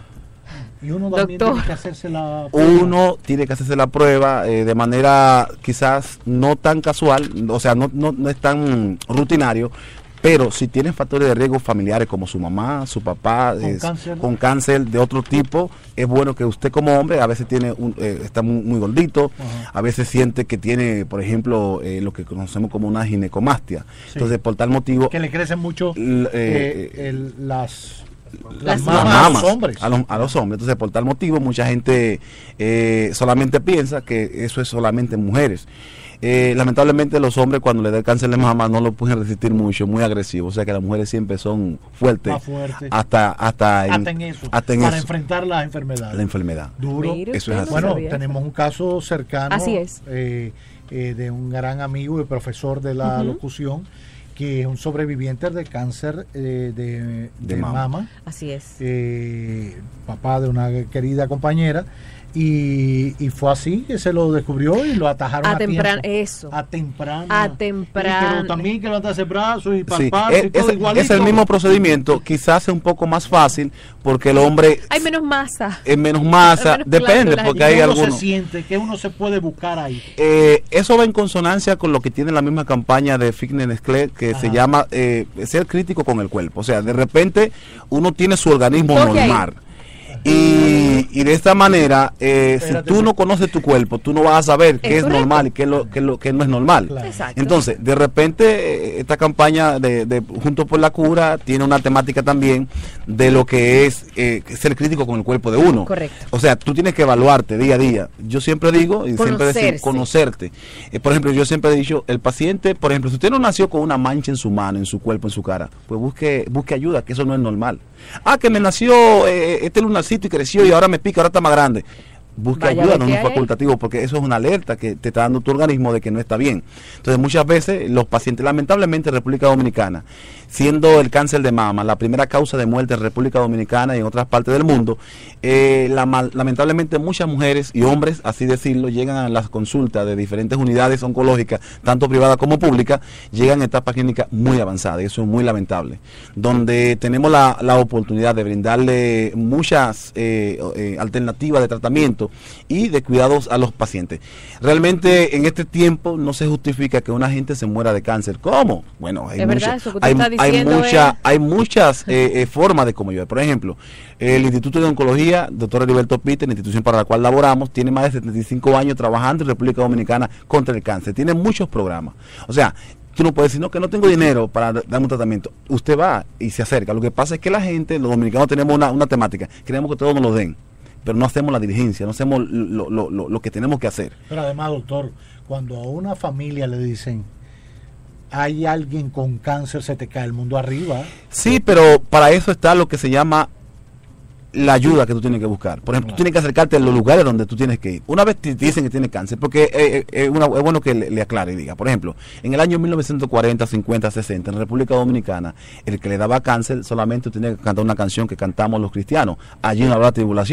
[SPEAKER 19] Y uno también
[SPEAKER 21] Doctor.
[SPEAKER 19] tiene que hacerse la prueba.
[SPEAKER 11] Uno tiene que hacerse la prueba eh, de manera quizás no tan casual, o sea, no, no, no es tan rutinario, pero si tienen factores de riesgo familiares como su mamá, su papá,
[SPEAKER 19] con,
[SPEAKER 11] es,
[SPEAKER 19] cáncer.
[SPEAKER 11] con cáncer de otro tipo, es bueno que usted como hombre a veces tiene un, eh, está muy, muy gordito, uh-huh. a veces siente que tiene, por ejemplo, eh, lo que conocemos como una ginecomastia. Sí. Entonces, por tal motivo...
[SPEAKER 19] Que le crecen mucho
[SPEAKER 11] l-
[SPEAKER 19] eh, eh, el, las...
[SPEAKER 11] Las,
[SPEAKER 19] las
[SPEAKER 11] mamas,
[SPEAKER 19] mamas a los hombres.
[SPEAKER 11] A los, a los hombres. Entonces, por tal motivo, mucha gente eh, solamente piensa que eso es solamente en mujeres. Eh, lamentablemente, los hombres, cuando le da el cáncer de mama, no lo pueden resistir mucho, muy agresivo. O sea, que las mujeres siempre son fuertes.
[SPEAKER 19] Más fuertes.
[SPEAKER 11] Hasta, hasta, en,
[SPEAKER 19] hasta en eso.
[SPEAKER 11] Hasta en
[SPEAKER 19] para
[SPEAKER 11] eso.
[SPEAKER 19] enfrentar la enfermedad.
[SPEAKER 11] La enfermedad.
[SPEAKER 19] Duro.
[SPEAKER 21] Mire,
[SPEAKER 11] eso es así.
[SPEAKER 19] Bueno,
[SPEAKER 21] sabía.
[SPEAKER 19] tenemos un caso cercano.
[SPEAKER 21] Así es.
[SPEAKER 19] Eh, eh, de un gran amigo y profesor de la uh-huh. locución, que es un sobreviviente de cáncer eh, de, de, de mama. mama.
[SPEAKER 21] Así es.
[SPEAKER 19] Eh, papá de una querida compañera. Y, y fue así que se lo descubrió y lo atajaron a,
[SPEAKER 21] a temprano.
[SPEAKER 19] Tiempo.
[SPEAKER 21] Eso.
[SPEAKER 19] A temprano.
[SPEAKER 21] A temprano.
[SPEAKER 19] Pero también que levantarse brazos y palpar.
[SPEAKER 11] Sí, es,
[SPEAKER 19] y todo
[SPEAKER 11] es,
[SPEAKER 19] igualito.
[SPEAKER 11] es el mismo procedimiento, quizás es un poco más fácil porque el hombre...
[SPEAKER 21] Hay menos masa.
[SPEAKER 11] Es menos masa,
[SPEAKER 21] menos
[SPEAKER 11] depende, porque
[SPEAKER 19] ¿Y
[SPEAKER 11] hay
[SPEAKER 19] uno
[SPEAKER 11] algunos...
[SPEAKER 19] se siente? ¿Qué uno se puede buscar ahí?
[SPEAKER 11] Eh, eso va en consonancia con lo que tiene la misma campaña de Fitness Nestlé, que Ajá. se llama eh, ser crítico con el cuerpo. O sea, de repente uno tiene su organismo Coge normal. Ahí. Y, y de esta manera, eh, si tú no conoces tu cuerpo, tú no vas a saber qué es, es normal y qué, lo, qué, lo, qué no es normal. Claro. Entonces, de repente, esta campaña de, de Juntos por la Cura tiene una temática también de lo que es eh, ser crítico con el cuerpo de uno.
[SPEAKER 21] Correcto.
[SPEAKER 11] O sea, tú tienes que evaluarte día a día. Yo siempre digo, y siempre decir, conocerte. Eh, por ejemplo, yo siempre he dicho, el paciente, por ejemplo, si usted no nació con una mancha en su mano, en su cuerpo, en su cara, pues busque, busque ayuda, que eso no es normal. Ah, que me nació eh, este lunarcito y creció y ahora me pica, ahora está más grande. Busque Vaya ayuda, no es facultativo, porque eso es una alerta que te está dando tu organismo de que no está bien. Entonces, muchas veces los pacientes, lamentablemente en República Dominicana, siendo el cáncer de mama la primera causa de muerte en República Dominicana y en otras partes del mundo, eh, la, lamentablemente muchas mujeres y hombres, así decirlo, llegan a las consultas de diferentes unidades oncológicas, tanto privadas como públicas, llegan a etapas clínicas muy avanzadas, y eso es muy lamentable, donde tenemos la, la oportunidad de brindarle muchas eh, eh, alternativas de tratamiento y de cuidados a los pacientes. Realmente en este tiempo no se justifica que una gente se muera de cáncer. ¿Cómo? Bueno, hay, mucha, hay, hay, mucha, es... hay muchas eh, eh, formas de cómo ayudar. Por ejemplo, el Instituto de Oncología, doctor Heriberto Pite, la institución para la cual laboramos, tiene más de setenta y cinco años trabajando en República Dominicana contra el cáncer. Tiene muchos programas. O sea, tú no puedes decir, no, que no tengo dinero para darme un tratamiento. Usted va y se acerca. Lo que pasa es que la gente, los dominicanos tenemos una, una temática. Queremos que todos nos lo den, pero no hacemos la diligencia, no hacemos lo, lo, lo, lo que tenemos que hacer.
[SPEAKER 19] Pero además, doctor, cuando a una familia le dicen, hay alguien con cáncer, se te cae el mundo arriba.
[SPEAKER 11] Sí, pero para eso está lo que se llama la ayuda que tú tienes que buscar. Por ejemplo, claro. tú tienes que acercarte a los lugares donde tú tienes que ir. Una vez te dicen que tienes cáncer, porque eh, eh, una, es bueno que le, le aclare y diga, por ejemplo, en el año mil novecientos cuarenta, cincuenta, sesenta, en República Dominicana, el que le daba cáncer solamente tenía que cantar una canción que cantamos los cristianos, allí no habrá tribulación.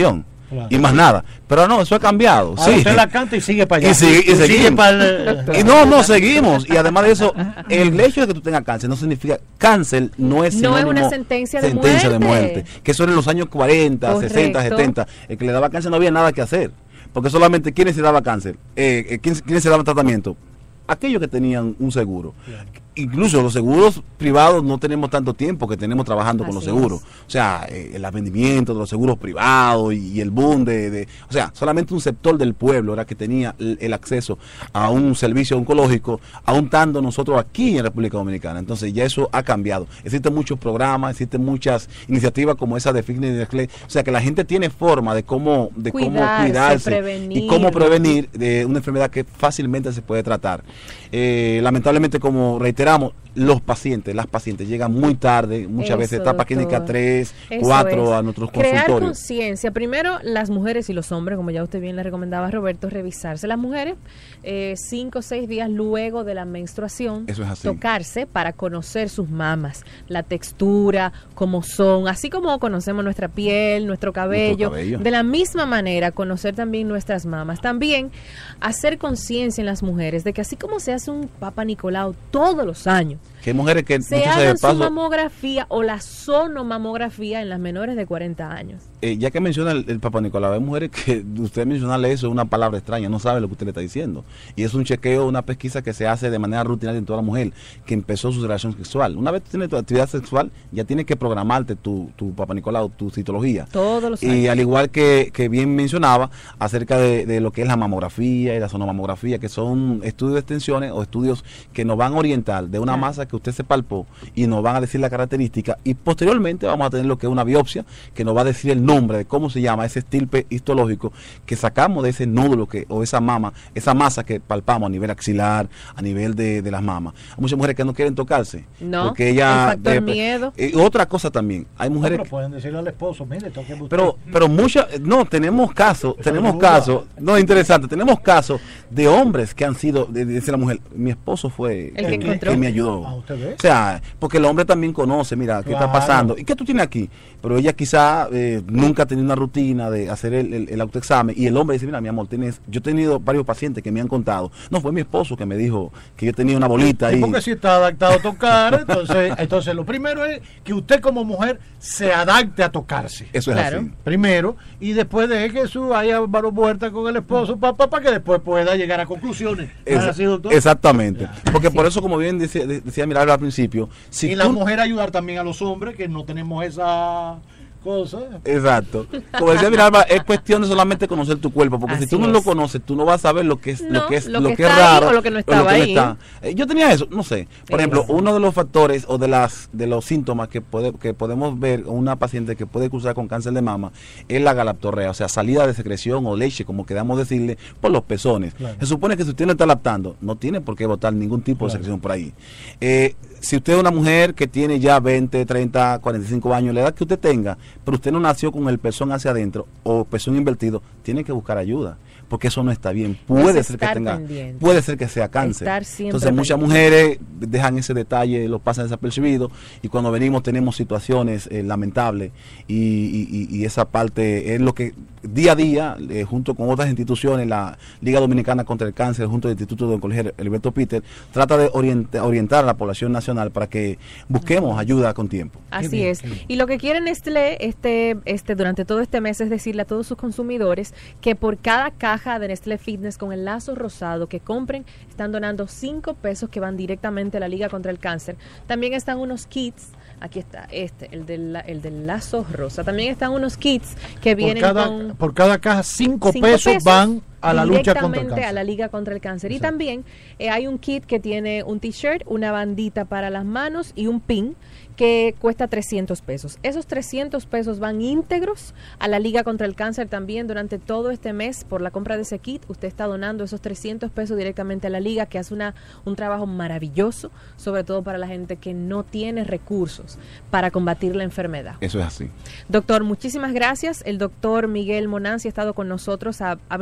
[SPEAKER 11] Claro. Y más nada. Pero no, eso ha cambiado.
[SPEAKER 19] Ahora
[SPEAKER 11] sí.
[SPEAKER 19] usted la canta y sigue para allá.
[SPEAKER 11] Y, sigue, y, y seguimos. Sigue para el... y no, no, seguimos. Y además de eso, el hecho de que tú tengas cáncer no significa... Cáncer no es
[SPEAKER 21] No es una sentencia, de,
[SPEAKER 11] sentencia
[SPEAKER 21] muerte.
[SPEAKER 11] de muerte. Que eso era en los años cuarenta,
[SPEAKER 21] Correcto.
[SPEAKER 11] sesenta, setenta. El que le daba cáncer no había nada que hacer. Porque solamente, ¿quiénes se daba cáncer? Eh, ¿quiénes, ¿Quiénes se daban tratamiento? Aquellos que tenían un seguro. Claro. Incluso los seguros privados no tenemos tanto tiempo que tenemos trabajando Así con los seguros. Es. O sea, eh, el vendimiento de los seguros privados y, y el boom de, de... O sea, solamente un sector del pueblo era que tenía el, el acceso a un servicio oncológico, aún estando nosotros aquí en República Dominicana. Entonces ya eso ha cambiado. Existen muchos programas, existen muchas iniciativas como esa de Fitness y Nestlé. O sea, que la gente tiene forma de cómo, de cuidarse, cómo cuidarse prevenir. Y cómo prevenir de una enfermedad que fácilmente se puede tratar. Eh, lamentablemente, como reiteramos, los pacientes, las pacientes llegan muy tarde, muchas Eso, veces etapa clínica tres, cuatro a nuestros
[SPEAKER 21] Crear
[SPEAKER 11] consultorios.
[SPEAKER 21] conciencia, primero las mujeres y los hombres, como ya usted bien le recomendaba a Roberto, revisarse. Las mujeres, eh, cinco o seis días luego de la menstruación,
[SPEAKER 11] Eso es así.
[SPEAKER 21] tocarse para conocer sus mamas, la textura, cómo son, así como conocemos nuestra piel, nuestro cabello,
[SPEAKER 11] nuestro cabello.
[SPEAKER 21] De la misma manera conocer también nuestras mamas. También hacer conciencia en las mujeres de que así como se hace un Papa Nicolau todos los años,
[SPEAKER 11] que hay mujeres que
[SPEAKER 21] se hagan su mamografía o la sonomamografía en las menores de cuarenta años.
[SPEAKER 11] Eh, ya que menciona el, el Papa Nicolau, hay mujeres que usted mencionarle eso es una palabra extraña, no sabe lo que usted le está diciendo. Y es un chequeo, una pesquisa que se hace de manera rutinaria en toda mujer que empezó su relación sexual. Una vez que tienes tu actividad sexual, ya tienes que programarte tu, tu Papa Nicolau, tu citología.
[SPEAKER 21] Todos los años.
[SPEAKER 11] Y al igual que, que bien mencionaba, acerca de, de lo que es la mamografía y la sonomamografía, que son estudios de extensiones o estudios que nos van a orientar de una masa que usted se palpó y nos van a decir la característica, y posteriormente vamos a tener lo que es una biopsia que nos va a decir el nombre de cómo se llama ese estirpe histológico que sacamos de ese nódulo que o esa mama, esa masa que palpamos a nivel axilar, a nivel de, de las mamas. Hay muchas mujeres que no quieren tocarse.
[SPEAKER 21] No,
[SPEAKER 11] porque ella,
[SPEAKER 21] el factor
[SPEAKER 11] de,
[SPEAKER 21] miedo.
[SPEAKER 11] Y otra cosa también, hay mujeres
[SPEAKER 19] no, pero pueden decirle al esposo, mire, tóqueme usted.
[SPEAKER 11] Pero, pero muchas, no, tenemos casos, tenemos casos, no, interesante, tenemos casos de hombres que han sido, de, de decir la mujer, mi esposo fue
[SPEAKER 21] el que,
[SPEAKER 11] que, que me ayudó.
[SPEAKER 19] ¿Ah, usted ve?
[SPEAKER 11] O sea, porque el hombre también conoce, mira, qué
[SPEAKER 19] Claro.
[SPEAKER 11] está pasando, y qué tú tienes aquí, pero ella quizá eh, nunca ha tenido una rutina de hacer el, el, el autoexamen, y el hombre dice, mira, mi amor, tienes, yo he tenido varios pacientes que me han contado, no, fue mi esposo que me dijo que yo tenía una bolita ahí.
[SPEAKER 19] Sí, porque si está adaptado a tocar, entonces, entonces lo primero es que usted como mujer se adapte a tocarse.
[SPEAKER 11] Eso es
[SPEAKER 21] Claro.
[SPEAKER 11] así.
[SPEAKER 19] Primero, y después de que su haya varios vueltas con el esposo, para pa, pa, que después pueda llegar a conclusiones. ¿No es así, doctor?
[SPEAKER 11] Exactamente.
[SPEAKER 19] Ya.
[SPEAKER 11] Porque por eso, como bien decía, decía Mirabel al principio, si
[SPEAKER 19] y
[SPEAKER 11] tú,
[SPEAKER 19] la mujer ayudar también a los hombres que no tenemos esa cosa.
[SPEAKER 11] Exacto. Como decía Mirabel, es cuestión de solamente conocer tu cuerpo, porque
[SPEAKER 21] Así
[SPEAKER 11] si tú no
[SPEAKER 21] es.
[SPEAKER 11] lo conoces, tú no vas a saber lo que es
[SPEAKER 21] No,
[SPEAKER 11] lo que es
[SPEAKER 21] lo
[SPEAKER 11] lo
[SPEAKER 21] que
[SPEAKER 11] que es
[SPEAKER 21] está ahí
[SPEAKER 11] raro
[SPEAKER 21] o lo que no estaba ahí.
[SPEAKER 11] está. Eh, yo tenía eso, no sé. Por ejemplo, uno de los factores o de las de los síntomas que puede, que podemos ver en una paciente que puede cursar con cáncer de mama es la galactorrea, o sea, salida de secreción o leche, como queramos decirle, por los pezones.
[SPEAKER 19] Claro.
[SPEAKER 11] Se supone que si usted no está lactando, no tiene por qué botar ningún tipo
[SPEAKER 19] Claro.
[SPEAKER 11] de secreción por ahí. Eh, si usted es una mujer que tiene ya veinte, treinta, cuarenta y cinco años, la edad que usted tenga, pero usted no nació con el pezón hacia adentro o pezón invertido, tiene que buscar ayuda, porque eso no está bien. Puede
[SPEAKER 21] Es
[SPEAKER 11] ser que
[SPEAKER 21] estar
[SPEAKER 11] tenga,
[SPEAKER 21] pendiente.
[SPEAKER 11] puede ser que sea cáncer.
[SPEAKER 21] Estar siempre
[SPEAKER 11] Entonces muchas
[SPEAKER 21] pendiente.
[SPEAKER 11] mujeres dejan ese detalle, lo pasan desapercibido, y cuando venimos tenemos situaciones eh, lamentables, y, y, y esa parte es lo que día a día, eh, junto con otras instituciones, la Liga Dominicana contra el Cáncer, junto al Instituto de Oncología Heriberto Peter, trata de orienta, orientar a la población nacional para que busquemos ayuda con tiempo.
[SPEAKER 21] Así
[SPEAKER 19] Qué bien,
[SPEAKER 21] es.
[SPEAKER 19] qué bien.
[SPEAKER 21] Y lo que quiere Nestlé este, este, durante todo este mes es decirle a todos sus consumidores que por cada caja de Nestlé Fitness con el lazo rosado que compren, están donando cinco pesos que van directamente a la Liga contra el Cáncer. También están unos kits. Aquí está este, el del, la- el del lazo rosa. También están unos kits que
[SPEAKER 19] Por
[SPEAKER 21] vienen
[SPEAKER 19] cada,
[SPEAKER 21] con
[SPEAKER 19] por cada caja, cinco,
[SPEAKER 21] cinco
[SPEAKER 19] pesos, van a la lucha contra el
[SPEAKER 21] directamente
[SPEAKER 19] cáncer.
[SPEAKER 21] a la Liga contra el Cáncer. Y
[SPEAKER 19] Exacto.
[SPEAKER 21] también eh, hay un kit que tiene un t-shirt, una bandita para las manos y un pin que cuesta trescientos pesos. Esos trescientos pesos van íntegros a la Liga contra el Cáncer también durante todo este mes. Por la compra de ese kit, usted está donando esos trescientos pesos directamente a la Liga, que hace una, un trabajo maravilloso, sobre todo para la gente que no tiene recursos para combatir la enfermedad.
[SPEAKER 11] Eso es así.
[SPEAKER 21] Doctor, muchísimas gracias. El doctor Miguel Monanzi ha estado con nosotros, ha, ha venido a acompañarnos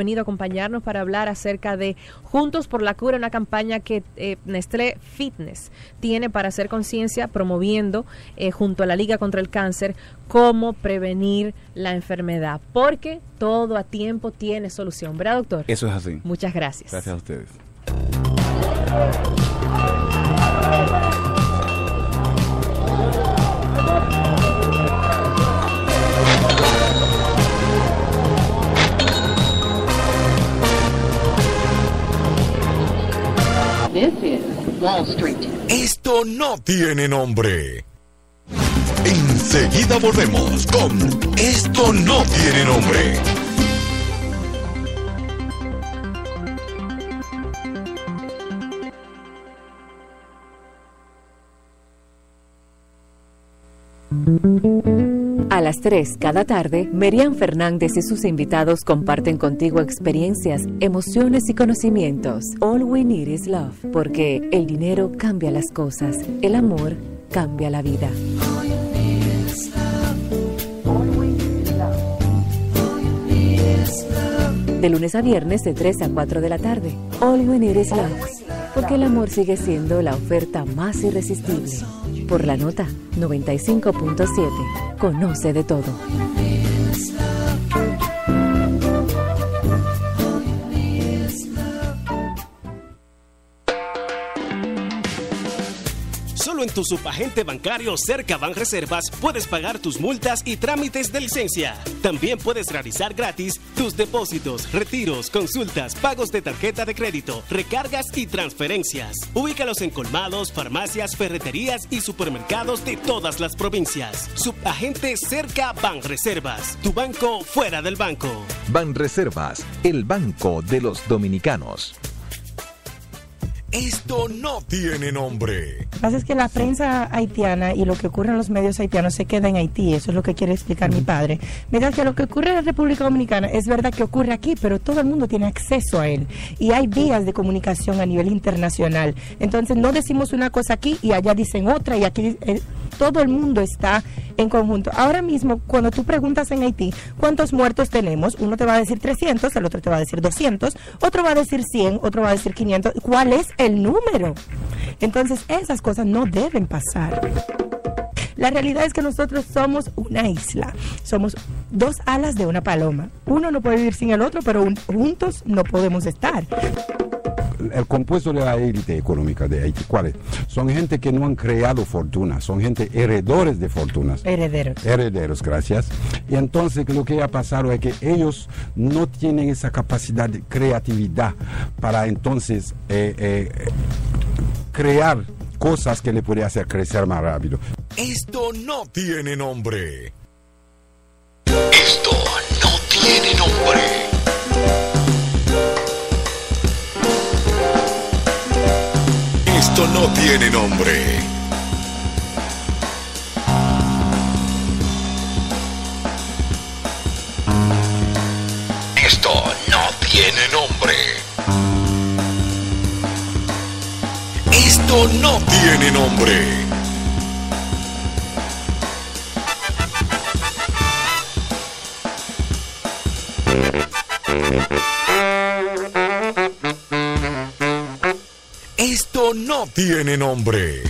[SPEAKER 21] acompañarnos para hablar acerca de Juntos por la Cura, una campaña que eh, Nestlé Fitness tiene para hacer conciencia, promoviendo eh, junto a la Liga contra el Cáncer cómo prevenir la enfermedad, porque todo a tiempo tiene solución, ¿verdad, doctor?
[SPEAKER 11] Eso es así.
[SPEAKER 21] Muchas gracias.
[SPEAKER 11] Gracias a ustedes.
[SPEAKER 10] This is Wall Street. Esto no tiene nombre. Enseguida volvemos con Esto no tiene nombre.
[SPEAKER 15] A las tres cada tarde, Merian Fernández y sus invitados comparten contigo experiencias, emociones y conocimientos. All we need is love, porque el dinero cambia las cosas, el amor cambia la vida. De lunes a viernes de tres a cuatro de la tarde. All we need is love, porque el amor sigue siendo la oferta más irresistible. Por la nota noventa y cinco punto siete. Conoce de todo.
[SPEAKER 22] Solo en tu subagente bancario cerca Banreservas puedes pagar tus multas y trámites de licencia. También puedes realizar gratis tus depósitos, retiros, consultas, pagos de tarjeta de crédito, recargas y transferencias. Ubícalos en colmados, farmacias, ferreterías y supermercados de todas las provincias. Subagente cerca Banreservas, tu banco fuera del banco.
[SPEAKER 4] Banreservas, el banco de los dominicanos.
[SPEAKER 10] Esto no tiene nombre.
[SPEAKER 12] Lo que pasa es que la prensa haitiana y lo que ocurre en los medios haitianos se queda en Haití, eso es lo que quiere explicar mi padre. Mientras que lo que ocurre en la República Dominicana es verdad que ocurre aquí, pero todo el mundo tiene acceso a él y hay vías de comunicación a nivel internacional. Entonces no decimos una cosa aquí y allá dicen otra y aquí eh, todo el mundo está en conjunto. Ahora mismo, cuando tú preguntas en Haití cuántos muertos tenemos, uno te va a decir trescientos, el otro te va a decir doscientos, otro va a decir cien, otro va a decir quinientos. ¿Cuál es el número? Entonces esas cosas no deben pasar. La realidad es que nosotros somos una isla, somos dos alas de una paloma. Uno no puede vivir sin el otro, pero un, juntos no podemos estar.
[SPEAKER 16] El compuesto de la élite económica de Haití, ¿cuál es? Son gente que no han creado fortuna, son gente heredores de fortunas.
[SPEAKER 12] Herederos.
[SPEAKER 16] Herederos, gracias. Y entonces lo que ha pasado es que ellos no tienen esa capacidad de creatividad para entonces eh, eh, crear cosas que le pueden hacer crecer más rápido.
[SPEAKER 10] Esto no tiene nombre. Esto no tiene nombre. Esto no tiene nombre. Esto no tiene nombre. Esto no tiene nombre. Esto no tiene nombre.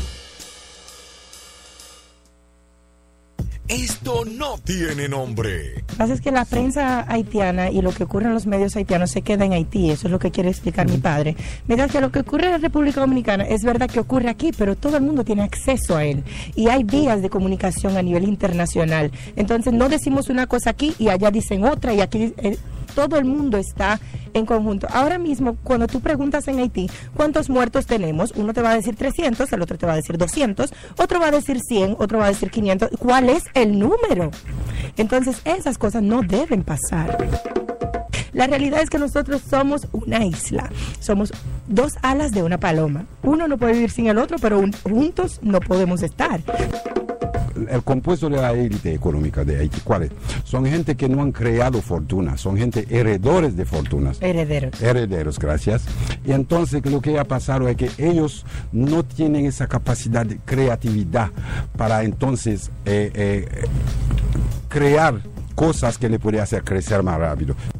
[SPEAKER 10] Esto no tiene nombre.
[SPEAKER 12] Lo que pasa es que la prensa haitiana y lo que ocurre en los medios haitianos se queda en Haití, eso es lo que quiere explicar mi padre. Mientras que lo que ocurre en la República Dominicana es verdad que ocurre aquí, pero todo el mundo tiene acceso a él y hay vías de comunicación a nivel internacional. Entonces no decimos una cosa aquí y allá dicen otra y aquí eh, todo el mundo está en conjunto. Ahora mismo, cuando tú preguntas en Haití cuántos muertos tenemos, uno te va a decir trescientos, el otro te va a decir doscientos, otro va a decir cien, otro va a decir quinientos. ¿Cuál es el número? Entonces esas cosas no deben pasar. La realidad es que nosotros somos una isla, somos dos alas de una paloma. Uno no puede vivir sin el otro, pero un, juntos no podemos estar.
[SPEAKER 16] El compuesto de la élite económica de Haití, ¿cuál es? Son gente que no han creado fortuna, son gente heredores de fortunas.
[SPEAKER 12] Herederos.
[SPEAKER 16] Herederos, gracias. Y entonces lo que ha pasado es que ellos no tienen esa capacidad de creatividad para entonces eh, eh, crear cosas que le pueden hacer crecer más rápido.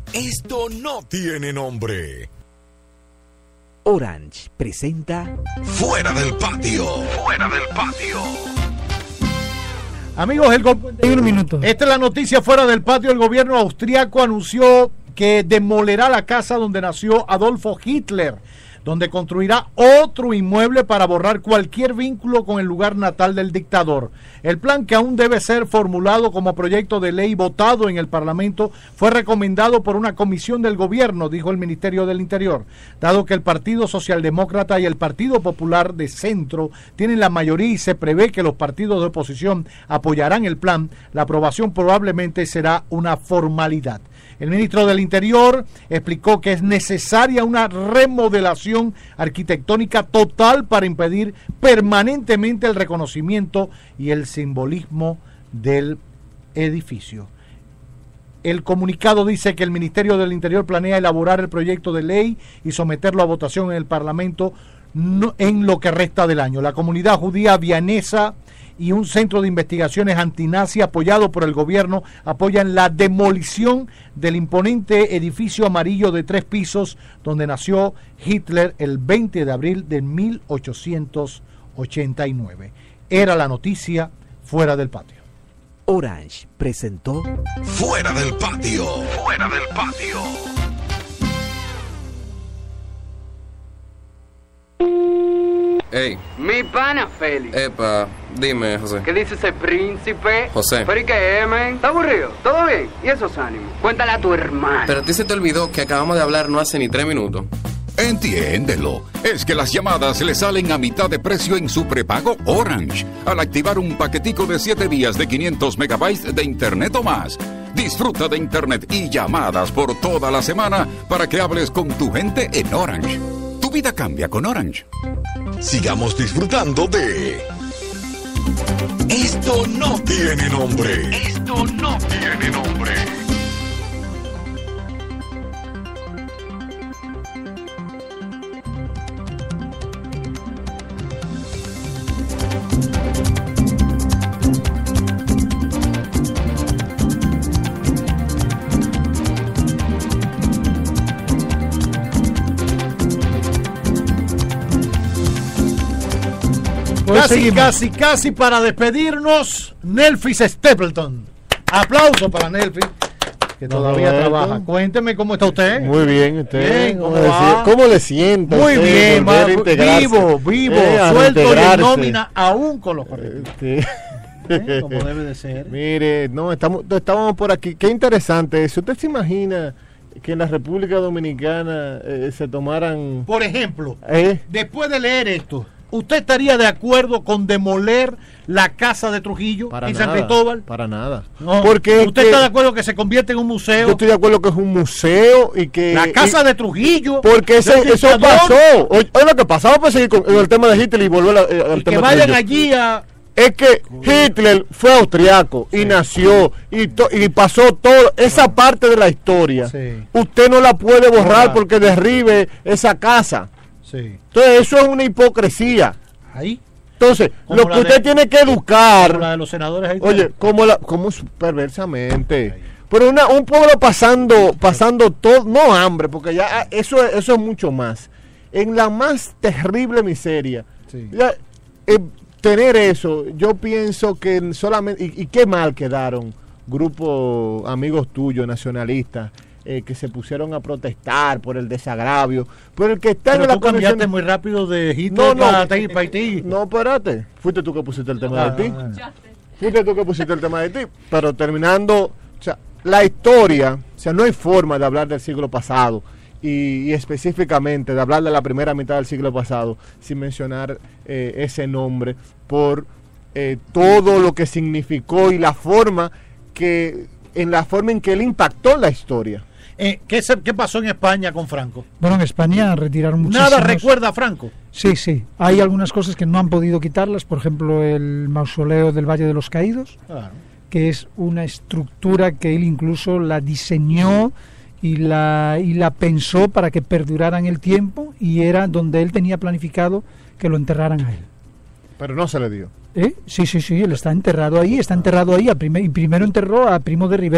[SPEAKER 10] Esto no tiene nombre.
[SPEAKER 5] Orange presenta
[SPEAKER 10] Fuera del Patio. Fuera del Patio.
[SPEAKER 19] Amigos, el go-
[SPEAKER 17] un minuto.
[SPEAKER 19] Esta es la noticia fuera del patio. El gobierno austriaco anunció que demolerá la casa donde nació Adolfo Hitler, donde construirá otro inmueble para borrar cualquier vínculo con el lugar natal del dictador. El plan, que aún debe ser formulado como proyecto de ley votado en el Parlamento, fue recomendado por una comisión del gobierno, dijo el Ministerio del Interior. Dado que el Partido Socialdemócrata y el Partido Popular de Centro tienen la mayoría y se prevé que los partidos de oposición apoyarán el plan, la aprobación probablemente será una formalidad. El ministro del Interior explicó que es necesaria una remodelación arquitectónica total para impedir permanentemente el reconocimiento y el simbolismo del edificio. El comunicado dice que el Ministerio del Interior planea elaborar el proyecto de ley y someterlo a votación en el Parlamento no, en lo que resta del año. La comunidad judía vienesa y un centro de investigaciones antinazi apoyado por el gobierno apoyan la demolición del imponente edificio amarillo de tres pisos donde nació Hitler el veinte de abril de mil ochocientos ochenta y nueve. Era la noticia fuera del patio.
[SPEAKER 5] Orange presentó
[SPEAKER 10] Fuera del Patio. Fuera del Patio.
[SPEAKER 3] Ey.
[SPEAKER 18] Mi pana Félix.
[SPEAKER 3] Epa, dime, José.
[SPEAKER 18] ¿Qué dice ese príncipe?
[SPEAKER 3] José.
[SPEAKER 18] ¿Pero y qué, men? ¿Está aburrido? ¿Todo bien? ¿Y esos ánimos? Cuéntale a tu hermano.
[SPEAKER 3] Pero a ti se te olvidó que acabamos de hablar no hace ni tres minutos.
[SPEAKER 8] Entiéndelo, es que las llamadas le salen a mitad de precio en su prepago Orange al activar un paquetico de siete días de quinientos megabytes de internet o más. Disfruta de internet y llamadas por toda la semana para que hables con tu gente en Orange. Tu vida cambia con Orange.
[SPEAKER 10] Sigamos disfrutando de Esto no tiene nombre. Esto no tiene nombre.
[SPEAKER 19] Casi, casi, casi para despedirnos, Nelfis Stapleton. Aplauso para Nelfis, que todavía
[SPEAKER 20] Roberto.
[SPEAKER 19] trabaja. Cuénteme cómo está usted.
[SPEAKER 20] Muy bien, usted.
[SPEAKER 19] Bien, ¿cómo
[SPEAKER 20] ¿Cómo, le
[SPEAKER 19] va?
[SPEAKER 20] sie- cómo le sienta?
[SPEAKER 19] Muy
[SPEAKER 20] usted
[SPEAKER 19] bien,
[SPEAKER 20] volver a
[SPEAKER 19] va,
[SPEAKER 20] integrarse?
[SPEAKER 19] vivo, vivo,
[SPEAKER 20] Eh, a
[SPEAKER 19] suelto y en
[SPEAKER 20] reintegrarse.
[SPEAKER 19] nómina aún con los correctos.
[SPEAKER 20] Sí.
[SPEAKER 19] ¿Eh? Como debe de ser.
[SPEAKER 20] Mire, no, estamos, estábamos por aquí. Qué interesante eso. ¿Usted se imagina que en la República Dominicana eh, se tomaran...
[SPEAKER 19] Por ejemplo,
[SPEAKER 20] ¿Eh?
[SPEAKER 19] después de leer esto, ¿usted estaría de acuerdo con demoler la casa de Trujillo
[SPEAKER 20] Para
[SPEAKER 19] en
[SPEAKER 20] nada,
[SPEAKER 19] San Cristóbal?
[SPEAKER 20] Para nada.
[SPEAKER 19] No.
[SPEAKER 20] Porque
[SPEAKER 19] ¿Usted
[SPEAKER 20] que-
[SPEAKER 19] está de acuerdo que se convierte en un museo?
[SPEAKER 20] Yo estoy de acuerdo que es un museo y que...
[SPEAKER 19] La casa
[SPEAKER 20] y-
[SPEAKER 19] de Trujillo.
[SPEAKER 20] Porque ese-
[SPEAKER 19] del
[SPEAKER 20] eso
[SPEAKER 19] dictador,
[SPEAKER 20] pasó. Oye, oye, lo que pasó, vamos a seguir con el tema de Hitler y volver a- eh, al
[SPEAKER 19] y
[SPEAKER 20] tema
[SPEAKER 19] que
[SPEAKER 20] de
[SPEAKER 19] vayan
[SPEAKER 20] Trujillo.
[SPEAKER 19] allí a...
[SPEAKER 20] Es que Hitler fue austriaco y nació y, to- y pasó todo esa parte de la historia.
[SPEAKER 19] Sí.
[SPEAKER 20] Usted no la puede borrar
[SPEAKER 19] Borrar.
[SPEAKER 20] porque derribe esa casa.
[SPEAKER 19] Sí.
[SPEAKER 20] Entonces eso es una hipocresía.
[SPEAKER 19] Ahí.
[SPEAKER 20] Entonces,
[SPEAKER 19] Como
[SPEAKER 20] lo
[SPEAKER 19] la
[SPEAKER 20] que usted
[SPEAKER 19] de-
[SPEAKER 20] tiene que educar,
[SPEAKER 19] como la de los senadores ahí.
[SPEAKER 20] oye, como la, como su- perversamente. Pero una, un pueblo pasando, pasando todo, no hambre, porque ya ah, eso, es- eso es mucho más. En la más terrible miseria.
[SPEAKER 19] Sí.
[SPEAKER 20] Ya, eh, tener eso, yo pienso que solamente, y, y qué mal quedaron grupos amigos tuyos, nacionalistas, eh, que se pusieron a protestar por el desagravio, pero el que está
[SPEAKER 19] Pero
[SPEAKER 20] en la
[SPEAKER 19] tú cambiaste
[SPEAKER 20] condición-
[SPEAKER 19] muy rápido de Hitler
[SPEAKER 20] No, no.
[SPEAKER 19] para, Haití- para Haití.
[SPEAKER 20] No, espérate, fuiste tú que pusiste el tema
[SPEAKER 19] Ah,
[SPEAKER 20] de ti.
[SPEAKER 19] ah,
[SPEAKER 20] Fuiste tú que pusiste el tema de ti. Pero terminando, o sea, la historia, o sea, no hay forma de hablar del siglo pasado y, y específicamente de hablar de la primera mitad del siglo pasado sin mencionar eh, ese nombre por eh, todo lo que significó y la forma que, en la forma en que él impactó la historia.
[SPEAKER 19] Eh, ¿qué, se- ¿Qué pasó en España con Franco?
[SPEAKER 17] Bueno, en España retiraron muchísimos...
[SPEAKER 19] Nada recuerda a Franco.
[SPEAKER 17] Sí, sí. Hay algunas cosas que no han podido quitarlas. Por ejemplo, el mausoleo del Valle de los Caídos,
[SPEAKER 19] Claro.
[SPEAKER 17] que es una estructura que él incluso la diseñó y la, y la pensó para que perdurara en el tiempo, y era donde él tenía planificado que lo enterraran a él.
[SPEAKER 20] Pero no se le dio.
[SPEAKER 17] ¿Eh? Sí, sí, sí, él está enterrado ahí, está enterrado ahí. A primer- y primero enterró a Primo de Rivera.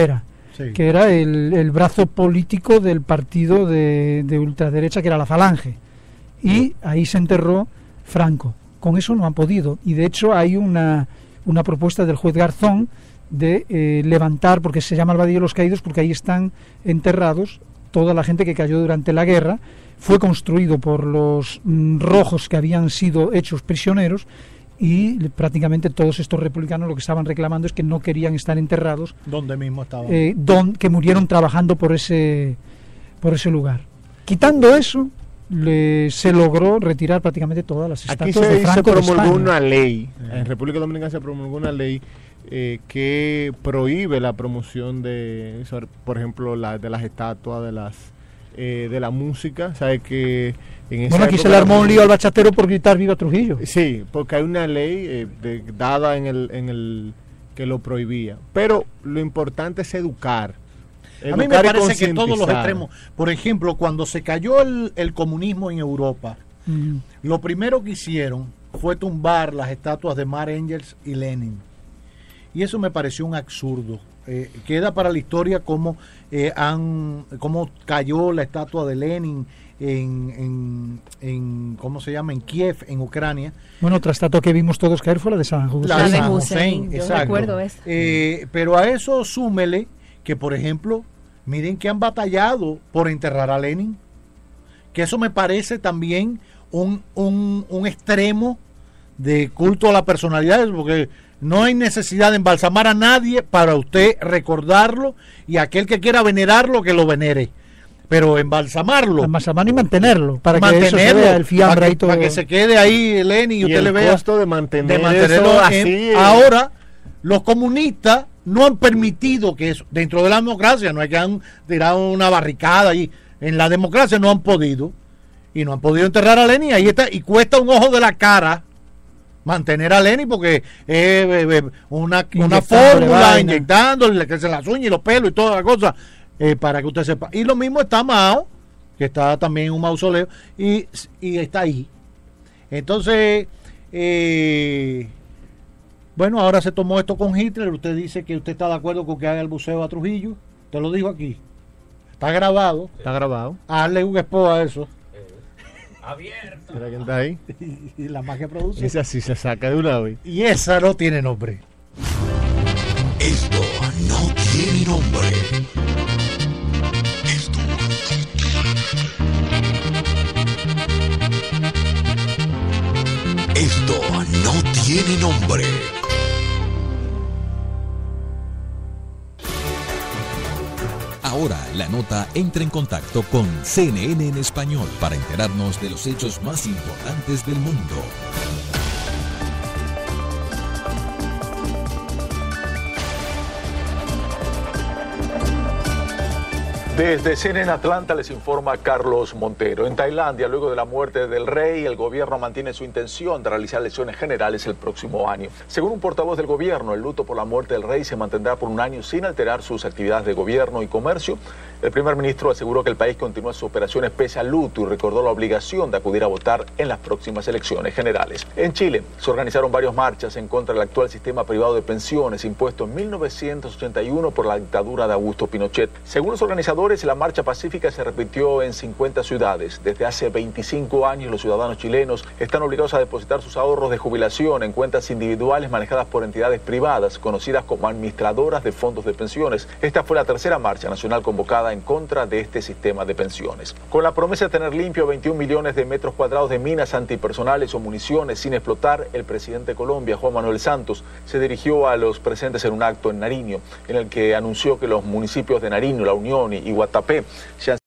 [SPEAKER 17] sí. que era el, el brazo político del partido de, de ultraderecha, que era la Falange. Y ahí se enterró Franco. Con eso no han podido. Y de hecho hay una, una propuesta del juez Garzón de eh, levantar, porque se llama el Vadillo de los Caídos, porque ahí están enterrados toda la gente que cayó durante la guerra. Fue construido por los mm, rojos que habían sido hechos prisioneros, y prácticamente todos estos republicanos lo que estaban reclamando es que no querían estar enterrados
[SPEAKER 19] donde mismo estaban,
[SPEAKER 17] eh, don, que murieron trabajando por ese por ese lugar. Quitando eso, le, se logró retirar prácticamente todas las estatuas
[SPEAKER 20] Aquí se,
[SPEAKER 17] de Franco.
[SPEAKER 20] se promulgó
[SPEAKER 17] de España.
[SPEAKER 20] una ley, en República Dominicana se promulgó una ley eh, que prohíbe la promoción de, sobre, por ejemplo, la, de las estatuas, de las eh, de la música. Sabe que en esa
[SPEAKER 17] bueno, aquí se le armó un lío al bachatero por gritar "Viva Trujillo".
[SPEAKER 20] Sí, porque hay una ley eh, de, dada en el en el que lo prohibía. Pero lo importante es educar.
[SPEAKER 19] A mí me parece que todos los extremos, por ejemplo, cuando se cayó el, el comunismo en Europa, mm. lo primero que hicieron fue tumbar las estatuas de Marx, Engels y Lenin. Y eso me pareció un absurdo. Eh, queda para la historia cómo, eh, han, cómo cayó la estatua de Lenin en, en, en, ¿cómo se llama? En Kiev, en Ucrania.
[SPEAKER 17] Bueno, otra estatua que vimos todos caer fue la de San Hussein.
[SPEAKER 19] La de San Hussein, yo recuerdo eso. Eh, pero a eso súmele que, por ejemplo, miren que han batallado por enterrar a Lenin, que eso me parece también un, un, un extremo de culto a la personalidad, porque no hay necesidad de embalsamar a nadie para usted recordarlo, y aquel que quiera venerarlo, que lo venere. Pero embalsamarlo.
[SPEAKER 17] Embalsamar y mantenerlo, para
[SPEAKER 19] mantenerlo,
[SPEAKER 17] que eso se vea el fiambre
[SPEAKER 19] para que,
[SPEAKER 17] y todo.
[SPEAKER 19] Para que se quede ahí Lenin y, y usted
[SPEAKER 20] el
[SPEAKER 19] le vea.
[SPEAKER 20] Costo de, mantener
[SPEAKER 19] de mantenerlo
[SPEAKER 20] eso
[SPEAKER 19] en,
[SPEAKER 20] así.
[SPEAKER 19] Ahora, los comunistas no han permitido que eso, dentro de la democracia, no hay que han tirado una barricada ahí. En la democracia no han podido. Y no han podido enterrar a Lenin. Ahí está. Y cuesta un ojo de la cara mantener a Lenin, porque es eh, eh, una, una fórmula, inyectándole, le crecen las uñas y los pelos y toda la cosa, eh, para que usted sepa. Y lo mismo está Mao, que está también en un mausoleo, y, y está ahí. Entonces, eh, bueno, ahora se tomó esto con Hitler. Usted dice que usted está de acuerdo con que haga el buceo a Trujillo. Usted lo dijo aquí. Está grabado.
[SPEAKER 20] Está grabado.
[SPEAKER 19] Hazle un expo a eso.
[SPEAKER 20] Abierto. Mira quién está ahí.
[SPEAKER 19] Y la magia produce.
[SPEAKER 20] Esa sí se saca de una vez.
[SPEAKER 19] Y esa no tiene nombre.
[SPEAKER 10] Esto no tiene nombre. Esto Esto no tiene nombre.
[SPEAKER 4] Ahora la nota entra en contacto con C N N en español para enterarnos de los hechos más importantes del mundo.
[SPEAKER 6] Desde C N N Atlanta les informa Carlos Montero. En Tailandia, luego de la muerte del rey, el gobierno mantiene su intención de realizar elecciones generales el próximo año. Según un portavoz del gobierno, el luto por la muerte del rey se mantendrá por un año sin alterar sus actividades de gobierno y comercio. El primer ministro aseguró que el país continúa sus operaciones pese al luto y recordó la obligación de acudir a votar en las próximas elecciones generales. En Chile, se organizaron varias marchas en contra del actual sistema privado de pensiones impuesto en mil novecientos ochenta y uno por la dictadura de Augusto Pinochet. Según los organizadores, la marcha pacífica se repitió en cincuenta ciudades. Desde hace veinticinco años, los ciudadanos chilenos están obligados a depositar sus ahorros de jubilación en cuentas individuales manejadas por entidades privadas, conocidas como administradoras de fondos de pensiones. Esta fue la tercera marcha nacional convocada en contra de este sistema de pensiones. Con la promesa de tener limpio veintiún millones de metros cuadrados de minas antipersonales o municiones sin explotar, el presidente de Colombia, Juan Manuel Santos, se dirigió a los presentes en un acto en Nariño, en el que anunció que los municipios de Nariño, La Unión y Guatapé se han